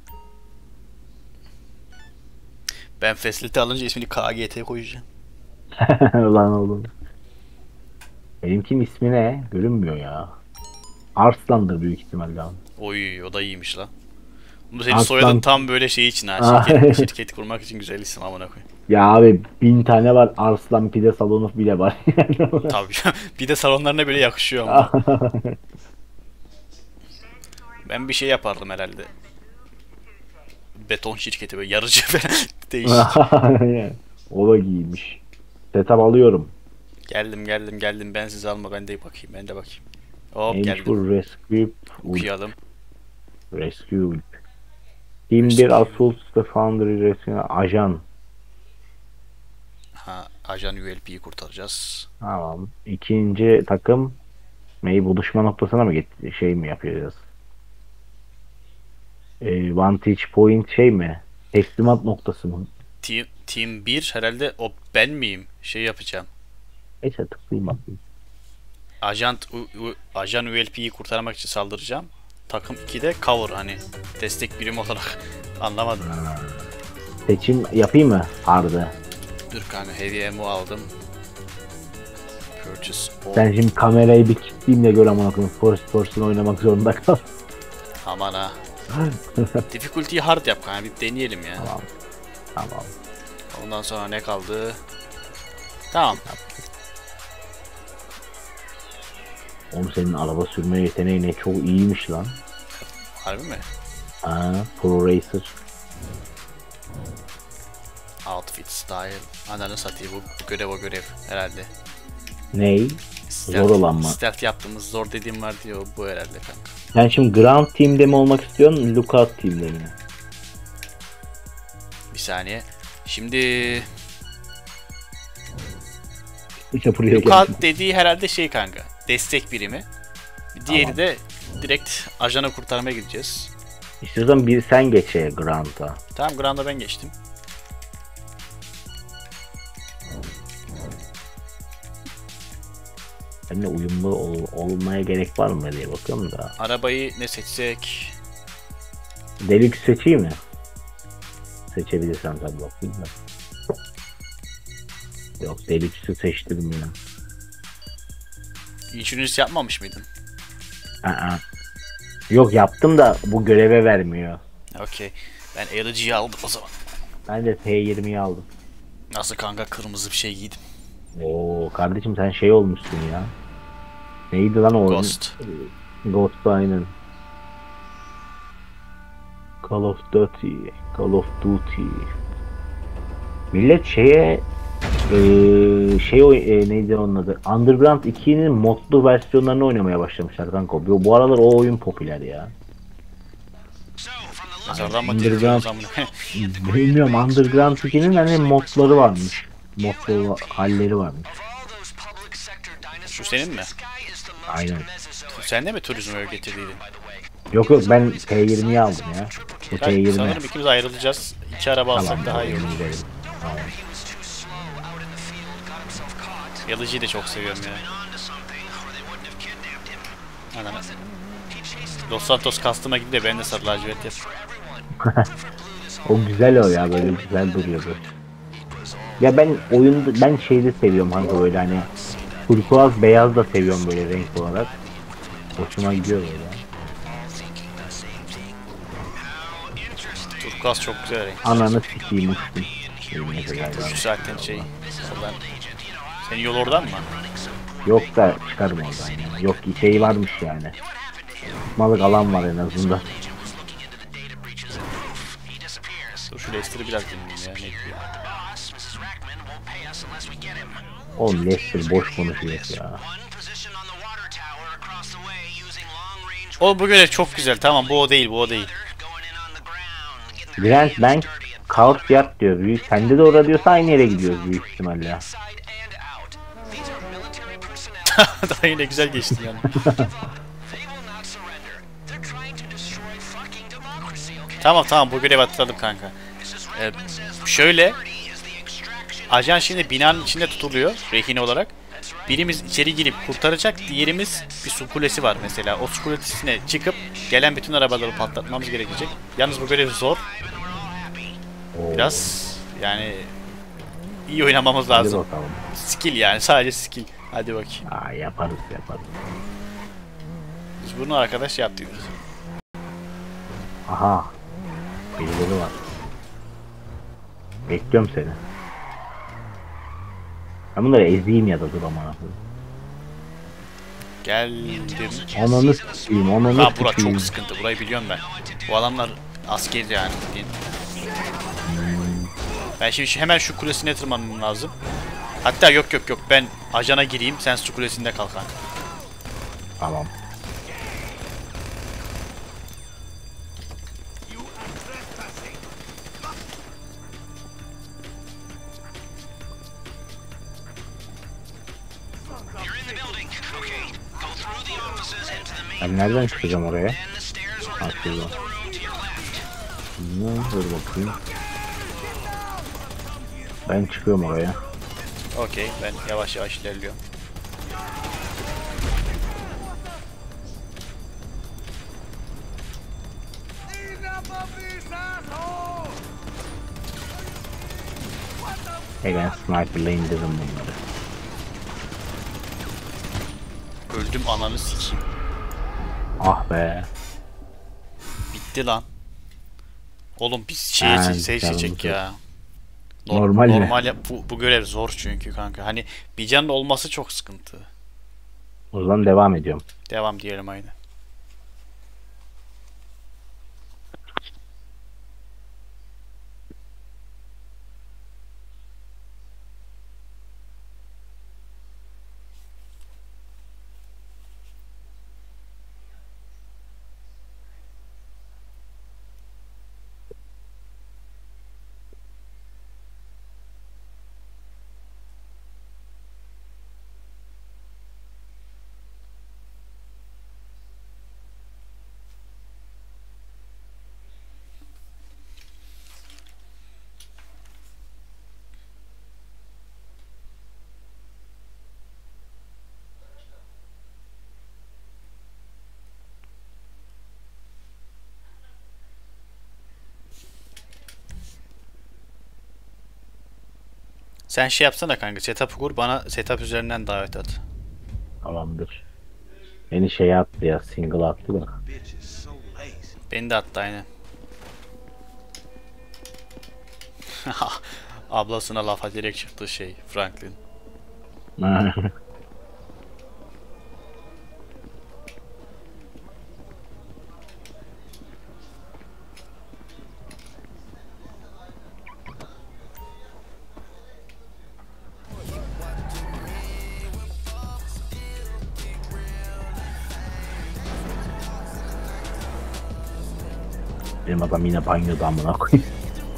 Ben facility alınca ismini KGT koyacağım. Lan oğlum. Benimkinin ismi ne? Görünmüyor ya. Arslan'dır büyük ihtimalle abi. Oy, o da iyiymiş lan. Bu senin Aslan. soyadın tam böyle şey için ha. Ah. Şirket kurmak için güzel isim amına koyayım. Ya abi 1000 tane var, Arslan pide salonu bile var. Tabii. Bir de salonlarına bile yakışıyor ama. Ben bir şey yapardım herhalde. Beton şirketi böyle yarıcı falan değişik. O da giymiş. Setup alıyorum. Geldim, ben sizi alma, ben de bakayım. Hop Neymiş geldim. bu? Rescue. Okuyalım. Rescue. Team 1 Assault the Foundry Rescue Ajan. Ha, ajan ULP'yi kurtaracağız. Tamam. İkinci takım buluşma noktasına mı şey mi yapacağız? Vantage point şey mi? Teslimat noktası mı? Team 1 herhalde o ben miyim? Şey yapacağım. Neyse tıklayayım bakayım. Ajan ULP'yi kurtarmak için saldıracağım. Takım 2'de cover, hani destek birimi olarak. Anlamadım. Seçim yapayım mı? Hard'ı. Dur kanka, heavy ammo aldım. Purchase all. Sen şimdi kamerayı bir kilitleyeyim de gör amına koyayım. First person oynamak zorunda kal. Aman ha. Difficulty'yi hard yap kanka, bir deneyelim ya. Tamam. Ondan sonra ne kaldı? Tamam. Oğlum senin araba sürme yeteneği ne çok iyiymiş lan. Harbi mi? Pro Racer. Outfit style. Ananı satayım, bu görev herhalde. Ney? Zor olan mı? Stealth yaptığımız zor dediğim var diyor, bu herhalde kanka. Sen şimdi Ground Team'de mi olmak istiyorsun, Lookout Team'de mi? Bir saniye. Şimdi İşte buraya geldim. Lookout dediği herhalde şey kanka, destek birimi. Diğeri de direkt ajanı kurtarmaya gideceğiz. İstiyorsan bir sen geç Ground'a. Tamam, Ground'a ben geçtim. Seninle uyumlu olmaya gerek var mı diye bakıyorum da. Arabayı ne seçsek? Deluxe seçeyim mi? Seçebilirsen tabii, bakayım da. Yok, Deluxe'ü seçtim ya. Insurance yapmamış mıydın? Yok yaptım da bu göreve vermiyor. Okey. Ben LG'yi aldım o zaman. Ben de T20'yi aldım. Nasıl kanka, kırmızı bir şey giydim. Oo kardeşim sen şey olmuşsun ya. Neydi lan o? Ghost. Ghost aynen. Call of Duty. Call of Duty. Millet şeye neydi onun adı? Underground 2'nin modlu versiyonlarını oynamaya başlamışlar kanka. Bu aralar o oyun popüler ya. Mezardan mı diyoruz amına? Bilmiyorum, Underground 2'nin hani modları varmış. Modlu halleri varmış. Şu senin mi? Aynen. Sen de mi turizm öyle getirdiydin? Yok ben T20'yi aldım ya. Bu Ben T20. sanırım ikimiz ayrılacağız. İki araba alsak daha iyi olur. gidelim. Tamam. Yalıcıyı da çok seviyorum ya. Anam. Los Santos Custom'a gidip de ben de sarı lacivert yap. O güzel o ya, böyle güzel duruyordu. Ya ben şeyde seviyorum kanka, böyle hani turkuaz beyaz da seviyorum böyle renk olarak. Hoşuma gidiyor böyle. Turkuaz çok güzel renk. Ananı sikeyim uçtum. Mesela 3 saatten şey. Oradan. Senin yol oradan mı? yok da çıkarım oradan yani. Yok şey varmış yani. Malık alan var en azından. Dur şu Lester'ı biraz dinleyeyim ya. Ne diyor? Oğlum Lester boş konuşuyor ya. O bu görev çok güzel. Tamam, bu o değil, bu o değil. Grand Bank Courtyard diyor. Büyük. Sende de orada diyorsa aynı yere gidiyoruz büyük ihtimalle. Daha yine güzel geçti yani. Tamam bu görevi hatırladım kanka. Şöyle ajan şimdi binanın içinde tutuluyor rehine olarak. Birimiz içeri girip kurtaracak, diğerimiz bir su kulesi var mesela. O su kulesine çıkıp gelen bütün arabaları patlatmamız gerekecek. Yalnız bu görev zor. Biraz yani iyi oynamamız Hadi lazım. bakalım. Skill yani, sadece skill. Hadi bakayım. Aa, yaparız. Biz bunu arkadaş yaptık. Aha. Birileri var. Bekliyorum seni. Ben bunları ezeyim ya da dur aman. Geldim. Ananı sikeyim, Ha bura çok sıkıntı. Burayı biliyorum ben. Bu adamlar asker yani. Ben şimdi hemen şu kulesine tırmanmam lazım. Hatta yok. Ben ajana gireyim. Sen su kulesinde kal kanka. Tamam. Ben nereden çıkacağım oraya? Ha, şuradan. Dur bakayım. Ben çıkıyorum oraya. Okey, ben yavaş yavaş ilerliyorum. Ben sniper'la indirdim bunları. Öldüm, ananı sikeyim. Ah be. Bitti lan. Oğlum biz şeye seçecek ya. Normal mi? Normal bu görev zor çünkü kanka. Hani bir canın olması çok sıkıntı. O zaman devam ediyorum. Devam diyelim aynı. Sen şey yapsana kanka, setup kur, bana setup üzerinden davet at. Tamamdır. Beni şeye attı ya, single attı da. Beni de attı aynen. Ablasına lafa direkt çıktı şey Franklin. Benim adam yine banyoda amına koyayım.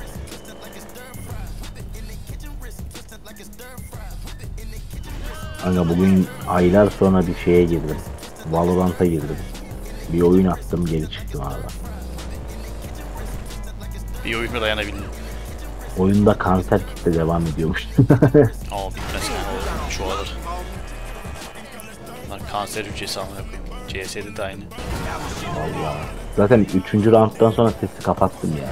Kanka bugün aylar sonra bir şeye girdim. Valorant'a girdim. Bir oyun attım, geri çıktım abi. Bir oyuna dayanabildim. Oyunda kanser kitle devam ediyormuş. Ama bitmez yani o çoğalır. Bunlar kanser hücresi amına koyayım. CS'de de aynı. Vallahi. Zaten 3. round'dan sonra sesi kapattım ya.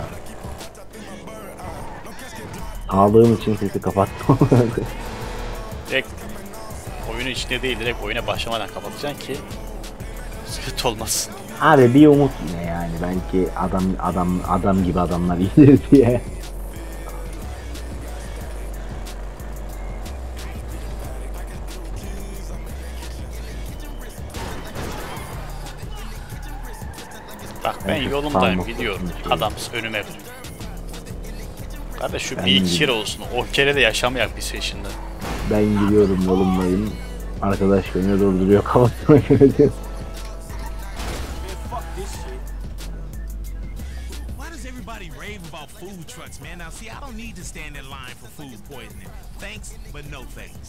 Ağladığım için sesi kapattım. Direkt oyunun içinde değil, direkt oyuna başlamadan kapatacaksın ki sıkıntı olmaz. Abi bir umut yine yani, belki adam gibi adamlar iyidir diye. Bak ben yolumdayım, gidiyorum. Adam önüme. Kardeş şu bir iki kere olsun. O kere de yaşamayak bir session'da. Ben gidiyorum, yolumdayım. Arkadaş beni durduruyor, kafasına göre diyor. Why does everybody rave about food trucks, man? Now see, I don't need to stand in line for food poisoning. Thanks, but no thanks.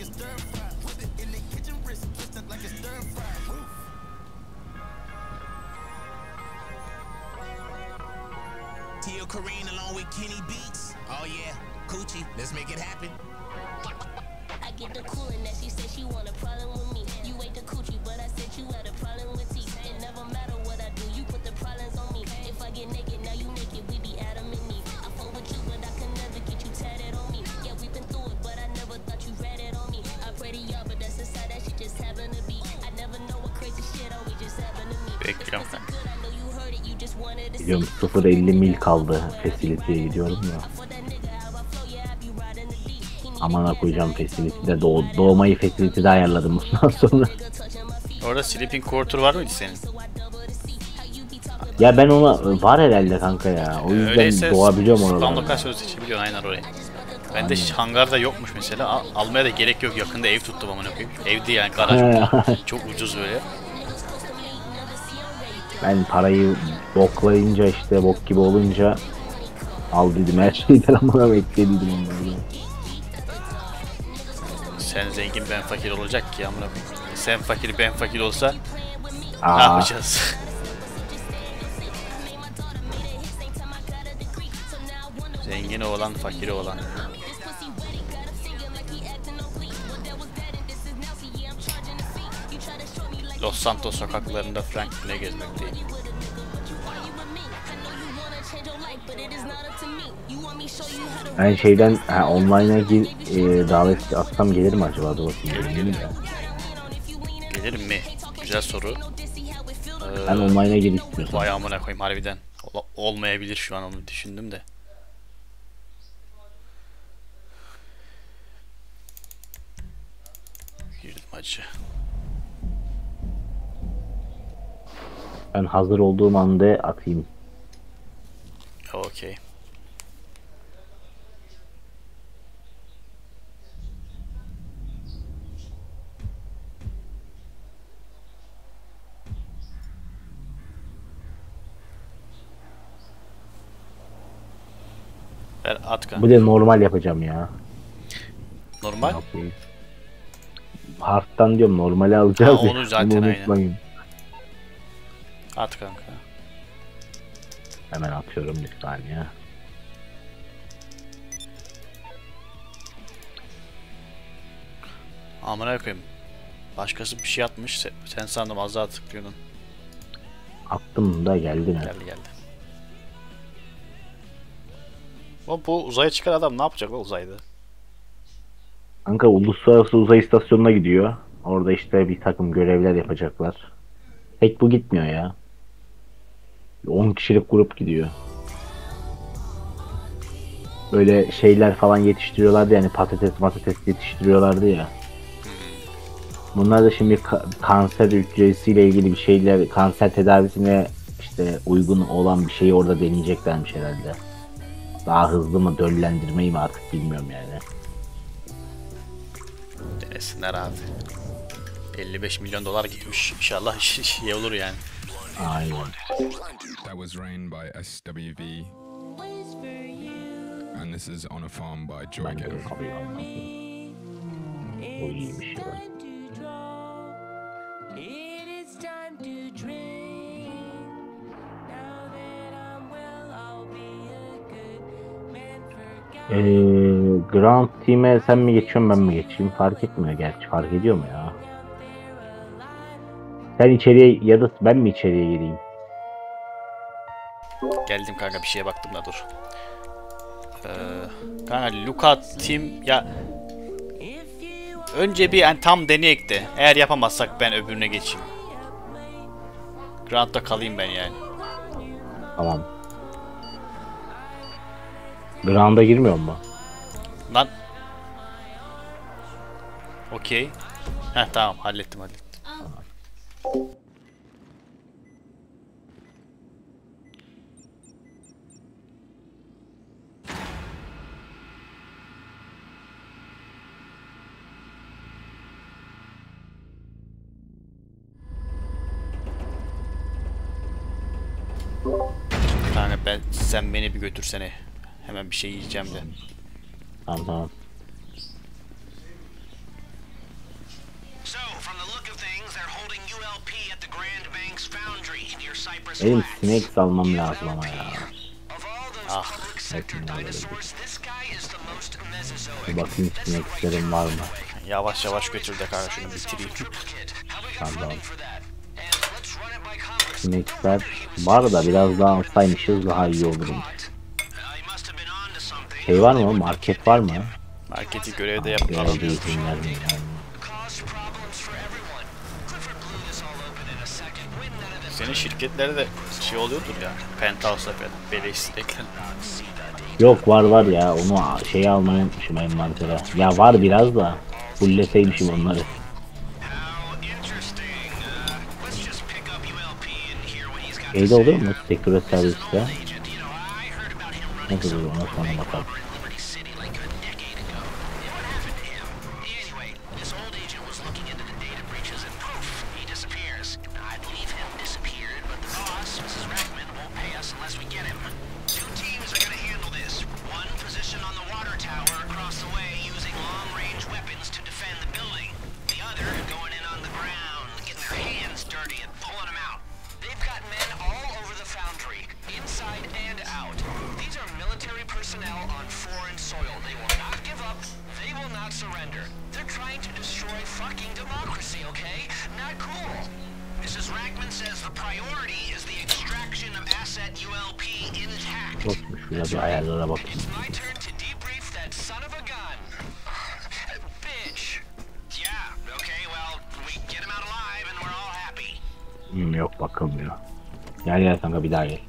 Tia Corrine along with Kenny Beats. Oh yeah, Coochie, let's make it happen. I get the coolin' that she said she want a problem with me. You ain't the coochie, but I said you had a problem with teeth. It never matter what I do, you put the problems on me. If I get naked, now you naked, we be Adam and Eve. I fuck with you, but I can never get you tatted on me. Yeah, we been through it, but I never thought you read it on me. I pray to y'all, but that's the side that shit just happened to be. I never know what crazy shit always just happened to me. Bekliyorum ben. Gidiyorum, 0.50 mil kaldı. Facility'ye gidiyorum ya. Amana koyacağım Facility'de. Doğmayı Facility'de ayarladım bundan sonra. Orada sleeping quarter var mıydı senin? Ya ben ona var herhalde kanka ya. O yüzden öyleyse doğabiliyorum spam oralarda. lokasyon seçebiliyorsun aynen orayı. Ben de hangarda yokmuş mesela. Almaya da gerek yok. Yakında ev tuttum amına koyayım. Ev değil yani, garaj. Çok ucuz böyle. Ben parayı boklayınca, işte bok gibi olunca al dedim her şeyden, ama beklediydim onları. Sen zengin ben fakir olacak ki amına koyayım. Sen fakir ben fakir olsa Aa. ne yapacağız? Zengin olan fakiri olan. Los Santos sokaklarında Franklin'e gezmekteyim. Ben şeyden online'a davet atsam gelir mi acaba? Dur bakayım. Gelir mi? Güzel soru. Ben online'a gir istiyorsam. Vay amına koyayım harbiden. Olmayabilir şu an, onu düşündüm de. Girdim acı. Ben hazır olduğum anda atayım. Okey. Ver at kanka. Bu da normal yapacağım ya. Normal? Okay. Hard'dan diyorum, normali alacağız. Ha, onu zaten aynen. At kanka. Hemen atıyorum bir saniye. Amına koyayım. Başkası bir şey atmış. Sen sandım az daha tıklıyordun. Attım da geldi mi? Geldi. Bu uzaya çıkan adam ne yapacak o uzayda? Kanka uluslararası uzay istasyonuna gidiyor. Orada işte bir takım görevler yapacaklar. Pek bu gitmiyor ya. 10 kişilik grup gidiyor. Böyle şeyler falan yetiştiriyorlardı yani patates yetiştiriyorlardı ya. Bunlar da şimdi kanser hücresiyle ilgili bir şeyler, kanser tedavisine işte uygun olan bir şeyi orada deneyeceklermiş herhalde. Daha hızlı mı döllendirmeyi mi artık bilmiyorum yani. Denesinler abi. 55 milyon dolar girmiş. İnşallah şey olur yani. Aynen. That was Rain by SWV. And this is On a Farm by Joy Gang. O iyiymiş ya. Grand Team'e sen mi geçiyorsun ben mi geçeyim fark etmiyor gerçi fark ediyor mu ya? Sen içeriye ya da ben mi içeriye gireyim? Geldim kanka bir şeye baktım da dur. Kanka Lookout Team ya önce bir yani tam deneyek de eğer yapamazsak ben öbürüne geçeyim. Grand'da kalayım ben yani. Tamam. Grand'a girmiyor mu? Lan. Okey. Heh tamam hallettim. Kanka sen beni bir götürsene. Hemen bir şey yiyeceğim de. Tamam. Benim Snakes almam lazım ama ya. Ah. Bir bakayım Snakes'lerim var mı? Yavaş yavaş götür de kanka şunu bitireyim. Tamam. Snakes'ler var da biraz daha alsaymışız daha iyi olurmuş. Şey var mı? Market var mı? Marketi görevde yapalım. Senin şirketlerde de şey oluyordur ya. Penthouse'da falan. Beleş sinekler. Yok var ya. Onu şeyi almayı unutmuşum envantere. Ya var biraz da. Fulleseymişim onları. Şeyde olur mu? Secret Service'de. Nasıl olur? Ona sonra bakalım. Yokmuş biraz ayarlara bakayım. Yok bakılmıyor. Gel kanka bir daha gel.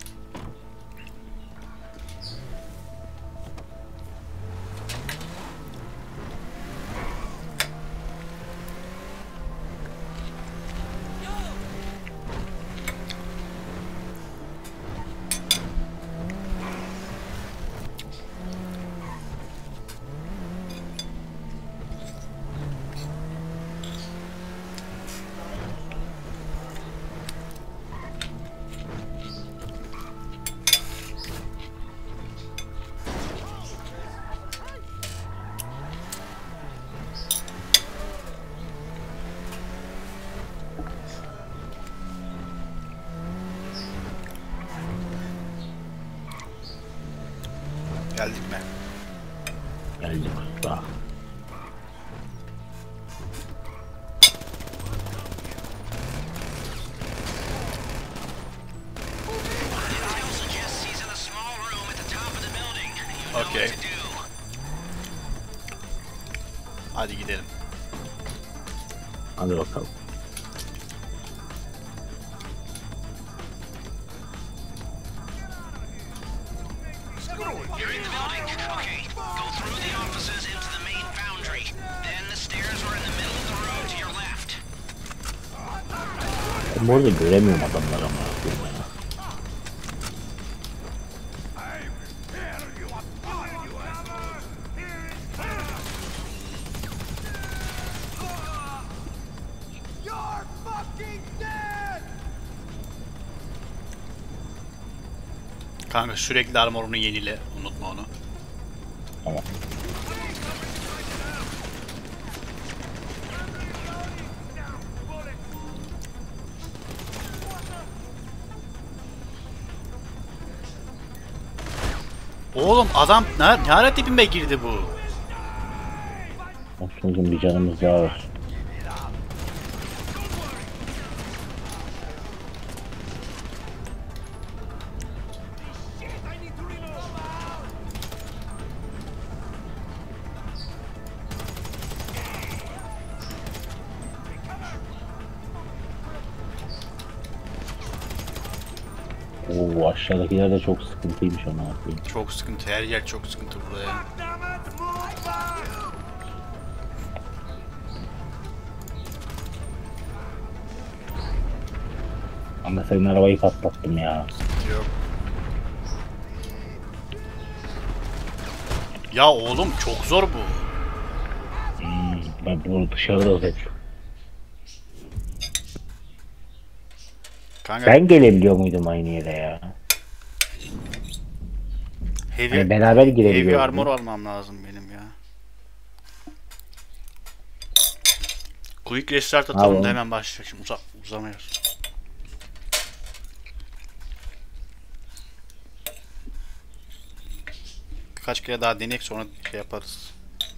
Geldik mi? Geldik usta. Okey. Hadi gidelim. Hadi bakalım. You're in the building. Okay. Go through the offices into the main foundry. Then the stairs are in the middle of the room to your left. Ben bu arada göremiyorum adamları ama. Ya. You're fucking dead! Kanka sürekli armorunu yenile. Unutma onu. Tamam. Oğlum adam ne ara dibime girdi bu? Olsun bir canımız daha var. Oo, aşağıdakiler de çok sıkıntıymış ama. Çok sıkıntı, her yer çok sıkıntı burada ya. Ama senin arabayı patlattım ya. Yok. Ya oğlum çok zor bu. Ben bunu dışarıda zor. Kanka, Ben gelebiliyor muydum aynı yere ya? Hani beraber girebiliyor heavy muyduk? armor almam lazım benim ya. Quick restart atalım Abi. da hemen başlayacak. Şimdi uzamıyoruz. Birkaç kere daha deneyek sonra şey yaparız.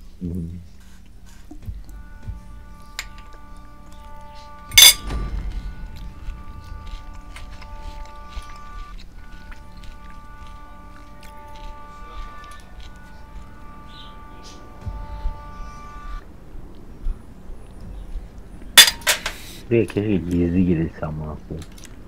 Buraya keşke gizli girilse ama nasıl?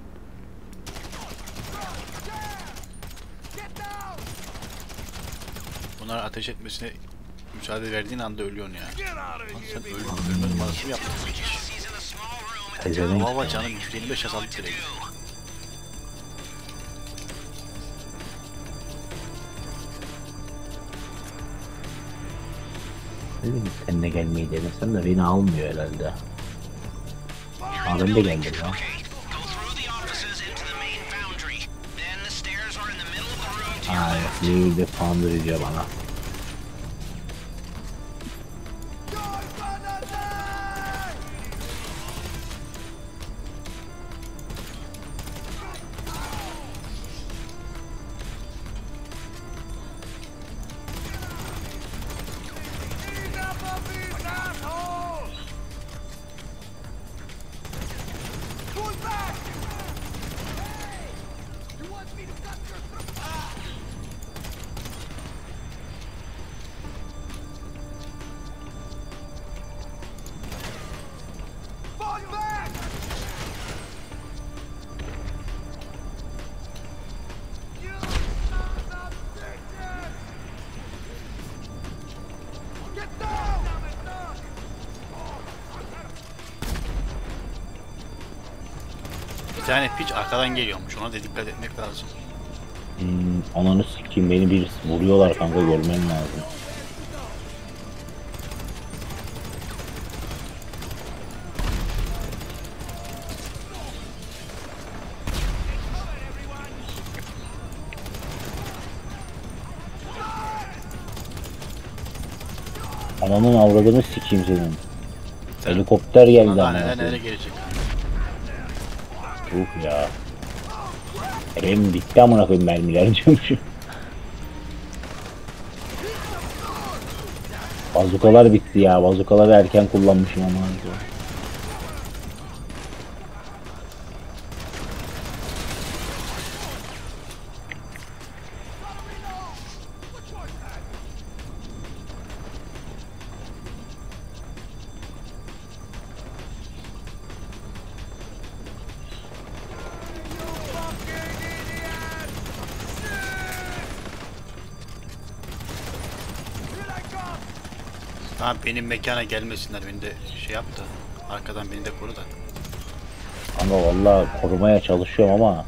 Bunlar ateş etmesine müsaade verdiğin anda ölüyorsun ya. Lan sen ölme numarası mı yaptın? Pezevenk. Baba canım 155 azaldı direkt. Dedim seninle gelmeyi denesem de beni almıyor herhalde. Aa, ben de geldim ya. Aa, evet, de foundry diyor bana. Bir tane piç arkadan geliyormuş. Ona da dikkat etmek lazım. Ananı sikeyim, beni bir vuruyorlar kanka, görmen lazım. Ananın avradını sikeyim senin. Helikopter geldi Daha ama. neler gelecek. Ya. Benim bitti amına koyayım, mermiler diyormuşum. Bazukalar bitti ya. Bazukaları erken kullanmışım ama. Tamam benim mekana gelmesinler, beni de şey yap da. Arkadan beni de koru da. Ama vallahi korumaya çalışıyorum ama.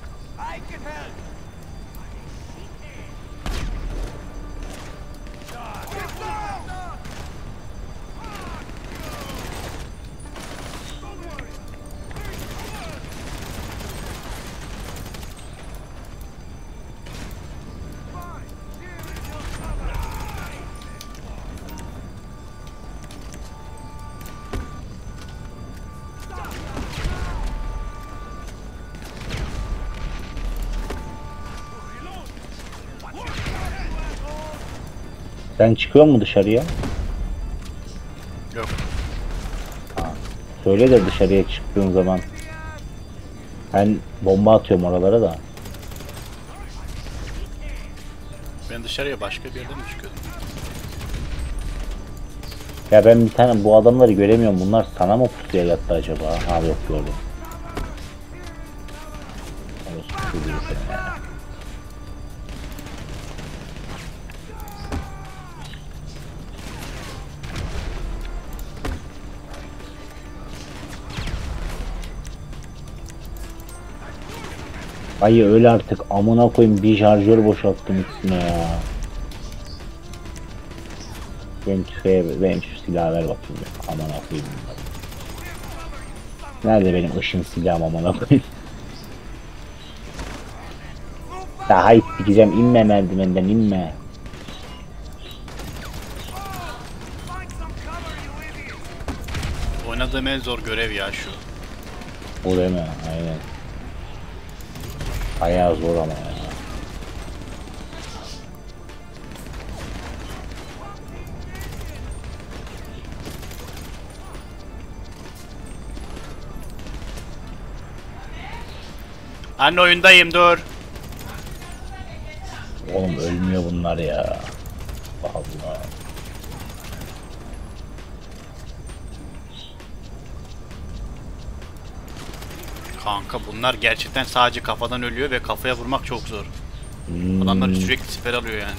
Sen çıkıyor mu dışarıya? Yok. Ha, söyle de dışarıya çıktığın zaman. Ben bomba atıyorum oralara da. Ben dışarıya başka bir yerden mi çıkıyordum? Ya ben bir tane bu adamları göremiyorum. Bunlar sana mı pusuya yattı acaba? Ha yok gördüm. Ay öyle artık amına koyayım, bir şarjör boşalttım üstüne ya. Benim şu silahı ver bakayım ya. Amına koyayım. Nerede benim ışın silahım amına koyayım. Daha hiç dikeceğim, inme merdivenden inme. Oynadığım en zor görev ya şu. O değil mi? Aynen. Bayağı zor ama ya. Anne oyundayım, dur. Oğlum ölmüyor bunlar ya. Allah. Kanka bunlar gerçekten sadece kafadan ölüyor ve kafaya vurmak çok zor. Adamlar sürekli siper alıyor yani.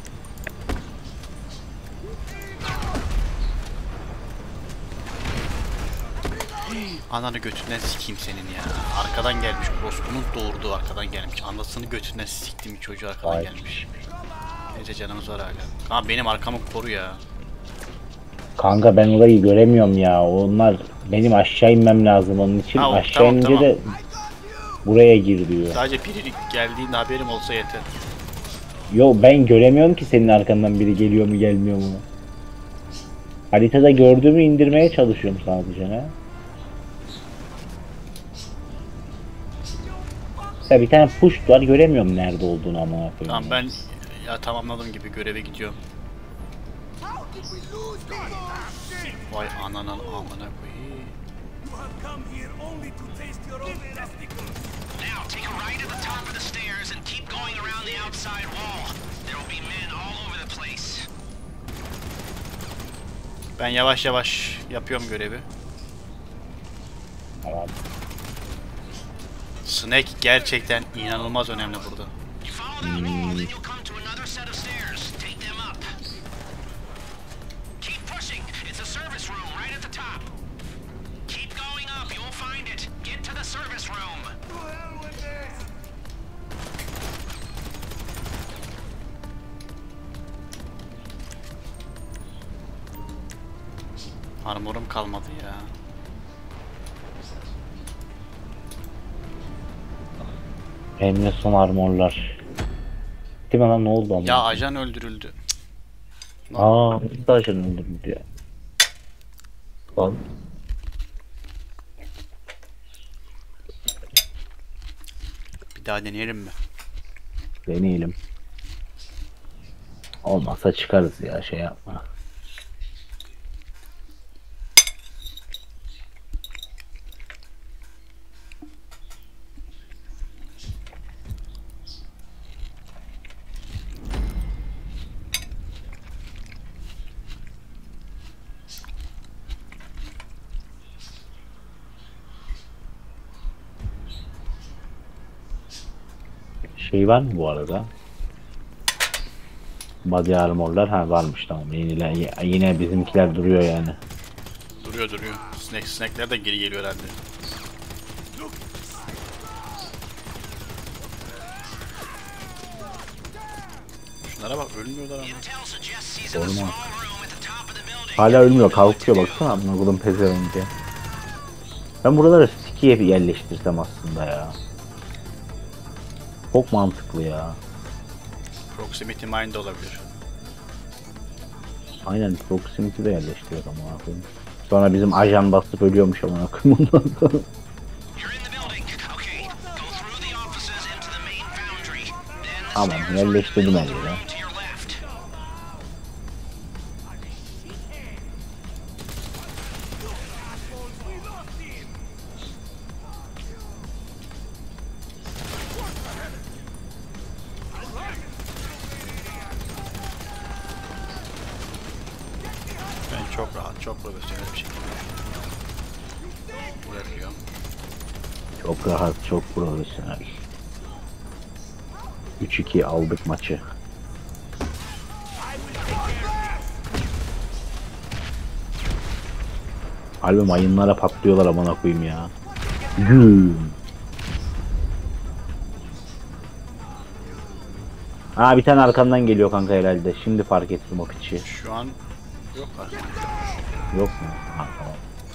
Ananı götünden sikeyim senin ya. Arkadan gelmiş, Roscoe'nun doğurduğu arkadan gelmiş. Anasını götünden siktim, çocuğu arkadan gelmiş. Neyse canımız var hala. Ama benim arkamı koru ya. Kanka ben orayı göremiyorum ya. Onlar benim aşağı inmem lazım onun için. Ha, aşağı tamam, inince tamam. de buraya gir diyor. Sadece biri geldiğinde haberim olsa yeter. Yo ben göremiyorum ki senin arkandan biri geliyor mu gelmiyor mu. Haritada gördüğümü indirmeye çalışıyorum sadece ne. Mesela bir tane push var, göremiyorum nerede olduğunu ama. Tamam ben ya tamamladığım gibi göreve gidiyorum. Vay ananın amına koyayım. Now, take a right at the top of the stairs and keep going around the outside wall. There will be men all over the place. Ben yavaş yavaş yapıyorum görevi. Tamam. Snake gerçekten inanılmaz önemli burada. Keep pushing. It's a service room right at the top. Keep going up. You'll find it. Get to the service room. Armorum kalmadı ya. Benim de son armorlar. Değil mi lan, ne oldu ama? Ya ajan öldürüldü. Aa, nasıl ajan öldürüldü ya? Lan. Bir daha deneyelim mi? Deneyelim. Olmazsa çıkarız ya, şey yapma. Şey var mı bu arada? Body armorlar ha varmış, tamam. Yine bizimkiler duruyor yani. Duruyor. Snackler de geri geliyor herhalde. Şunlara bak, ölmüyorlar ama. Olmaz. Hala ölmüyor, kalkıyor baksana amına koyayım pezevenk ya. Ben buralara stikiye yerleştirsem aslında ya. Çok mantıklı ya. Proximity mine de olabilir. Aynen, proximity de yerleştiriyor amına koyayım. Sonra bizim ajan basıp ölüyormuş amına koyayım ondan sonra. Tamam, yerleştirdim her yere. Ben çok rahat, çok profesyonel bir şekilde bırakıyorum. Çok rahat, çok profesyonel. 3-2 aldık maçı. Harbi mayınlara patlıyorlar amına koyayım ya. Güm. Bir tane arkandan geliyor kanka herhalde. Şimdi fark ettim o piçi. Şu an yok artık. Yok mu? Ha, tamam.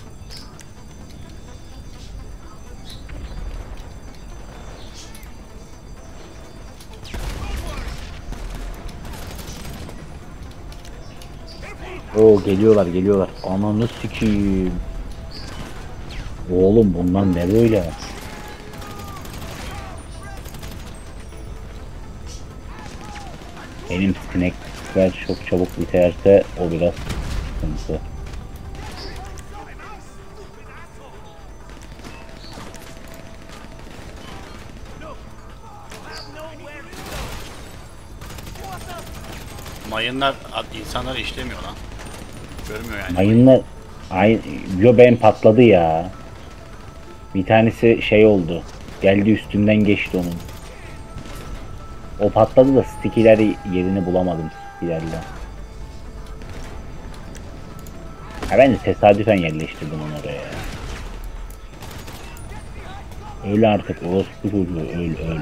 Oo, geliyorlar. Ananı sikiyim. Oğlum bundan ne böyle? Benim snackler çok çabuk biterse o biraz sıkıntı. Mayınlar insanları işlemiyor lan. Görmüyor yani. Mayınlar... Yo, benim patladı ya. Bir tanesi şey oldu. Geldi üstünden geçti onun. O patladı da sticky'ler yerini bulamadım sticky'lerle. Ben de tesadüfen yerleştirdim onu oraya. Öyle artık, orospu çocuğu, öl.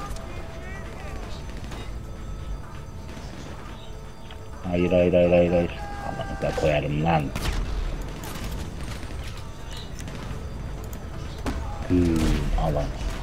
Hayır. Amanıza koyarım lan. Alan.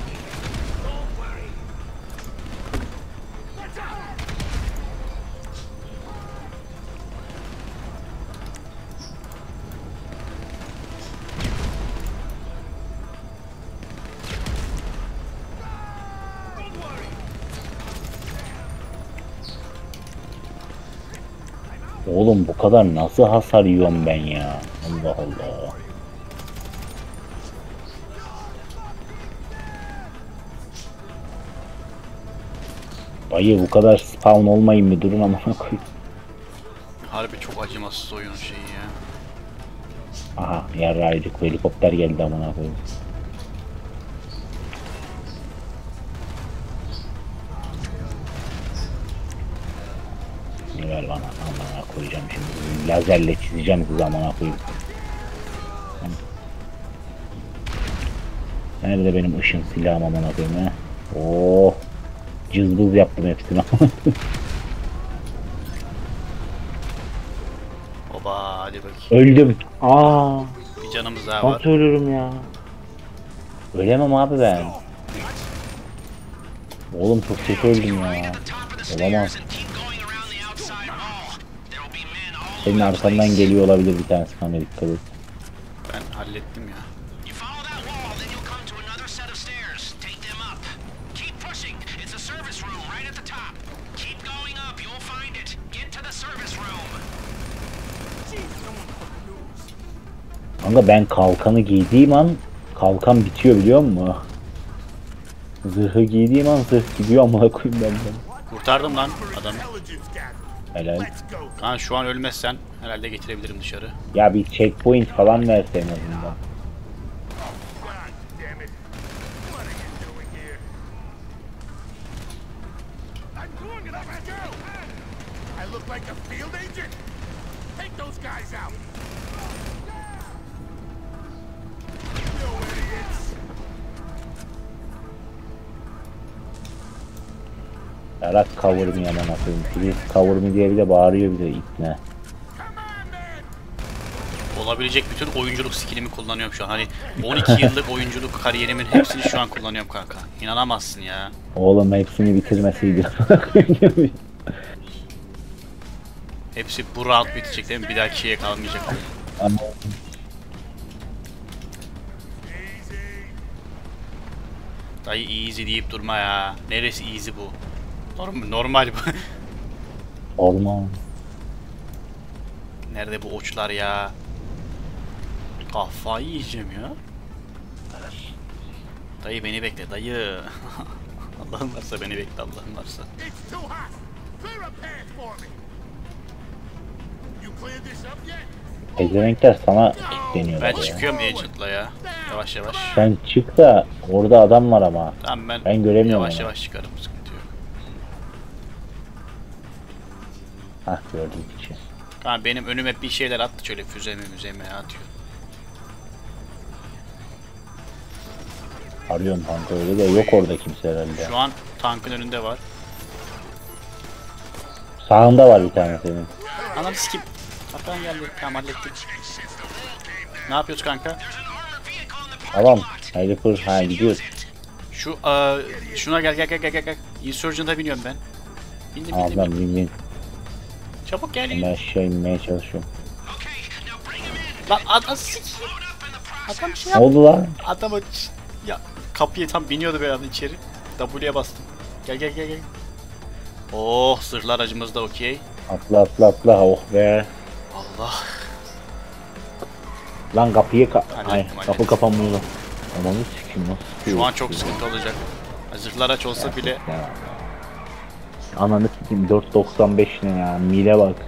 Oğlum bu kadar nasıl hasar yiyorum ben ya? Allah Allah. Dayı bu kadar spawn olmayın mı? Durun amına koyayım. Harbi çok acımasız oyunun şeyi ya. Aha, yarraydık, helikopter geldi amına koyayım. Ver bana, amına koyacağım şimdi. Lazerle çizeceğim sizi amına koyayım. Nerede benim ışın silahım amına koyayım ha? Oh. Cızbız yaptım hepsini. Oba, hadi bakayım. Öldüm. Bir canımız daha var. Nasıl ölürüm ya? Ölemem abi ben. Oğlum çok kötü öldüm ya. Olamaz. Senin arkandan geliyor olabilir bir tanesi, kamera dikkat et. Ben hallettim ya. Kanka ben kalkanı giydiğim an kalkan bitiyor biliyor musun? Zırhı giydiğim an zırh gidiyor amına koyayım benden. Kurtardım lan adamı. Helal. Kaan şu an ölmezsen herhalde getirebilirim dışarı. Ya bir checkpoint falan verse en azından. look like a field agent? Take those guys out. You idiots. Yarak cover me hemen atayım. Please cover me diye bir de bağırıyor bir de ipne. Olabilecek bütün oyunculuk skillimi kullanıyorum şu an. Hani 12 yıllık oyunculuk kariyerimin hepsini şu an kullanıyorum kanka. İnanamazsın ya. Oğlum hepsini bitirmesiydi. Hepsi bu round bitecek değil mi? Bir dahaki şeye kalmayacak. Ama Dayı easy deyip durma ya. Neresi easy bu? Normal bu. olmaz. Nerede bu oçlar ya? Kafayı yiyeceğim ya. Dayı beni bekle dayı. Allah'ın varsa beni bekle, Allah'ın varsa. It's too hot. Clear a path for me. You cleared this up yet? Pezevenkler sana ekleniyorlar Ben ya. çıkıyorum agent'la ya. Yavaş yavaş. Sen çık da orada adam var ama. Tamam Ben göremiyorum yavaş onu. yavaş çıkarım, sıkıntı yok. Hah gördüm içi. Kanka benim önüme bir şeyler attı, şöyle füzemi atıyor. Arıyorum kanka öyle de yok orada kimse herhalde. Şu an tankın önünde var. Sağında var bir tane senin. Anam sikim. Hakan geldi. Tamam hallettim. Ne yapıyoruz kanka? Tamam. Hayırlı ha gidiyoruz. Şu şuna gel. Insurgent'a biniyorum ben. Bindim. Adam bin. Çabuk gel. Ben aşağı inmeye çalışıyorum. Lan adam sikim. Adam şey Ne yap. oldu lan? Adam ya kapıya tam biniyordu bir anda içeri. W'ye bastım. Gel. Oh, zırhlar acımız da okey. Atla oh be. Allah. Lan kapıyı Hallettim. kapı kapanmıyor. Ananı sikim nasıl? Şu an çok sıkıntı olacak. Zırhlar aç olsa bile. Ya. Ananı sikim 4.95 ne ya? Mile bak.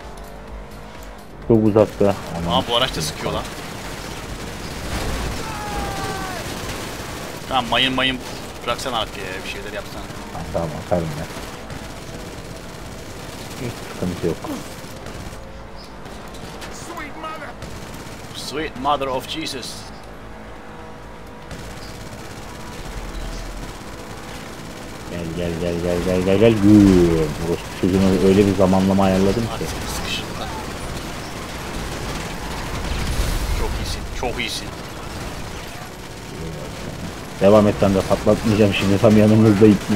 Çok uzakta. Aa bu araç da sıkıyor lan. Tamam mayın bıraksana arkaya, bir şeyler yapsana. Tamam atarım ya. Hiç sıkıntı yok. Sweet mother of Jesus. Gel. Güm. Burası çocuğuna öyle bir zamanlama ayarladım ki. Çok iyisin. Devam et, ben de patlatmayacağım şimdi, tam yanımızda ipne.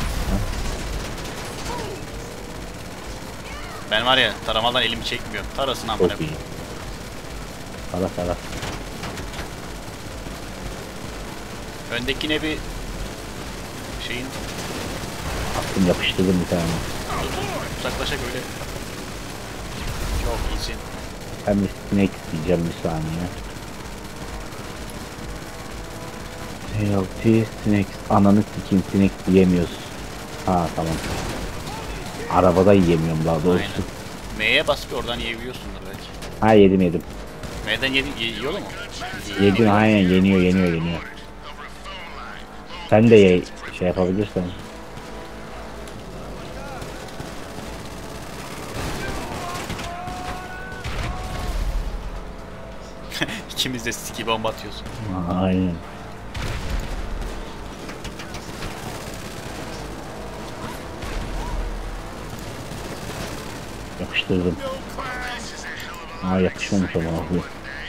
Ben var ya, taramadan elimi çekmiyorum. Tarasın amına. Çok iyi. Tara. Öndekine bir şeyin Attım, yapıştırdım bir tane. uzaklaşak öyle. Çok iyisin. Ben bir snake diyeceğim bir saniye. Healthy snacks. Ananı sikeyim, snack diyemiyoruz. Ha tamam. Arabada yiyemiyorum daha doğrusu. Aynen. M'ye bas bir, oradan yiyebiliyorsundur belki. Ha yedim. M'den yiyor mu? Yedim aynen, yeniyor. Sen de ye, şey yapabilirsen. İkimiz de sticky bomba atıyoruz. Aynen. Yapıştırdım. Aa yapışmamış ama abi.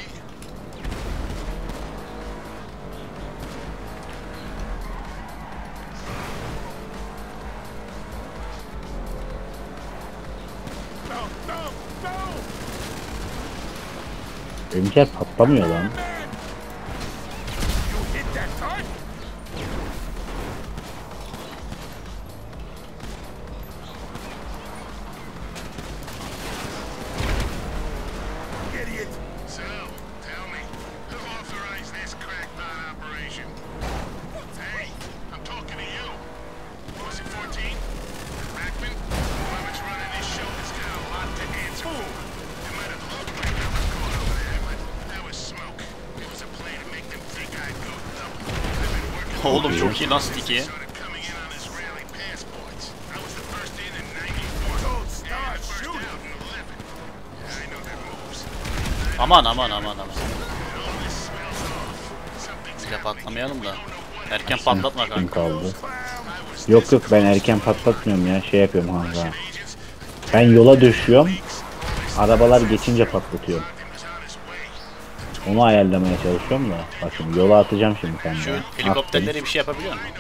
Benimkiler patlamıyor lan. So, tell me, who authorized this crackpot operation? Hey, I'm talking to you. Was it 14? Rackman? Whoever's running this show has got a lot to answer for. It might have looked like I was caught over there, but that was smoke. It was a play to make them think I'd go double. They've been working Oğlum çok iyi lan sticky. started coming in on Israeli passports. I was the first in 91. Gold stars. Aman. Bir de patlamayalım da. Erken patlatma Kim kanka. kaldı? Yok ben erken patlatmıyorum ya. Şey yapıyorum kanka. Ben yola düşüyorum. Arabalar geçince patlatıyorum. Onu ayarlamaya çalışıyorum da. Bak şimdi yola atacağım şimdi kendime. Şu helikopterlere bir şey yapabiliyor musun?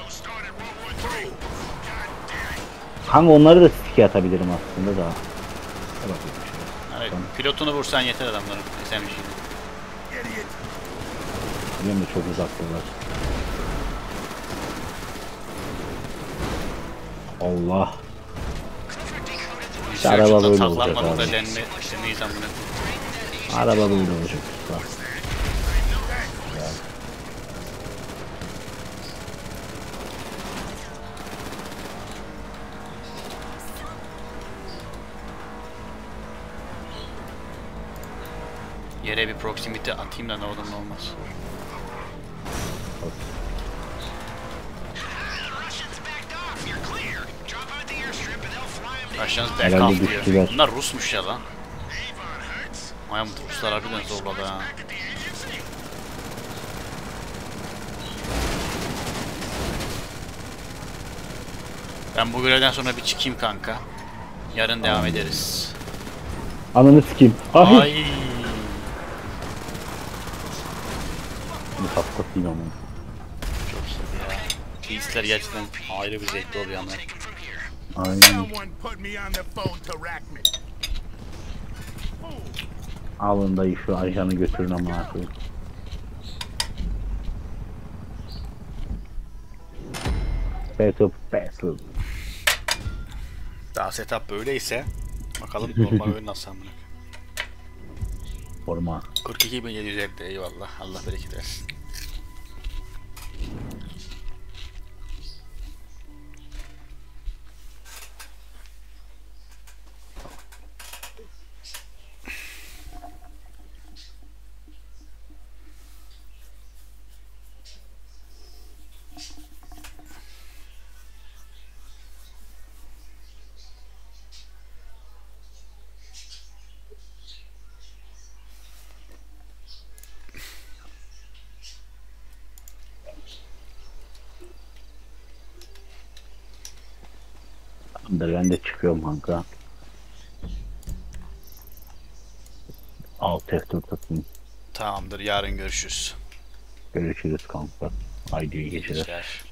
Kanka onları da stick'e atabilirim aslında da. Evet, pilotunu vursan yeter adamların SMG'ni. Biliyorum da çok uzaktalar. Allah. İşte araba böyle olacak Taklanmadı da abi. deneyiz amına. Araba böyle olacak. Bak. Yere bir proximity atayım da ne olur ne olmaz. Russians back Herhalde off diyor. düştüler. Bunlar Rusmuş ya lan. Ayağım Ruslar harbiden zorladı ha. Ben bu görevden sonra bir çıkayım kanka. Yarın devam ederiz. Ananı sikeyim. Ay. Ay. Bu patlatayım onu. Çok iyi ya. Beastler gerçekten ayrı bir zevkli oluyor ama. Aynen. Someone put me on the phone to Rackman. Alın dayı şu ajanı götürün ama artık. Battle. Daha setup böyleyse bakalım normal oyun nasıl amına. Forma. 42.750 eyvallah. Allah bereket versin. Ben de çıkıyorum kanka. Alt F4 atayım. Tamamdır. Yarın görüşürüz. Görüşürüz kanka. Haydi iyi geceler. Geceler.